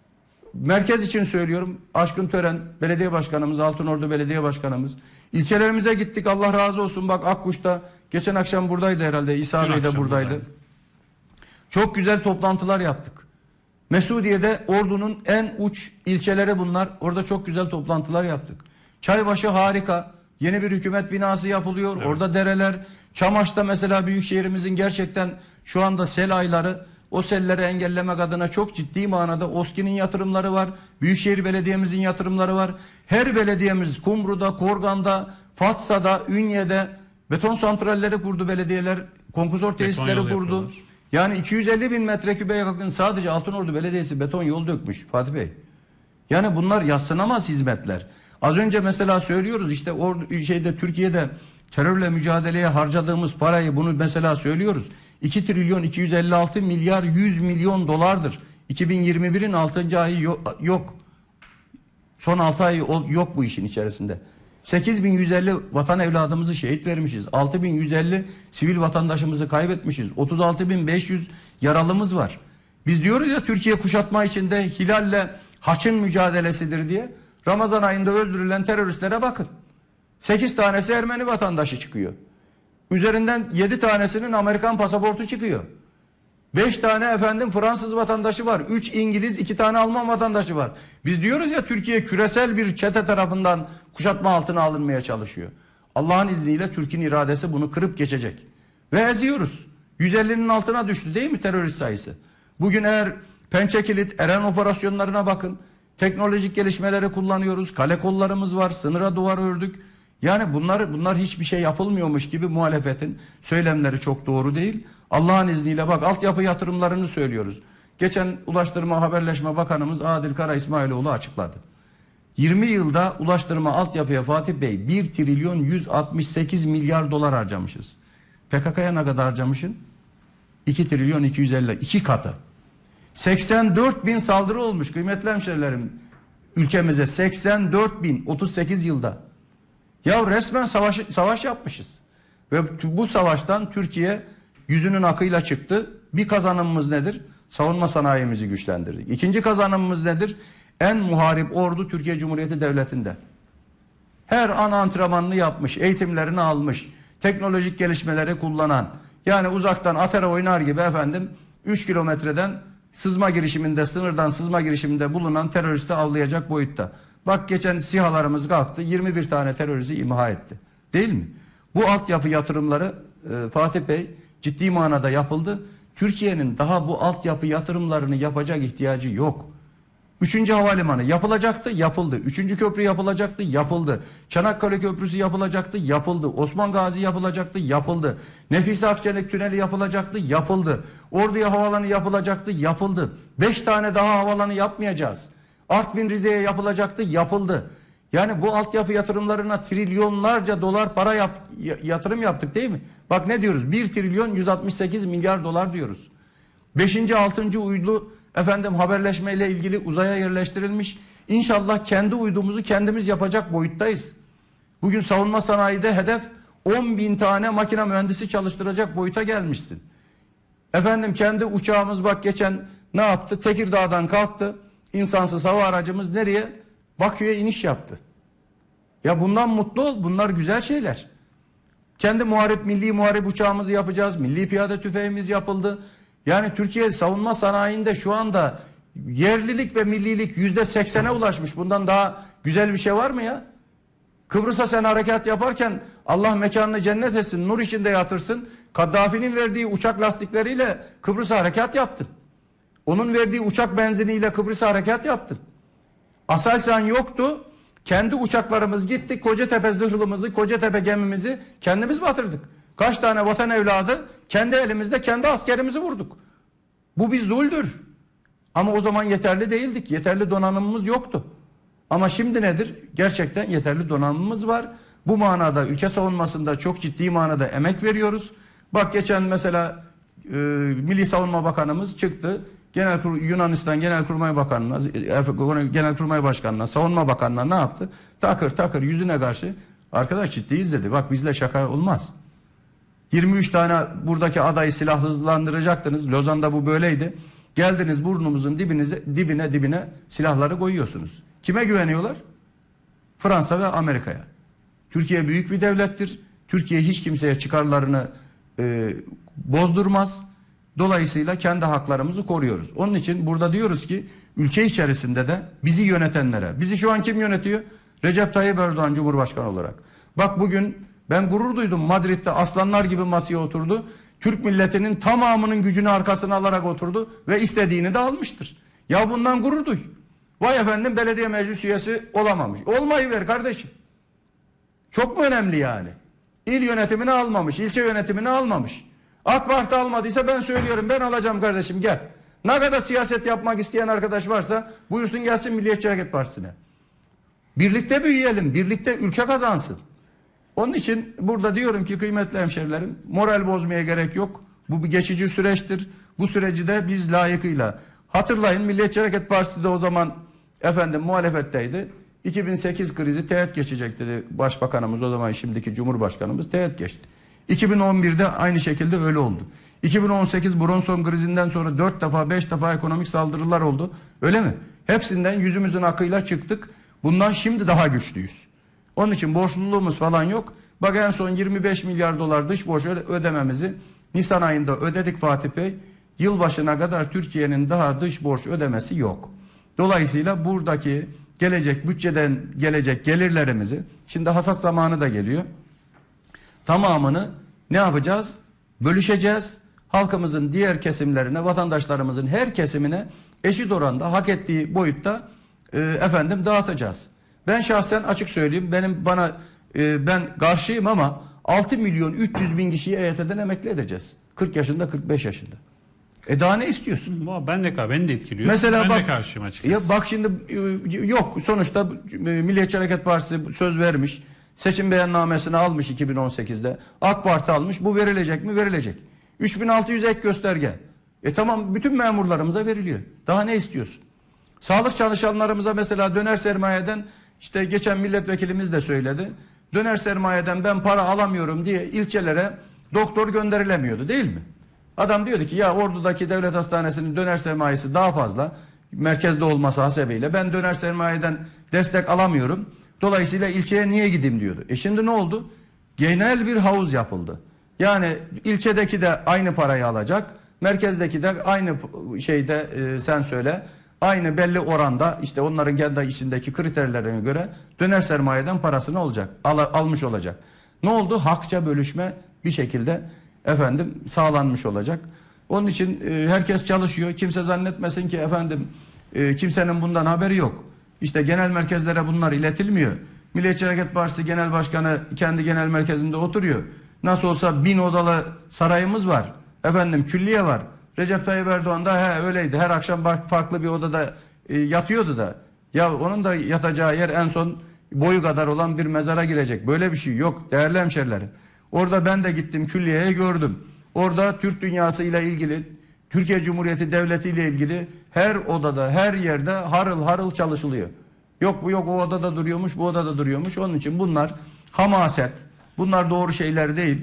Merkez için söylüyorum. Aşkın Tören Belediye Başkanımız, Altınordu Belediye Başkanımız. İlçelerimize gittik, Allah razı olsun. Bak Akkuş'ta geçen akşam buradaydı herhalde. İsa Bey de buradaydı. buradaydı. Çok güzel toplantılar yaptık. Mesudiye'de Ordu'nun en uç ilçeleri bunlar. Orada çok güzel toplantılar yaptık. Çaybaşı harika. Yeni bir hükümet binası yapılıyor. Evet. Orada dereler. Çamaş'ta mesela büyükşehirimizin gerçekten şu anda sel ayları, o selleri engellemek adına çok ciddi manada OSKİ'nin yatırımları var. Büyükşehir Belediye'mizin yatırımları var. Her belediyemiz Kumru'da, Korgan'da, Fatsa'da, Ünye'de beton santralleri kurdu belediyeler. Konkursor tesisleri yol kurdu. yapıyorlar. Yani iki yüz elli bin metrekübe yakın sadece Altınordu Belediyesi beton yol dökmüş Fatih Bey. Yani bunlar yadsınamaz hizmetler. Az önce mesela söylüyoruz işte or şeyde Türkiye'de terörle mücadeleye harcadığımız parayı bunu mesela söylüyoruz. iki trilyon iki yüz elli altı milyar yüz milyon dolardır. iki bin yirmi birin altıncı ayı yok. yok. Son altı ay yok bu işin içerisinde. sekiz bin yüz elli vatan evladımızı şehit vermişiz. altı bin yüz elli sivil vatandaşımızı kaybetmişiz. otuz altı bin beş yüz yaralımız var. Biz diyoruz ya Türkiye kuşatma içinde hilalle haçın mücadelesidir diye. Ramazan ayında öldürülen teröristlere bakın. sekiz tanesi Ermeni vatandaşı çıkıyor. Üzerinden yedi tanesinin Amerikan pasaportu çıkıyor. beş tane efendim Fransız vatandaşı var. üç İngiliz, iki tane Alman vatandaşı var. Biz diyoruz ya Türkiye küresel bir çete tarafından kuşatma altına alınmaya çalışıyor. Allah'ın izniyle Türk'ün iradesi bunu kırıp geçecek. Ve eziyoruz. yüz ellinin altına düştü değil mi terörist sayısı? Bugün eğer Pençe Kilit, Eren operasyonlarına bakın. Teknolojik gelişmeleri kullanıyoruz. Kale kollarımız var. Sınıra duvar ördük. Yani bunlar bunlar hiçbir şey yapılmıyormuş gibi muhalefetin söylemleri çok doğru değil. Allah'ın izniyle bak altyapı yatırımlarını söylüyoruz. Geçen Ulaştırma Haberleşme Bakanımız Adil Kara İsmailoğlu açıkladı. yirmi yılda ulaştırma altyapıya Fatih Bey bir trilyon yüz altmış sekiz milyar dolar harcamışız. P K K'ya ne kadar harcamışsın? iki trilyon iki yüz elli, iki katı. seksen dört bin saldırı olmuş kıymetli hemşerilerim ülkemize. seksen dört bin otuz sekiz yılda. Ya resmen savaş, savaş yapmışız. Ve bu savaştan Türkiye yüzünün akıyla çıktı. Bir kazanımımız nedir? Savunma sanayimizi güçlendirdik. İkinci kazanımımız nedir? En muharip ordu Türkiye Cumhuriyeti Devleti'nde. Her an antrenmanını yapmış, eğitimlerini almış, teknolojik gelişmeleri kullanan, yani uzaktan atera oynar gibi efendim üç kilometreden sızma girişiminde, sınırdan sızma girişiminde bulunan teröristi avlayacak boyutta. Bak geçen SİHA'larımız kalktı, yirmi bir tane teröristi imha etti. Değil mi? Bu altyapı yatırımları e, Fatih Bey ciddi manada yapıldı. Türkiye'nin daha bu altyapı yatırımlarını yapacak ihtiyacı yok. Üçüncü havalimanı yapılacaktı, yapıldı. Üçüncü köprü yapılacaktı, yapıldı. Çanakkale Köprüsü yapılacaktı, yapıldı. Osman Gazi yapılacaktı, yapıldı. Nefise Akçenek Tüneli yapılacaktı, yapıldı. Orduya Havalanı yapılacaktı, yapıldı. Beş tane daha havalanı yapmayacağız. Artvin Rize'ye yapılacaktı, yapıldı. Yani bu altyapı yatırımlarına trilyonlarca dolar para yap, yatırım yaptık değil mi? Bak ne diyoruz? bir trilyon yüz altmış sekiz milyar dolar diyoruz. beşinci altıncı uydu efendim haberleşmeyle ilgili uzaya yerleştirilmiş. İnşallah kendi uydumuzu kendimiz yapacak boyuttayız. Bugün savunma sanayide hedef on bin tane makine mühendisi çalıştıracak boyuta gelmişsin. Efendim kendi uçağımız bak geçen ne yaptı? Tekirdağ'dan kalktı. İnsansız hava aracımız nereye? Bakü'ye iniş yaptı. Ya bundan mutlu ol. Bunlar güzel şeyler. Kendi muharip, milli muharip uçağımızı yapacağız. Milli piyade tüfeğimiz yapıldı. Yani Türkiye savunma sanayinde şu anda yerlilik ve millilik yüzde seksene ulaşmış. Bundan daha güzel bir şey var mı ya? Kıbrıs'a sen harekat yaparken Allah mekanını cennet etsin, nur içinde yatırsın. Kaddafi'nin verdiği uçak lastikleriyle Kıbrıs'a harekat yaptın. Onun verdiği uçak benziniyle Kıbrıs'a harekat yaptın. Aselsan yoktu. Kendi uçaklarımız gitti. Kocatepe zırhlımızı, Kocatepe gemimizi kendimiz batırdık. Kaç tane vatan evladı kendi elimizde kendi askerimizi vurduk. Bu bir zuldür. Ama o zaman yeterli değildik. Yeterli donanımımız yoktu. Ama şimdi nedir? Gerçekten yeterli donanımımız var. Bu manada ülke savunmasında çok ciddi manada emek veriyoruz. Bak geçen mesela e, Milli Savunma Bakanımız çıktı. Genel Yunanistan Genelkurmay Bakanı'na, Genelkurmay Başkanı'na, Savunma Bakanı'na ne yaptı? Takır takır yüzüne karşı arkadaş ciddiyiz dedi. Bak bizle şaka olmaz. yirmi üç tane buradaki adayı silahsızlandıracaktınız. Lozan'da bu böyleydi. Geldiniz burnumuzun dibinize, dibine dibine silahları koyuyorsunuz. Kime güveniyorlar? Fransa ve Amerika'ya. Türkiye büyük bir devlettir. Türkiye hiç kimseye çıkarlarını e, bozdurmaz. Dolayısıyla kendi haklarımızı koruyoruz. Onun için burada diyoruz ki ülke içerisinde de bizi yönetenlere, bizi şu an kim yönetiyor? Recep Tayyip Erdoğan Cumhurbaşkanı olarak. Bak bugün ben gurur duydum. Madrid'de aslanlar gibi masaya oturdu. Türk milletinin tamamının gücünü arkasına alarak oturdu ve istediğini de almıştır. Ya bundan gurur duy. Vay efendim belediye meclis üyesi olamamış. Olmayı ver kardeşim. Çok mu önemli yani? İl yönetimini almamış, ilçe yönetimini almamış. AK Parti almadıysa ben söylüyorum, ben alacağım kardeşim, gel. Ne kadar siyaset yapmak isteyen arkadaş varsa buyursun gelsin Milliyetçi Hareket Partisi'ne. Birlikte büyüyelim, birlikte ülke kazansın. Onun için burada diyorum ki kıymetli hemşerilerim, moral bozmaya gerek yok. Bu bir geçici süreçtir. Bu süreci de biz layıkıyla. Hatırlayın Milliyetçi Hareket Partisi de o zaman efendim muhalefetteydi. iki bin sekiz krizi teğet geçecek dedi Başbakanımız, o zaman şimdiki Cumhurbaşkanımız teğet geçti. iki bin on birde aynı şekilde öyle oldu. iki bin on sekiz Bronson krizinden sonra dört defa beş defa ekonomik saldırılar oldu. Öyle mi? Hepsinden yüzümüzün akıyla çıktık. Bundan şimdi daha güçlüyüz. Onun için borçluluğumuz falan yok. Bak en son yirmi beş milyar dolar dış borç ödememizi Nisan ayında ödedik Fatih Bey. Yılbaşına kadar Türkiye'nin daha dış borç ödemesi yok. Dolayısıyla buradaki gelecek bütçeden gelecek gelirlerimizi, şimdi hasat zamanı da geliyor. Tamamını ne yapacağız? Bölüşeceğiz. Halkımızın diğer kesimlerine, vatandaşlarımızın her kesimine eşit oranda, hak ettiği boyutta e, efendim dağıtacağız. Ben şahsen açık söyleyeyim, benim bana e, ben karşıyım ama altı milyon üç yüz bin kişiyi E Y T'den emekli edeceğiz. kırk yaşında, kırk beş yaşında. E daha ne istiyorsun? Ben de ben de etkiliyor. Mesela ben bak, de karşıyım açıkçası. Ya bak şimdi yok, sonuçta Milliyetçi Hareket Partisi söz vermiş. Seçim beyannamesini almış iki bin on sekizde. AK Parti almış. Bu verilecek mi? Verilecek. üç bin altı yüz ek gösterge. E tamam, bütün memurlarımıza veriliyor. Daha ne istiyorsun? Sağlık çalışanlarımıza mesela döner sermayeden, işte geçen milletvekilimiz de söyledi. Döner sermayeden ben para alamıyorum diye ilçelere doktor gönderilemiyordu değil mi? Adam diyordu ki ya Ordu'daki devlet hastanesinin döner sermayesi daha fazla. Merkezde olması hasebiyle ben döner sermayeden destek alamıyorum. Dolayısıyla ilçeye niye gideyim diyordu. E şimdi ne oldu? Genel bir havuz yapıldı. Yani ilçedeki de aynı parayı alacak. Merkezdeki de aynı şeyde e, sen söyle. Aynı belli oranda, işte onların kendi içindeki kriterlerine göre döner sermayeden parasını olacak. Al, almış olacak. Ne oldu? Hakça bölüşme bir şekilde efendim sağlanmış olacak. Onun için e, herkes çalışıyor. Kimse zannetmesin ki efendim e, kimsenin bundan haberi yok. İşte genel merkezlere bunlar iletilmiyor. Milliyetçi Hareket Partisi Genel Başkanı kendi genel merkezinde oturuyor. Nasıl olsa bin odalı sarayımız var. Efendim külliye var. Recep Tayyip Erdoğan da he, öyleydi. Her akşam farklı bir odada e, yatıyordu da. Ya onun da yatacağı yer en son boyu kadar olan bir mezara girecek. Böyle bir şey yok değerli hemşerilerim. Orada ben de gittim, külliyeye gördüm. Orada Türk dünyası ile ilgili, Türkiye Cumhuriyeti Devleti ile ilgili her odada, her yerde harıl harıl çalışılıyor. Yok bu yok, o odada duruyormuş, bu odada duruyormuş. Onun için bunlar hamaset, bunlar doğru şeyler değil.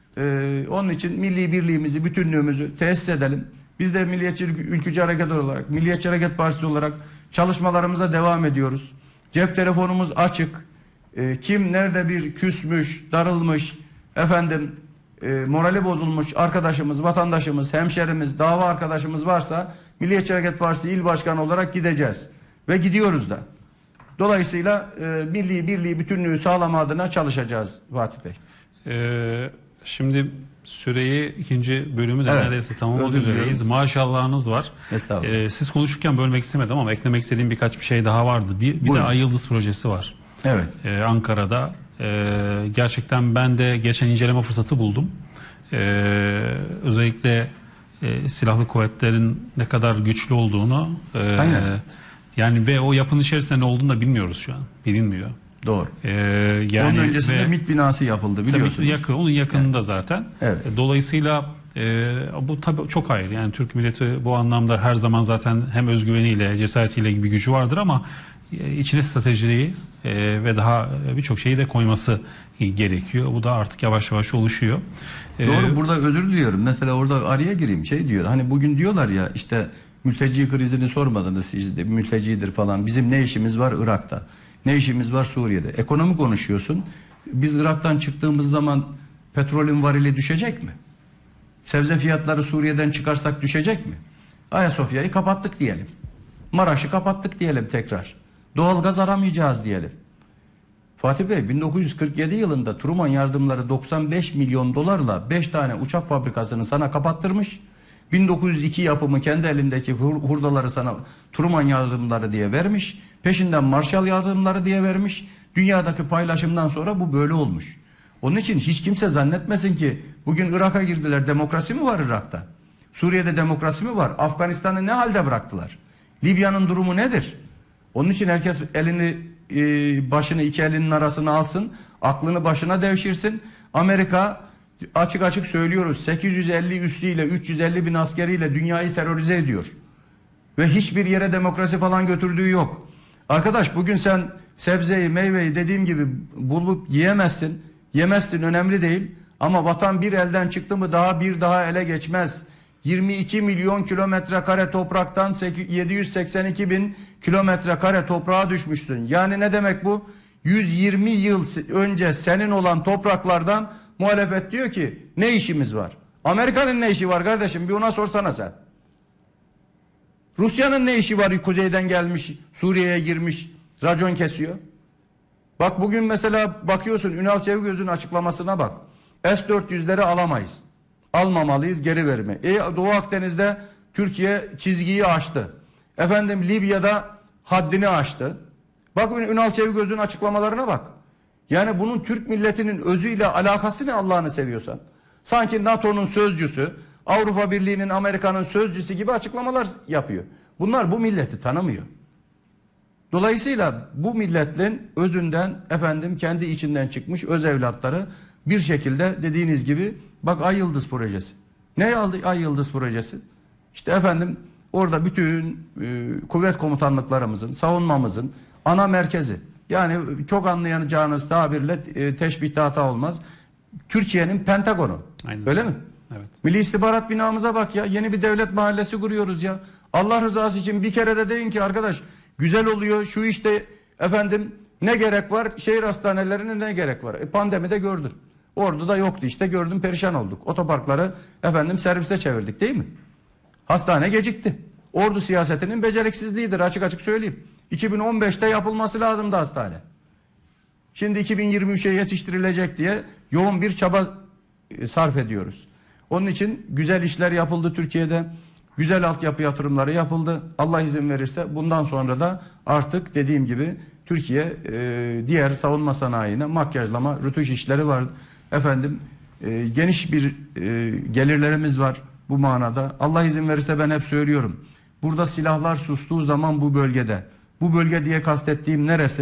Ee, onun için milli birliğimizi, bütünlüğümüzü tesis edelim. Biz de Milliyetçi Ülkücü Hareket olarak, Milliyetçi Hareket Partisi olarak çalışmalarımıza devam ediyoruz. Cep telefonumuz açık. Ee, kim nerede bir küsmüş, darılmış, efendim e, morali bozulmuş arkadaşımız, vatandaşımız, hemşerimiz, dava arkadaşımız varsa Milliyetçi Hareket Partisi İl Başkanı olarak gideceğiz. Ve gidiyoruz da. Dolayısıyla e, milli birliği, bütünlüğü sağlama adına çalışacağız Fatih Bey. Ee, şimdi süreyi ikinci bölümü de Evet. neredeyse tamamlamak Özür üzereyiz. diliyorum. Maşallahınız var. Estağfurullah. Ee, siz konuşurken bölmek istemedim ama eklemek istediğim birkaç bir şey daha vardı. Bir, bir de Buyurun. Ay Yıldız projesi var. Evet. Ee, Ankara'da. Ee, gerçekten ben de geçen inceleme fırsatı buldum. Ee, özellikle e, silahlı kuvvetlerin ne kadar güçlü olduğunu e, Aynen. yani ve o yapının içerisinde ne olduğunu da bilmiyoruz şu an. Bilinmiyor. Doğru. Ee, yani Onun öncesinde ve- MİT binası yapıldı biliyorsunuz. Tabii yakın, onun yakınında Evet. zaten. Evet. Dolayısıyla e, bu tabii çok ayrı. Yani Türk milleti bu anlamda her zaman zaten hem özgüveniyle, cesaretiyle bir gücü vardır ama e, içine stratejiliği e, ve daha birçok şeyi de koyması gerekiyor. Bu da artık yavaş yavaş oluşuyor. E, Doğru, burada özür diliyorum. Mesela orada araya gireyim, şey diyor. Hani bugün diyorlar ya işte mülteci krizini sormadınız siz de, mültecidir falan. Bizim ne işimiz var Irak'ta? Ne işimiz var Suriye'de? Ekonomi konuşuyorsun. Biz Irak'tan çıktığımız zaman petrolün varili düşecek mi? Sebze fiyatları Suriye'den çıkarsak düşecek mi? Ayasofya'yı kapattık diyelim. Maraş'ı kapattık diyelim tekrar. Doğalgaz aramayacağız diyelim. Fatih Bey bin dokuz yüz kırk yedi yılında Truman yardımları doksan beş milyon dolarla beş tane uçak fabrikasını sana kapattırmış. bin dokuz yüz iki yapımı kendi elindeki hur- hurdaları sana Truman yardımları diye vermiş. Peşinden Marshall yardımları diye vermiş. Dünyadaki paylaşımdan sonra bu böyle olmuş. Onun için hiç kimse zannetmesin ki bugün Irak'a girdiler. Demokrasi mi var Irak'ta? Suriye'de demokrasi mi var? Afganistan'ı ne halde bıraktılar? Libya'nın durumu nedir? Onun için herkes elini e, başını iki elinin arasına alsın. Aklını başına devşirsin. Amerika açık açık söylüyoruz. sekiz yüz elli üslüyle üç yüz elli bin askeriyle dünyayı terörize ediyor. Ve hiçbir yere demokrasi falan götürdüğü yok. Arkadaş bugün sen sebzeyi, meyveyi dediğim gibi bulup yiyemezsin. Yemezsin, önemli değil. Ama vatan bir elden çıktı mı daha bir daha ele geçmez. yirmi iki milyon kilometre kare topraktan yedi yüz seksen iki bin kilometre kare toprağa düşmüşsün. Yani ne demek bu? yüz yirmi yıl önce senin olan topraklardan muhalefet diyor ki ne işimiz var? Amerika'nın ne işi var kardeşim? Bir ona sorsana sen. Rusya'nın ne işi var? Kuzeyden gelmiş, Suriye'ye girmiş, racon kesiyor. Bak bugün mesela bakıyorsun Ünal Çevigöz'ün açıklamasına bak. S dört yüzleri alamayız. Almamalıyız, geri verme. E, Doğu Akdeniz'de Türkiye çizgiyi aştı. Efendim Libya'da haddini aştı. Bak Ünal Çevigöz'ün açıklamalarına bak. Yani bunun Türk milletinin özüyle alakası ne Allah'ını seviyorsan? Sanki NATO'nun sözcüsü, Avrupa Birliği'nin, Amerika'nın sözcüsü gibi açıklamalar yapıyor. Bunlar bu milleti tanımıyor. Dolayısıyla bu milletin özünden efendim kendi içinden çıkmış öz evlatları bir şekilde dediğiniz gibi bak Ay Yıldız projesi. Ne aldı Ay Yıldız projesi? İşte efendim orada bütün e, kuvvet komutanlıklarımızın, savunmamızın ana merkezi. Yani çok anlayacağınız tabirle e, teşbihte hata olmaz. Türkiye'nin Pentagonu. Aynen. Öyle mi? Evet. Milli İstihbarat binamıza bak ya. Yeni bir devlet mahallesi kuruyoruz ya. Allah rızası için bir kere de deyin ki arkadaş güzel oluyor şu işte efendim ne gerek var? Şehir hastanelerine ne gerek var? E, pandemide gördün. Ordu'da yoktu işte gördüm perişan olduk. Otoparkları efendim servise çevirdik değil mi? Hastane gecikti. Ordu siyasetinin beceriksizliğidir açık açık söyleyeyim. iki bin on beşte yapılması lazımdı hastane. Şimdi iki bin yirmi üçe yetiştirilecek diye yoğun bir çaba sarf ediyoruz. Onun için güzel işler yapıldı Türkiye'de. Güzel altyapı yatırımları yapıldı. Allah izin verirse bundan sonra da artık dediğim gibi Türkiye e, diğer savunma sanayine makyajlama, rütuş işleri var. Efendim e, geniş bir e, gelirlerimiz var bu manada. Allah izin verirse ben hep söylüyorum. Burada silahlar sustuğu zaman bu bölgede. Bu bölge diye kastettiğim neresi?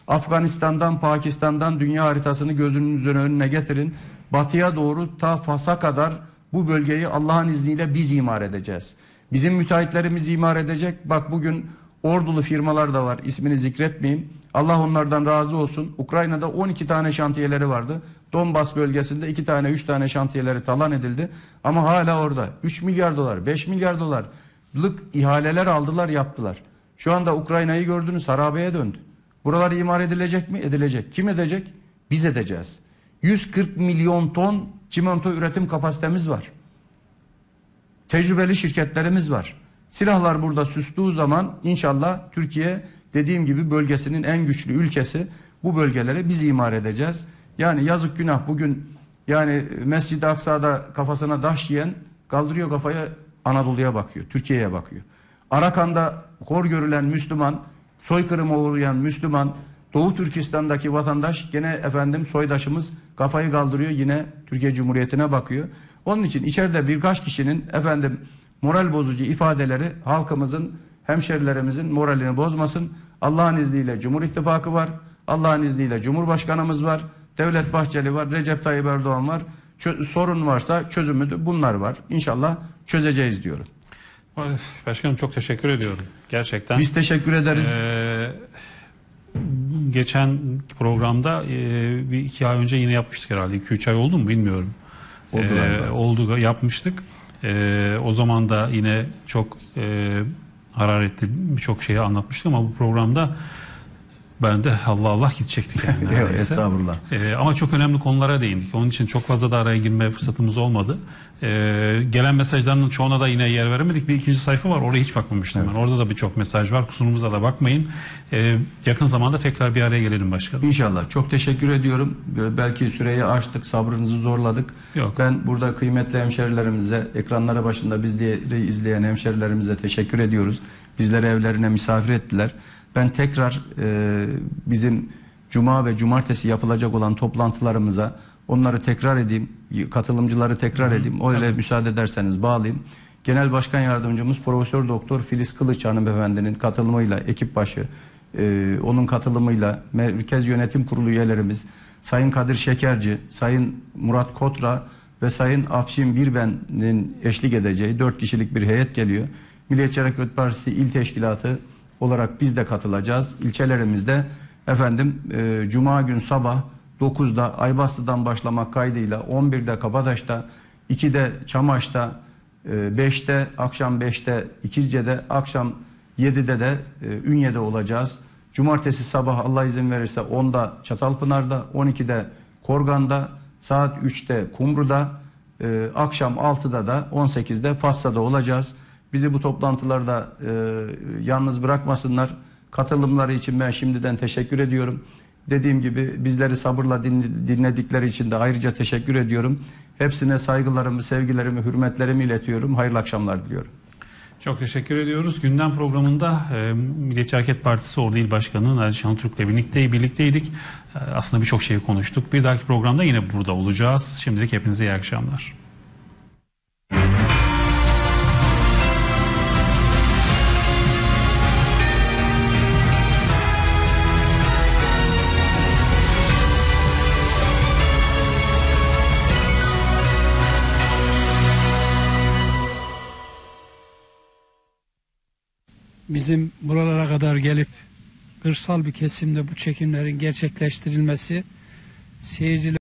Afganistan'dan, Pakistan'dan dünya haritasını gözünüzün önüne getirin. Batıya doğru ta Fas'a kadar bu bölgeyi Allah'ın izniyle biz imar edeceğiz. Bizim müteahhitlerimiz imar edecek. Bak bugün ordulu firmalar da var. İsmini zikretmeyeyim. Allah onlardan razı olsun. Ukrayna'da on iki tane şantiyeleri vardı. Donbas bölgesinde iki tane, üç tane şantiyeleri talan edildi. Ama hala orada. üç milyar dolar, beş milyar dolarlık ihaleler aldılar, yaptılar. Şu anda Ukrayna'yı gördünüz, harabeye döndü. Buralar imar edilecek mi? Edilecek. Kim edecek? Biz edeceğiz. yüz kırk milyon ton çimento üretim kapasitemiz var. Tecrübeli şirketlerimiz var. Silahlar burada sustuğu zaman inşallah Türkiye, dediğim gibi, bölgesinin en güçlü ülkesi. Bu bölgeleri biz imar edeceğiz. Yani yazık günah, bugün yani Mescid-i Aksa'da kafasına taş yiyen kaldırıyor kafayı, Anadolu'ya bakıyor, Türkiye'ye bakıyor. Arakan'da hor görülen Müslüman, soykırıma uğrayan Müslüman, Doğu Türkistan'daki vatandaş gene efendim soydaşımız kafayı kaldırıyor, yine Türkiye Cumhuriyeti'ne bakıyor. Onun için içeride birkaç kişinin efendim moral bozucu ifadeleri halkımızın, hemşerilerimizin moralini bozmasın. Allah'ın izniyle Cumhur İttifakı var. Allah'ın izniyle Cumhurbaşkanımız var. Devlet Bahçeli var. Recep Tayyip Erdoğan var. Çö- sorun varsa çözümü de bunlar var. İnşallah çözeceğiz diyorum. Başkanım çok teşekkür ediyorum. Gerçekten. Biz teşekkür ederiz. Ee, geçen programda e, bir iki ay önce yine yapmıştık herhalde. iki üç ay oldu mu bilmiyorum. Oldu ee, oldu yapmıştık. Ee, o zaman da yine çok e, hararetli birçok şeyi anlatmıştım ama bu programda ben de Allah Allah gidecektik yani neredeyse. Estağfurullah. Ee, ama çok önemli konulara değindik. Onun için çok fazla da araya girme fırsatımız olmadı. Ee, gelen mesajların çoğuna da yine yer veremedik. Bir ikinci sayfa var. Oraya hiç bakmamıştım evet. ben. Orada da birçok mesaj var. Kusurumuza da bakmayın. Ee, yakın zamanda tekrar bir araya gelelim başkanım. İnşallah. Çok teşekkür ediyorum. Belki süreyi aştık, sabrınızı zorladık. Yok. Ben burada kıymetli hemşerilerimize, ekranlara başında bizleri izleyen hemşerilerimize teşekkür ediyoruz. Bizleri evlerine misafir ettiler. Ben tekrar e, bizim Cuma ve Cumartesi yapılacak olan toplantılarımıza onları tekrar edeyim, katılımcıları tekrar edeyim. Öyle Tabii. müsaade ederseniz bağlayayım. Genel Başkan Yardımcımız Profesör Doktor Filiz Kılıç hanımefendinin katılımıyla, ekip başı, e, onun katılımıyla Merkez Yönetim Kurulu üyelerimiz Sayın Kadir Şekerci, Sayın Murat Kotra ve Sayın Afşin Birben'in eşlik edeceği dört kişilik bir heyet geliyor. Milliyetçi Hareket Partisi İl Teşkilatı olarak biz de katılacağız. İlçelerimizde efendim e, Cuma gün sabah dokuzda Aybastı'dan başlamak kaydıyla on birde Kabataş'ta, ikide Çamaş'ta, e, beşte akşam beşte İkizce'de, akşam yedide de e, Ünye'de olacağız. Cumartesi sabah Allah izin verirse onda Çatalpınar'da, on ikide Korgan'da, saat üçte Kumru'da, e, akşam altıda da on sekizde Fassa'da olacağız. Bizi bu toplantılarda e, yalnız bırakmasınlar. Katılımları için ben şimdiden teşekkür ediyorum. Dediğim gibi bizleri sabırla din, dinledikleri için de ayrıca teşekkür ediyorum. Hepsine saygılarımı, sevgilerimi, hürmetlerimi iletiyorum. Hayırlı akşamlar diliyorum. Çok teşekkür ediyoruz. Gündem programında e, Milliyetçi Hareket Partisi Ordu İl Başkanı Naci Şentürk'le birlikte, birlikteydik. E, aslında birçok şeyi konuştuk. Bir dahaki programda yine burada olacağız. Şimdilik hepinize iyi akşamlar. Bizim buralara kadar gelip kırsal bir kesimde bu çekimlerin gerçekleştirilmesi seyirciler